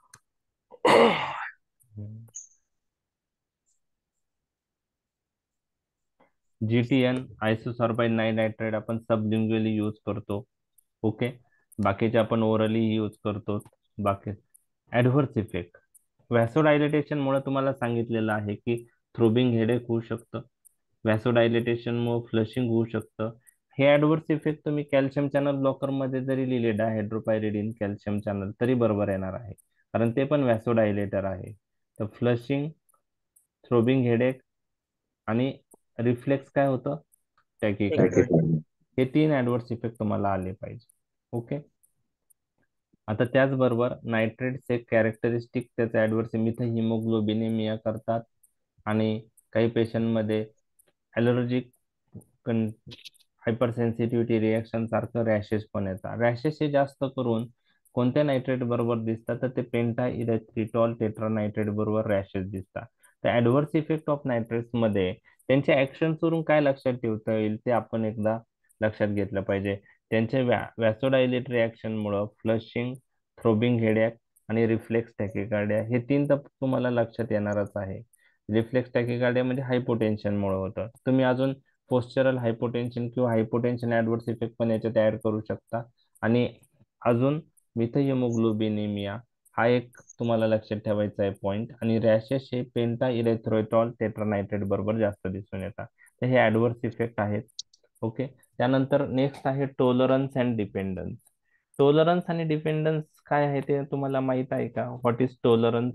जीटीएन आयसोसॉर्बाइड नायनायट्रेट आपण सबलिंग्युअली यूज करतो. ओके. बाकीचे आपण ओरली यूज करतो. बाकी ऍडव्हर्स इफेक्ट व्हॅसोडायलेटेशन मुळे तुम्हाला सांगितलेलं आहे की थ्रोबिंग हेडेक होऊ शकतं, व्हॅसोडायलेटेशन मुळे फ्लशिंग होऊ शकतं. हे ऍडव्हर्स इफेक्ट तुम्ही कॅल्शियम चॅनल ब्लॉकर मध्ये जरी लिहिले डायहायड्रोपायरिडिन कॅल्शियम चॅनल तरी बरोबर येणार आहे, कारण ते पण व्हॅसोडायलेटर आहे. तर फ्लशिंग, थ्रोबिंग हेडेक आणि रिफ्लेक्स काय होतं, टॅकिकार्डिया, हे तीन ऍडव्हर्स इफेक्ट तुम्हाला आले पाहिजे. ओके. आता त्याचबरोबर नायट्रेट्स एक कॅरेक्टरिस्टिक त्याचे ऍडव्हर्स मिथहिमोग्लोबिनेमिया करतात आणि काही पेशंटमध्ये ॲलर्जिक हायपर सेन्सिटिव्हिटी रिॲक्शन सारखं रॅशेस पण येतात. रॅशेस हे जास्त करून कोणत्या नायट्रेट बरोबर दिसतात, तर ते पेंटा इरेथ्रिटॉल टेट्रानायट्रेट बरोबर रॅशेस दिसतात. तर ऍडव्हर्स इफेक्ट ऑफ नायट्रेट्स मध्ये त्यांच्या ऍक्शन्स वरून काय लक्षात ठेवता येईल ते आपण एकदा लक्षात घेतलं पाहिजे. त्यांच्या व्हॅसोडायलेट रिॲक्शन मुळे फ्लशिंग, थ्रोबिंग हेडॅक आणि रिफ्लेक्स टॅकिकार्डिया हे तीन तर तुम्हाला लक्षात येणारच आहे. रिफ्लेक्स टॅकिकार्डिया म्हणजे हायपोटेन्शन मुळे होतं. तुम्ही अजून पोस्चरल हायपोटेन्शन किंवा हायपोटेन्शन ऍडव्हर्स इफेक्ट पण याच्यात ऍड करू शकता. आणि अजून मिथहिमोग्लोबिनेमिया हा एक तुम्हाला लक्षात ठेवायचा आहे पॉइंट. आणि रॅशेस हे पेंटा इरेथ्रोइटॉल टेट्रानायट्रेट बरोबर जास्त दिसून येतात. तर हे ऍडव्हर्स इफेक्ट आहेत. ओके. त्यानंतर नेक्स्ट आहे टॉलरन्स अँड डिपेंडन्स. टॉलरन्स आणि डिपेंडन्स काय आहे ते तुम्हाला माहित आहे का? What is tolerance?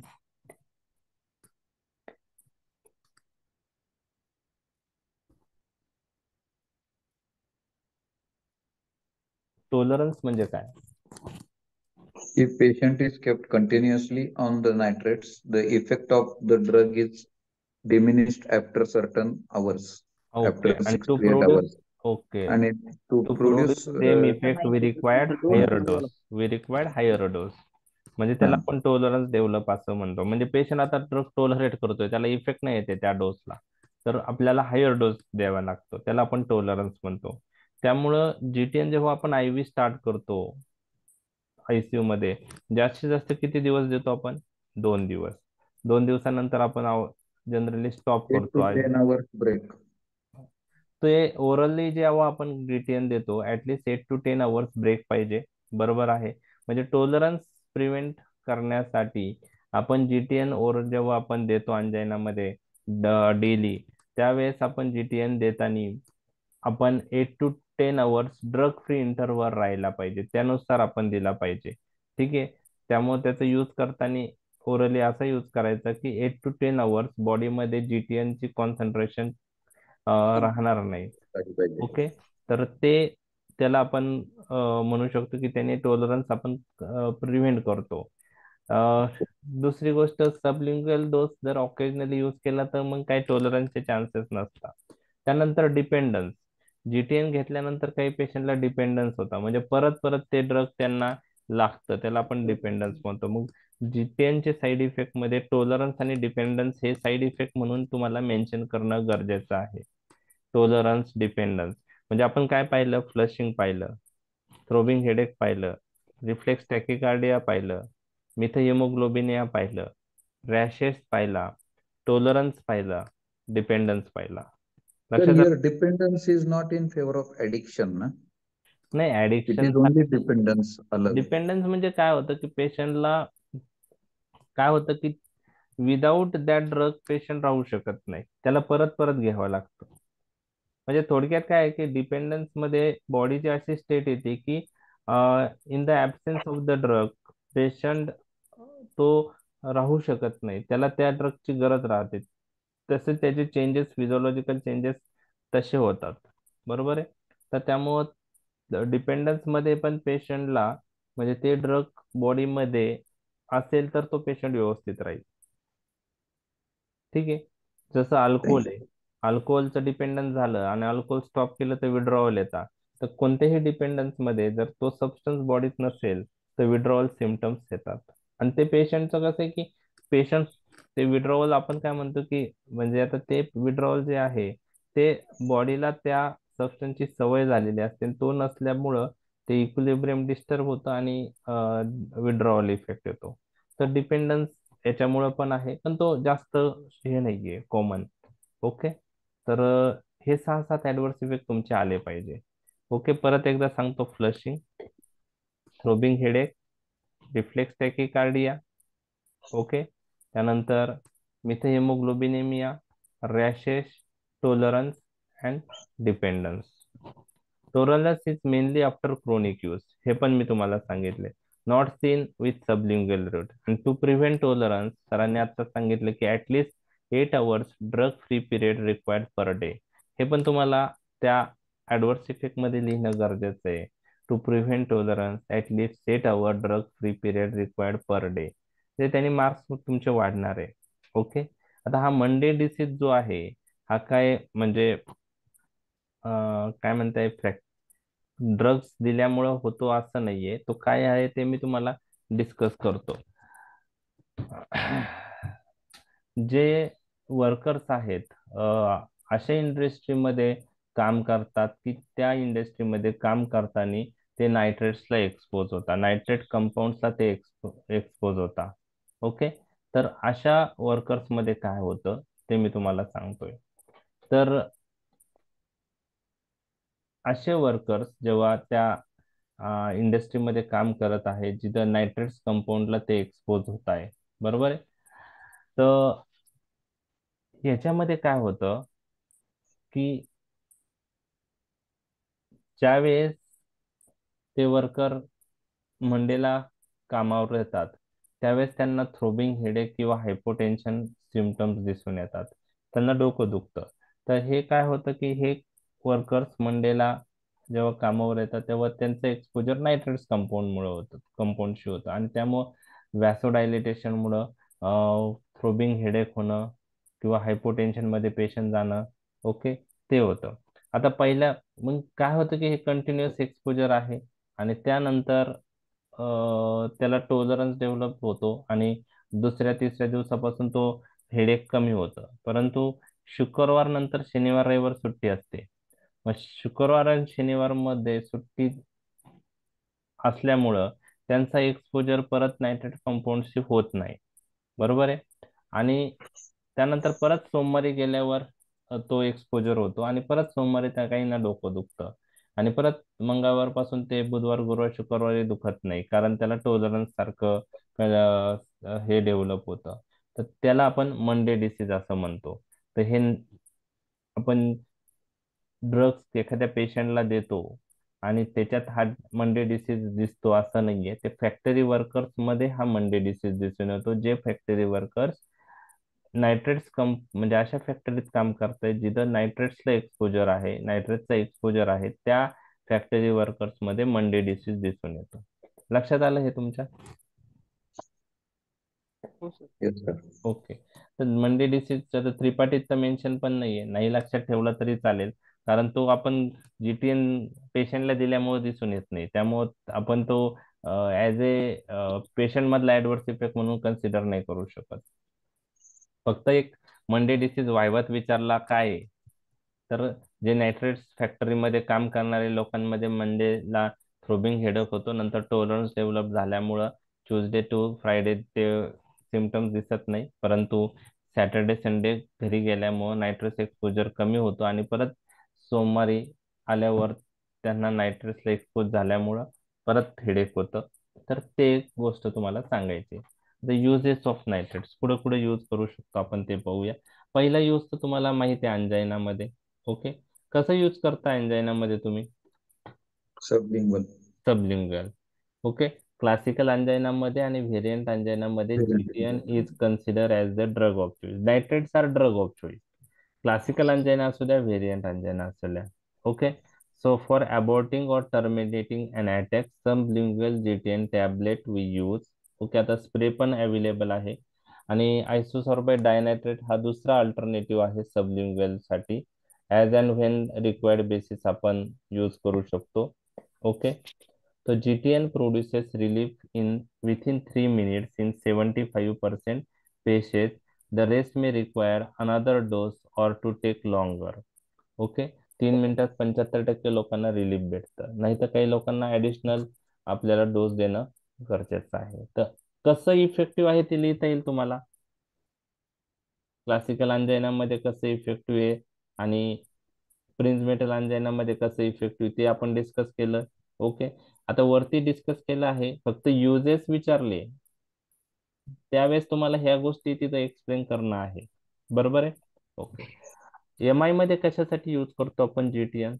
टॉलरन्स म्हणजे काय? If patient is kept continuously on the nitrates, the effect of the drug is diminished after certain hours, okay. after आणि six to to eight produce hours. Okay And it, to to produce produce same uh, effect we required higher dose we required higher dose म्हणजे त्याला हा. आपण टॉलरन्स डेव्हलप असं म्हणतो. म्हणजे पेशंट आता ड्रग टॉलरेट करतोय, त्याला इफेक्ट नाही येते त्या डोसला, तर आपल्याला हायर डोस द्यावा लागतो, त्याला आपण टॉलरन्स म्हणतो. त्यामुळं जीटीएन जेव्हा आपण आयव्ही स्टार्ट करतो आयसीयू मध्ये, जास्तीत जास्त किती दिवस देतो आपण? दोन दिवस. दोन दिवसानंतर आपण जनरली स्टॉप eight करतो. to ten hours break. ते ओरली जेव्हा आपण जीटीएन देतो at least eight to ten hours break पाहिजे. बरोबर आहे. म्हणजे टॉलरन्स प्रिव्हेंट करण्यासाठी आपण जीटीएन ओरल जेव्हा आपण देतो अंजायनामध्ये डेली, त्यावेळेस आपण जीटीएन देताना आपण eight to ten hours drug free interval राहायला पाहिजे, त्यानुसार आपण दिला पाहिजे. ठीक आहे. त्यामुळे त्याचा यूज करताना ओरली असा यूज करायचा की एट टू टेन आवर्स बॉडीमध्ये जीटीएन ची कॉन्सन्ट्रेशन राहणार नाही. झाली पाहिजे. ओके. तर ते त्याला आपण अं, म्हणू शकतो की त्याने टॉलरन्स आपण प्रिव्हेंट करतो. अं, दुसरी गोष्ट, सबलिंग्युअल डोस जर ऑकेजनली यूज केला तर मग काही टॉलरन्सचे चान्सेस नसतात. त्यानंतर डिपेंडन्स, जीटीएन घेतल्यानंतर काही पेशंटला डिपेंडन्स होता, म्हणजे परत परत ते ड्रग त्यांना लागतं, त्याला आपण डिपेंडन्स म्हणतो. मग जीटीएनचे साईड इफेक्ट मध्ये टॉलरन्स आणि डिपेंडन्स हे साईड इफेक्ट म्हणून तुम्हाला मेन्शन करणं गरजेचं आहे. टॉलरन्स, डिपेंडन्स म्हणजे आपण काय पाहिलं? फ्लशिंग पाहिलं, थ्रोबिंग हेडेक पाहिलं, रिफ्लेक्स टॅकिकार्डिया पाहिलं, मिथहिमोग्लोबिनिया पाहिलं, रॅशेस पाहिला, टॉलरन्स पाहिला, डिपेंडन्स पाहिला. Sir, लक्षात आलं? here dependence is not in favor of addiction, na? नाही, It addiction is only dependence alone. Dependence म्हणजे काय होतं की पेशंटला काय होतं की विदाऊट दॅट ड्रग पेशंट राहू शकत नाही, त्याला परत परत घ्यावं लागतं. म्हणजे थोडक्यात काय आहे की डिपेंडन्स मध्ये बॉडीची अशी स्टेट येते की in the absence of the drug patient तो राहू शकत नाही, त्याला त्या ड्रगची गरज राहते. तसे त्याचे चेंजेस, फिजिओलॉजिकल चेंजेस तसे होतात. बरोबर आहे. तर त्यामुळं डिपेंडन्स मध्ये पण पेशंटला म्हणजे ते ड्रग बॉडीमध्ये असेल तर तो पेशंट व्यवस्थित राहील. ठीक आहे. जसं अल्कोहोल आहे, अल्कोहोलचं डिपेंडन्स झालं आणि अल्कोहोल स्टॉप केलं तर विड्रॉवल येतात. तर कोणत्याही डिपेंडन्स मध्ये जर तो सबस्टन्स बॉडीत नसेल तर विड्रॉवल सिमटम्स येतात. आणि ते पेशंटचं कसं आहे की पेशंट ते विड्रॉवल आपण काय म्हणतो की म्हणजे आता ते विड्रॉवल जे आहे ते बॉडीला त्या सबस्टन्सची सवय झालेली असते आणि तो नसल्यामुळं ते इक्विलिब्रियम डिस्टर्ब होतं आणि विड्रॉवल इफेक्ट येतो. तर डिपेंडन्स याच्यामुळं पण आहे, पण तो जास्त हे नाहीये कॉमन. ओके. तर अ, हे सहा सात ऍडव्हर्स इफेक्ट तुमचे आले पाहिजे. ओके. परत एकदा सांगतो. Flushing, throbbing headache, reflex tachycardia. Okay. त्यानंतर methemoglobinemia, rashes, tolerance and dependence. Tolerance is mainly after chronic use, हे पण मी तुम्हाला सांगितले. Not seen with sublingual route. And to prevent tolerance सरांनी आता सांगितलं की at least eight hours drug free period required per day. हे पण तुम्हाला त्या ऍडव्हर्स इफेक्ट मध्ये लिहिणं गरजेचं आहे. To prevent tolerance at least eight hour drug free period required per day. ते त्यांनी मार्क्स तुमचे वाढणार आहे. ओके. आता हा मंडे डिसीज जो आहे हा काय म्हणजे अं, काय म्हणताय ड्रग्स दिल्यामुळं होतो असं नाहीये. तो काय आहे ते मी तुम्हाला डिस्कस करतो. जे वर्कर्स आहेत अं, अशा इंडस्ट्रीमध्ये काम करतात की त्या इंडस्ट्रीमध्ये काम करताना ते नायट्रेट्सला एक्सपोज होता, नायट्रेट कंपाऊंड्सला ते एक्सपोज होता. ओके. तर अशा वर्कर्स मध्ये काय होतं ते मी तुम्हाला सांगतोय. तर असे वर्कर्स जेव्हा त्या इंडस्ट्रीमध्ये काम करत आहे जिथं नायट्रेट्स कंपाऊंडला ते एक्सपोज होत आहे, बरोबर आहे. तर याच्यामध्ये काय होतं की ज्यावेळेस ते वर्कर मंडेला कामावर येतात त्यावेळेस त्यांना थ्रोबिंग हेडेक किंवा हायपोटेन्शन सिमटम्स दिसून येतात, त्यांना डोकं दुखतं. तर हे काय होतं की हे वर्कर्स मंडेला जेव्हा कामावर येतात तेव्हा त्यांचं एक्सपोजर नायट्रेट्स कंपाऊंडमुळे होतं, कंपाऊंडशी होतं आणि त्यामुळं व्हॅसोडायलेटेशनमुळं थ्रोबिंग हेडेक होणं किंवा हायपोटेन्शन मध्ये पेशंट जाणं. ओके. ते होतं. आता पहिल्या मग काय होतं की हे कंटिन्युअस एक्सपोजर आहे आणि त्यानंतर अ, त्याला टॉलरन्स डेव्हलप होतो आणि दुसऱ्या तिसऱ्या दिवसापासून तो हेडेक कमी होतं. परंतु शुक्रवार नंतर शनिवार रविवार सुट्टी असते. मग शुक्रवार आणि शनिवार मध्ये सुट्टी असल्यामुळं त्यांचा एक्सपोजर परत नायट्रेट कंपाऊंडशी होत नाही, बरोबर आहे. आणि त्यानंतर परत सोमवारी गेल्यावर अ, तो एक्सपोजर होतो आणि परत सोमवारी त्या काहींना डोकं दुखतं आणि परत मंगळवार पासून ते बुधवार गुरुवार शुक्रवारी दुखत नाही कारण त्याला टॉलरन्स सारखं अ, हे डेव्हलप होतं. तर त्याला आपण मंडे डिसीज असं म्हणतो. तर हे न- आपण ड्रग्स एखाद्या पेशंटला देतो आणि त्याच्यात हा मंडे डिसीज दिसतो असं नाहीये. ते फॅक्टरी वर्कर्स मध्ये हा मंडे डिसीज दिसून येतो, जे फॅक्टरी वर्कर्स नायट्रेट्स कम म्हणजे अशा फॅक्टरीत काम करतायत जिथं नायट्रेट्सला एक्सपोजर आहे, नायट्रेटचा एक्सपोजर आहे, त्या फॅक्टरी वर्कर्स मध्ये मंडे डिसीज दिसून येतो. लक्षात आलं हे तुमच्या? हो सर. Yes, sir. ओके. तर मंडे डिसीजचं तर त्रिपाठीचं मेन्शन पण नाहीये, नाही लक्षात ठेवला तरी चालेल कारण तो आपण जीटीएन पेशंटला दिल्यामुळे दिसून येत नाही, त्यामुळे आपण तो ऍज ए पेशंट मधला ऍडव्हर्स इफेक्ट म्हणून कन्सिडर नाही करू शकत. फक्त एक मंडे डिसीज वायवात विचारला काय आहे? तर जे नायट्रेट्स फॅक्टरीमध्ये काम करणारे लोकांमध्ये मंडेला थ्रोबिंग हेडक होतो, नंतर टॉलरन्स डेव्हलप झाल्यामुळं ट्यूजडे टू फ्रायडे ते सिमटम्स दिसत नाही, परंतु सॅटर्डे संडे घरी गेल्यामुळं नायट्रस एक्सपोजर कमी होतो आणि परत सोमवारी आल्यावर त्यांना नायट्रसला एक्सपोज झाल्यामुळं परत हेडेक होतं. तर ते एक गोष्ट तुम्हाला सांगायची. द युजेस ऑफ नायट्रेट्स पुढे पुढे यूज करू शकतो आपण ते पाहूया. पहिला यूज तर तुम्हाला माहिती आहे अंजायनामध्ये. ओके. कसं यूज करता अंजायनामध्ये तुम्ही? Sublingual. सबलिंगल. ओके. क्लासिकल अंजायनामध्ये आणि व्हेरियंट अंजायनामध्ये GTN is consider as the drug of choice. Nitrates are drug of choice. Classical angina असू द्या, व्हेरियंट अंजायना असू द्या. Okay. So for aborting or terminating an attack sublingual GTN tablet we use. Okay. आता स्प्रे पण अवेलेबल आहे आणि आयसोसॉर्बाइड डायनायट्रेट हा दुसरा अल्टरनेटिव्ह आहे सबलिंग्वल साठी. As and when required basis आपण यूज करू शकतो. Okay. So G T N produces relief in within three minutes in seventy-five percent patients. The rest may require another dose or to take longer. Okay. तीन मिनिटात पंच्याहत्तर टक्के लोकांना रिलीफ भेटतं, नाही तर काही लोकांना ऍडिशनल आपल्याला डोस देणं गरजेचं आहे. तर कसं इफेक्टिव्ह आहे ते लिहिता येईल तुम्हाला. क्लासिकल मध्ये कसं इफेक्टिव्ह आहे आणि प्रिन्स मेटल मध्ये कसं इफेक्टिव्ह ते आपण डिस्कस केलं. ओके. आता वरती डिस्कस केलं आहे, फक्त युजेस विचारले त्यावेळेस तुम्हाला ह्या गोष्टी तिथं एक्सप्लेन करणं आहे. बरोबर आहे. ओके. एम आय मध्ये कशासाठी यूज करतो आपण जीटीएन?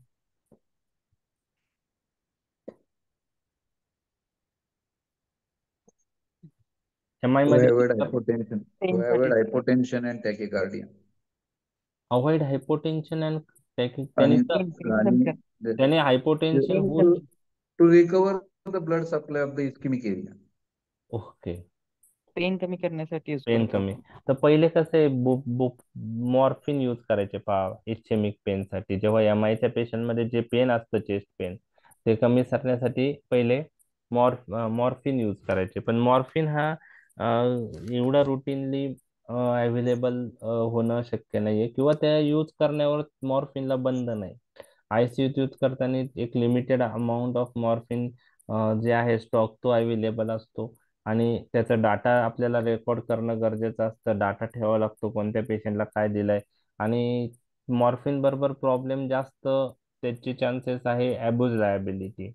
एम आय To मध्ये avoid hypotension, to Pain avoid साठी. hypotension and tachycardia. Avoid hypotension and त्याने आणि Pain- pain आणि कमी कर- the- त्याने हायपोटेन्शन pain होऊन. कमी- to recover the blood supply of the ischemic area. Okay. Pain कमी करण्यासाठी यूज पेन करतो कमी. आपण. तर पहिले कसं आहे, बुप बुप मॉर्फिन यूज करायचे पा इस्चेमिक पेन साठी. जेव्हा एम आयच्या पेशंट मध्ये जे पेन असतं चेस्ट पेन ते कमी करण्यासाठी पहिले मॉर्फ मॉर्फिन यूज करायचे. पण मॉर्फिन हा अं, एवढा रुटीनली अवेलेबल होणं शक्य नाहीये, किंवा त्या यूज करण्यावर मॉर्फिनला बंद नाही. आयसीयूत यूज करताना एक लिमिटेड अमाऊंट ऑफ मॉर्फिन जे आहे स्टॉक तो अवेलेबल असतो, आणि त्याचा डाटा आपल्याला रेकॉर्ड करणं गरजेचं असतं. डाटा ठेवावा लागतो कोणत्या पेशंटला काय दिलंय. आणि मॉर्फिन बरोबर प्रॉब्लेम जास्त त्याची चान्सेस आहे ॲब्यूज लायबिलिटी.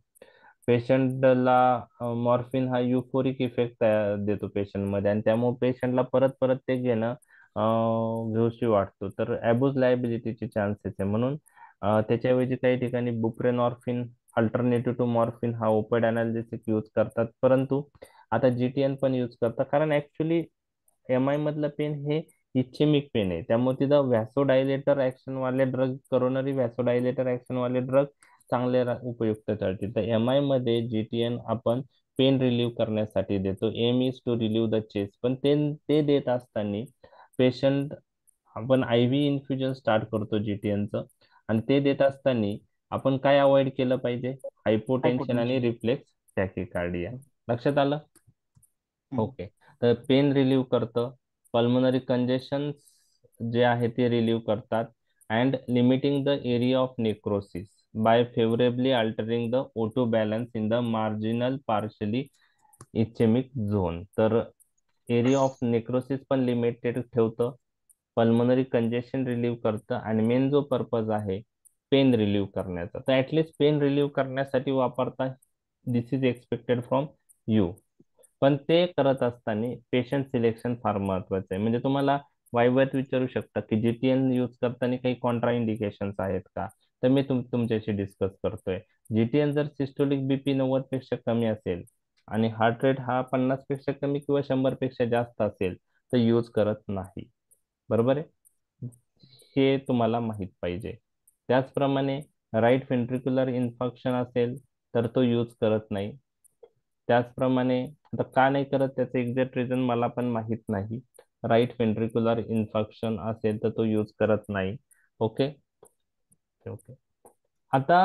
पेशंटला मॉर्फिन हा युफोरिक इफेक्ट देतो पेशंटमध्ये, आणि त्यामुळे पेशंटला परत परत ते घेणं घेऊशी वाटतो. तर ॲब्यूज लायबिलिटीचे चान्सेस आहे. म्हणून अं, त्याच्याऐवजी काही ठिकाणी बुप्रेनॉर्फिन अल्टरनेटिव्ह टू मॉर्फिन हा ओपिड अनालिसिस यूज करतात. परंतु आता जीटीएन पण यूज करतात, कारण ऍक्च्युली एम आय मधलं पेन हे इच्छेमिक पेन आहे. त्यामुळे तिथं व्हॅसोडायलेटर ऍक्शन वाले ड्रग, कोरोनरी व्हॅसोडायलेटर ऍक्शन वाले ड्रग चांगले रा- उपयुक्त ठरतील. तर एम आय मध्ये जीटीएन आपण पेन रिलीव्ह करण्यासाठी देतो. Aim is to relieve the chest. पण ते ते देत असताना पेशंट आपण आय व्ही इन्फ्युजन स्टार्ट करतो जीटीएनचं, आणि ते देत असताना आपण काय अवॉइड केलं पाहिजे? हायपोटेन्शन आणि Hypotension. रिफ्लेक्स टॅकिकार्डिया. लक्षात आलं? हम्म. ओके. तर पेन रिलीव्ह करतं, पल्मोनरी कंजेशन जे आहे ते रिलीव्ह करतात, and limiting the area of necrosis by favourably altering the auto balance in the marginal partially ischemic zone. तर एरिया ऑफ नेक्रोसिस पण लिमिटेड ठेवतं, पल्मोनरी कंजेशन रिलीव्ह करतं, आणि मेन जो पर्पज आहे पेन रिलीव्ह करण्याचा, तर ऍटलिस्ट पेन रिलीव्ह करण्यासाठी वापरता. This is expected from you. पण ते करत असताना पेशंट सिलेक्शन फार महत्वाचं आहे. म्हणजे तुम्हाला वायव्यात विचारू शकता की जीटीएन यूज करताना काही कॉन्ट्रा इंडिकेशन्स आहेत का, तर मी तुम तुमच्याशी डिस्कस करतोय. जीटीएन जर सिस्टोलिक बीपी नव्वद पेक्षा कमी असेल आणि हार्ट रेट हा पन्नास पेक्षा कमी किंवा शंभर पेक्षा जास्त असेल तर यूज करत नाही. बरोबर आहे, हे तुम्हाला माहित पाहिजे. त्याचप्रमाणे राईट व्हेंट्रिक्युलर इन्फेक्शन असेल तर तो यूज करत नाही. त्याचप्रमाणे आता का नाही करत त्याचं एक्झॅक्ट रिझन मला पण माहित नाही. राईट व्हेंट्रिक्युलर इन्फेक्शन असेल तर तो यूज करत नाही. Okay okay. आता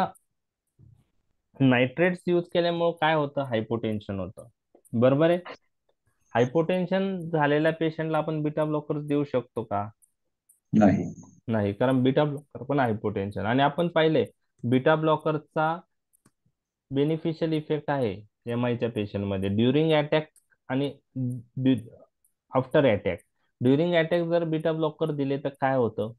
नायट्रेट्स यूज केल्यामुळे काय होतं? हायपोटेन्शन होतं. बरोबर आहे. हायपोटेन्शन झालेल्या पेशंटला आपण बीटा ब्लॉकर्स देऊ शकतो का? नाही. नाही, कारण बीटा ब्लॉकर पण हायपोटेन्शन, आणि आपण पाहिले बीटा ब्लॉकरचा बेनिफिशियल इफेक्ट आहे एम आयच्या पेशंटमध्ये ड्युरिंग अटॅक आणि आफ्टर अटॅक. ड्युरिंग अटॅक जर बीटा ब्लॉकर दिले तर काय होतं?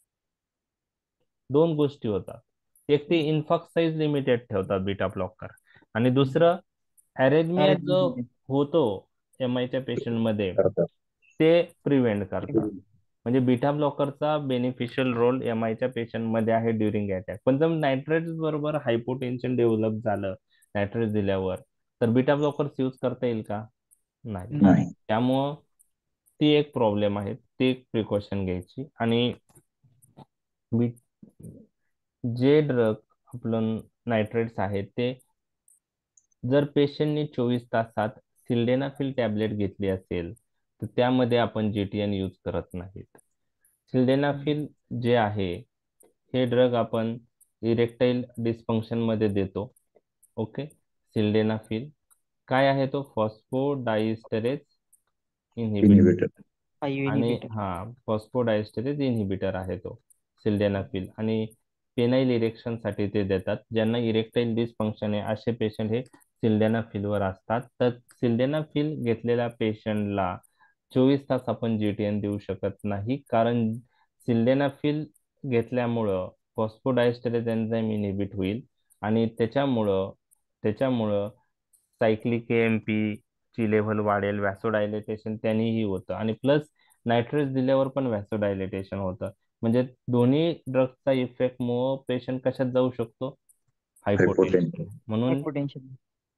दोन गोष्टी होतात. एक ते इन्फॉक्स साईज लिमिटेड ठेवतात बीटा ब्लॉकर, आणि दुसरं अरेथमिया जो होतो एम आयच्या पेशंटमध्ये करतात. ते प्रिव्हेंट करतात. म्हणजे बीटा ब्लॉकरचा बेनिफिशियल रोल एम आयच्या पेशंट मध्ये आहे ड्युरिंग अटॅक. पण जर नायट्रेट्स बरोबर हायपोटेन्शन डेव्हलप झालं नायट्रेट्स दिल्यावर, तर बीटा ब्लॉकर्स यूज करता येईल का? नाही. नाही. त्यामुळं ती एक प्रॉब्लेम आहे, ती एक प्रिकॉशन घ्यायची. आणि बी जे ड्रग आपलं नायट्रेट्स आहेत ते जर पेशंटनी चोवीस तासात सिल्डेनाफिल टॅबलेट घेतली असेल तर त्यामध्ये आपण जीटीएन यूज करत नाहीत. सिल्डेनाफिल जे आहे हे ड्रग आपण इरेक्टाईल डिस्फंक्शन मध्ये देतो. ओके, सिल्डेनाफिल काय आहे तो फॉस्फोडायस्टरेज इन्हिबिटर इनहिबिटर. फाईव्ह आणि इनहिबिटर. हा फॉस्फोडायस्टरेज इन्हिबिटर आहे तो सिल्डेनाफिल. आणि पेनाइल इरेक्शन साठी ते देतात. ज्यांना इरेक्टाईल डिसफंक्शन आहे असे पेशंट हे सिल्डेनाफिलवर असतात. तर सिल्डेनाफिल घेतलेल्या पेशंटला चोवीस तास आपण जीटीएन देऊ शकत नाही, कारण सिल्डेनाफिल घेतल्यामुळं फॉस्फोडायस्टरेज एन्झाईम इनहिबिट होईल आणि त्याच्यामुळं त्याच्यामुळं सायक्लिक एएमपी ची लेव्हल वाढेल, व्हॅसोडायलेटेशन त्यांनीही होतं आणि प्लस नायट्रेट्स दिल्यावर पण व्हॅसोडायलेटेशन होतं. म्हणजे दोन्ही ड्रग्सचा इफेक्ट मुळे पेशंट कशात जाऊ शकतो, हायपोटेन्शन. हायपोटेन्शन. म्हणून हायपोटेन्शन.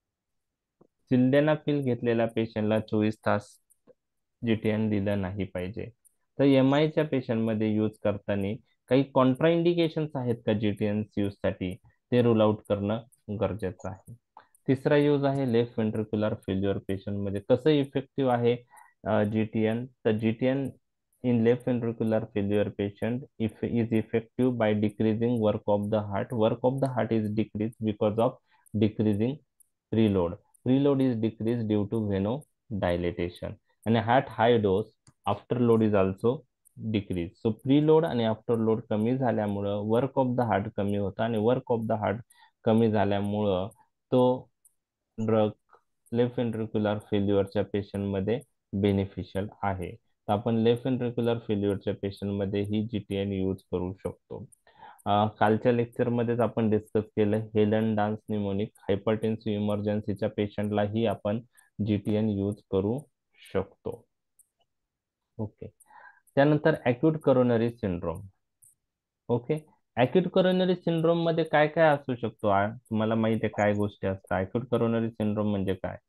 सिल्डेनाफिल घेतलेल्या पेशंटला चोवीस तास जीटीएन दिलं नाही पाहिजे. तर एम आयच्या पेशंटमध्ये यूज करताना काही कॉन्ट्राइंडिकेशन्स आहेत का जीटीएन यूजसाठी, ते रूल आउट करणं गरजेचं आहे. तिसरा यूज आहे लेफ्ट वेंट्रिक्युलर फेल्युअर पेशंटमध्ये. कसं इफेक्टिव्ह आहे जीटीएन, तर GTN in left ventricular failure patient if is effective by decreasing work of the heart. Work of the heart is decreased because of decreasing preload. Preload is decreased due to venodilatation. And at high dose afterload is also decreased. So preload आणि afterload कमी झाल्यामुळं वर्क ऑफ द हार्ट कमी होतं आणि वर्क ऑफ द हार्ट कमी झाल्यामुळं तो ड्रग लेफ्ट वेंट्रिक्युलर फेल्युअरच्या पेशंटमध्ये बेनिफिशियल आहे. तर आपण लेफ्ट वेंट्रिक्युलर फेल्युअरच्या पेशंटमध्ये ही जीटीएन यूज करू शकतो. कालच्या लेक्चरमध्येच आपण डिस्कस केलं हेलन डान्स निमोनिक हायपरटेन्सिव्ह इमर्जन्सीच्या पेशंटलाही आपण जीटीएन यूज करू शकतो. ओके, त्यानंतर acute coronary syndrome. Okay, acute coronary syndrome मध्ये काय काय असू शकतो? तुम्हाला माहिती आहे काय गोष्टी असतात? अॅक्यूट करोनरी सिंड्रोम म्हणजे काय?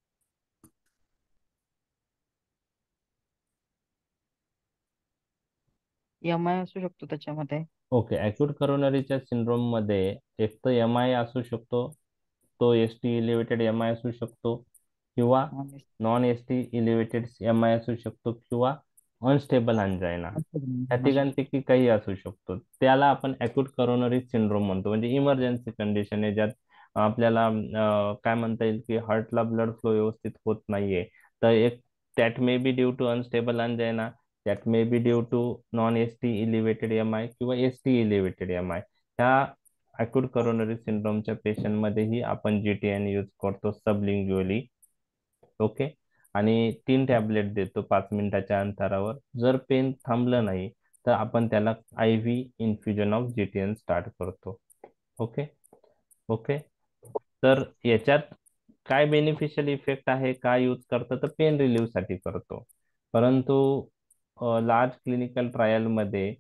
एम आय असू शकतो त्याच्यामध्ये. ओके, अॅक्यूट करोनरीच्या सिंड्रोम मध्ये एक तर एम आय असू शकतो, तो S T elevated M I असू शकतो, किंवा non S T elevated M I असू शकतो, किंवा अनस्टेबल अंजायना. या तिघांपैकी काही असू शकतो. त्याला आपण अॅक्यूट करोनरी सिंड्रोम म्हणतो. म्हणजे इमर्जन्सी कंडिशन आहे, ज्यात आपल्याला काय म्हणता येईल की हार्टला ब्लड फ्लो व्यवस्थित होत नाहीये. तर एक that may be due to unstable angina, that may be due to non-S T elevated M I किंवा S T elevated M I. ह्या अॅक्यूट करोनरी सिंड्रोमच्या पेशंटमध्येही आपण जीटीएन यूज करतो सबलिंग्युअली. ओके, आणि तीन टॅबलेट देतो पाच मिनिटाच्या अंतरावर. जर पेन थांबलं नाही तर आपण त्याला I V infusion of GTN start करतो. ओके ओके तर याच्यात काय बेनिफिशियल इफेक्ट आहे, काय यूज करतो, तर पेन रिलीव्ह साठी करतो. परंतु लार्ज क्लिनिकल ट्रायल मध्ये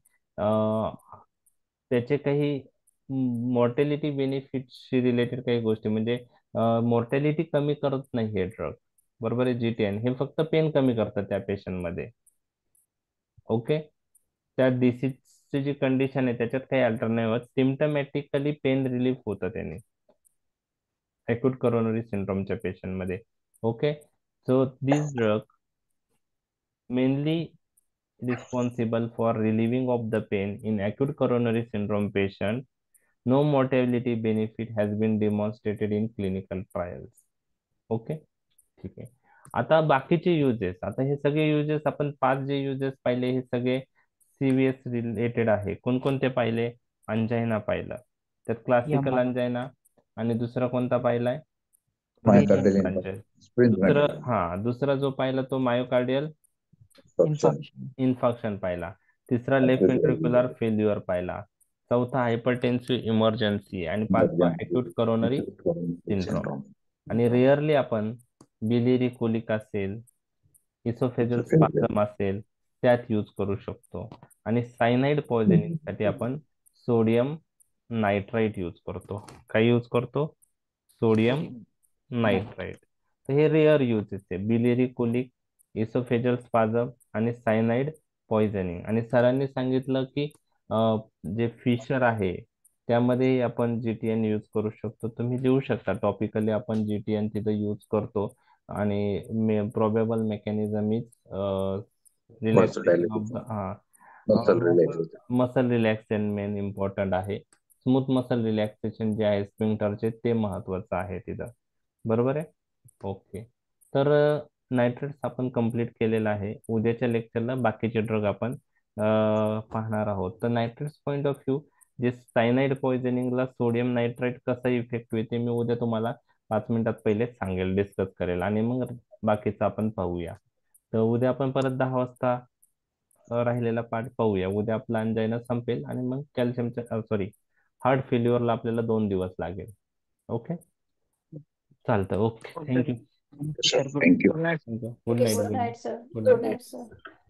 त्याचे काही मॉर्टेलिटी बेनिफिटशी रिलेटेड काही गोष्टी, म्हणजे मॉर्टेलिटी कमी करत नाही हे ड्रग, बरोबर आहे. जीटीएन हे फक्त पेन कमी करतात त्या पेशंटमध्ये. ओके, त्या डिसीजची जी कंडिशन आहे त्याच्यात काही अल्टर नाही होत. सिम्टमॅटिकली पेन रिलीफ होतं त्याने अॅक्यूट करोनरी सिंड्रोमच्या पेशंटमध्ये. Okay, so this drug mainly responsible for relieving of the pain in acute coronary syndrome patient. No mortality benefit has been demonstrated in clinical trials. Okay, ठीक आहे. आता बाकीचे युजेस, आता हे सगळे युजेस आपण पाच जे युजेस पाहिले हे सगळे सीव्हीएस रिलेटेड आहे. कोणकोणते पाहिले? अंजायना पाहिलं, त्यात क्लासिकल अंजायना, आणि दुसरा कोणता पाहिलाय? Myocardial अंजायना. infarction. दुसरं हा दुसरा जो पाहिला तो मायोकार्डियल इन्फॉक्शन पाहिला. तिसरा लेफ्ट वेंट्रिक्युलर फेल्युअर पाहिला. चौथा हायपरटेन्सिव्ह इमर्जन्सी, आणि पाचवा अॅक्यूट करोनरी सिंड्रोम. आणि रेअरली आपण बिलिरी कोलिक असेल, इसोफेजल स्पाझम असेल त्यात यूज करू शकतो. आणि सायनाइड पॉइझनिंग साठी आपण सोडियम नायट्राइट यूज करतो. काय यूज करतो? Sodium nitrite. तर हे रेअर युजेस आहे, बिलिरी कोलिक, इसोफेजल स्पाझम आणि सायनाइड पॉइझनिंग. आणि सरांनी सांगितलं की जे फिशर आहे त्यामध्ये आपण जीटीएन यूज करू शकतो. तुम्ही लिहू शकता टॉपिकली आपण जीटीएन तिथे यूज करतो. आणि probable mechanism is relaxation of the Vasodilatation, हा muscle relaxation. Muscle relaxation main important आहे. स्मूथ मसल रिलॅक्सेशन जे आहे स्पिंक्टरचे ते महत्वाचं आहे तिथं. बरोबर आहे. ओके. तर नायट्रेट्स आपण कंप्लीट केलेलं आहे. उद्याच्या लेक्चरला बाकीचे ड्रग आपण अं, पाहणार आहोत. तर नायट्रेट्स पॉईंट ऑफ व्ह्यू जे सायनाइड पॉइझनिंगला सोडियम नायट्राइट कसा इफेक्ट होते मी उद्या तुम्हाला पाच मिनिटात पहिले सांगेल, डिस्कस करेल आणि मग बाकीचं आपण पाहूया. तर उद्या आपण परत दहा वाजता अ, राहिलेला पाठ पाहूया. उद्या आपला अंजायना संपेल आणि मग कॅल्शियमच्या सॉरी हार्ट फेल्युअरला आपल्याला दोन दिवस लागेल. ओके चालतं. Okay thank you. Sure. Thank you. Good Okay, night. good night, sir. Good Good night. night, sir.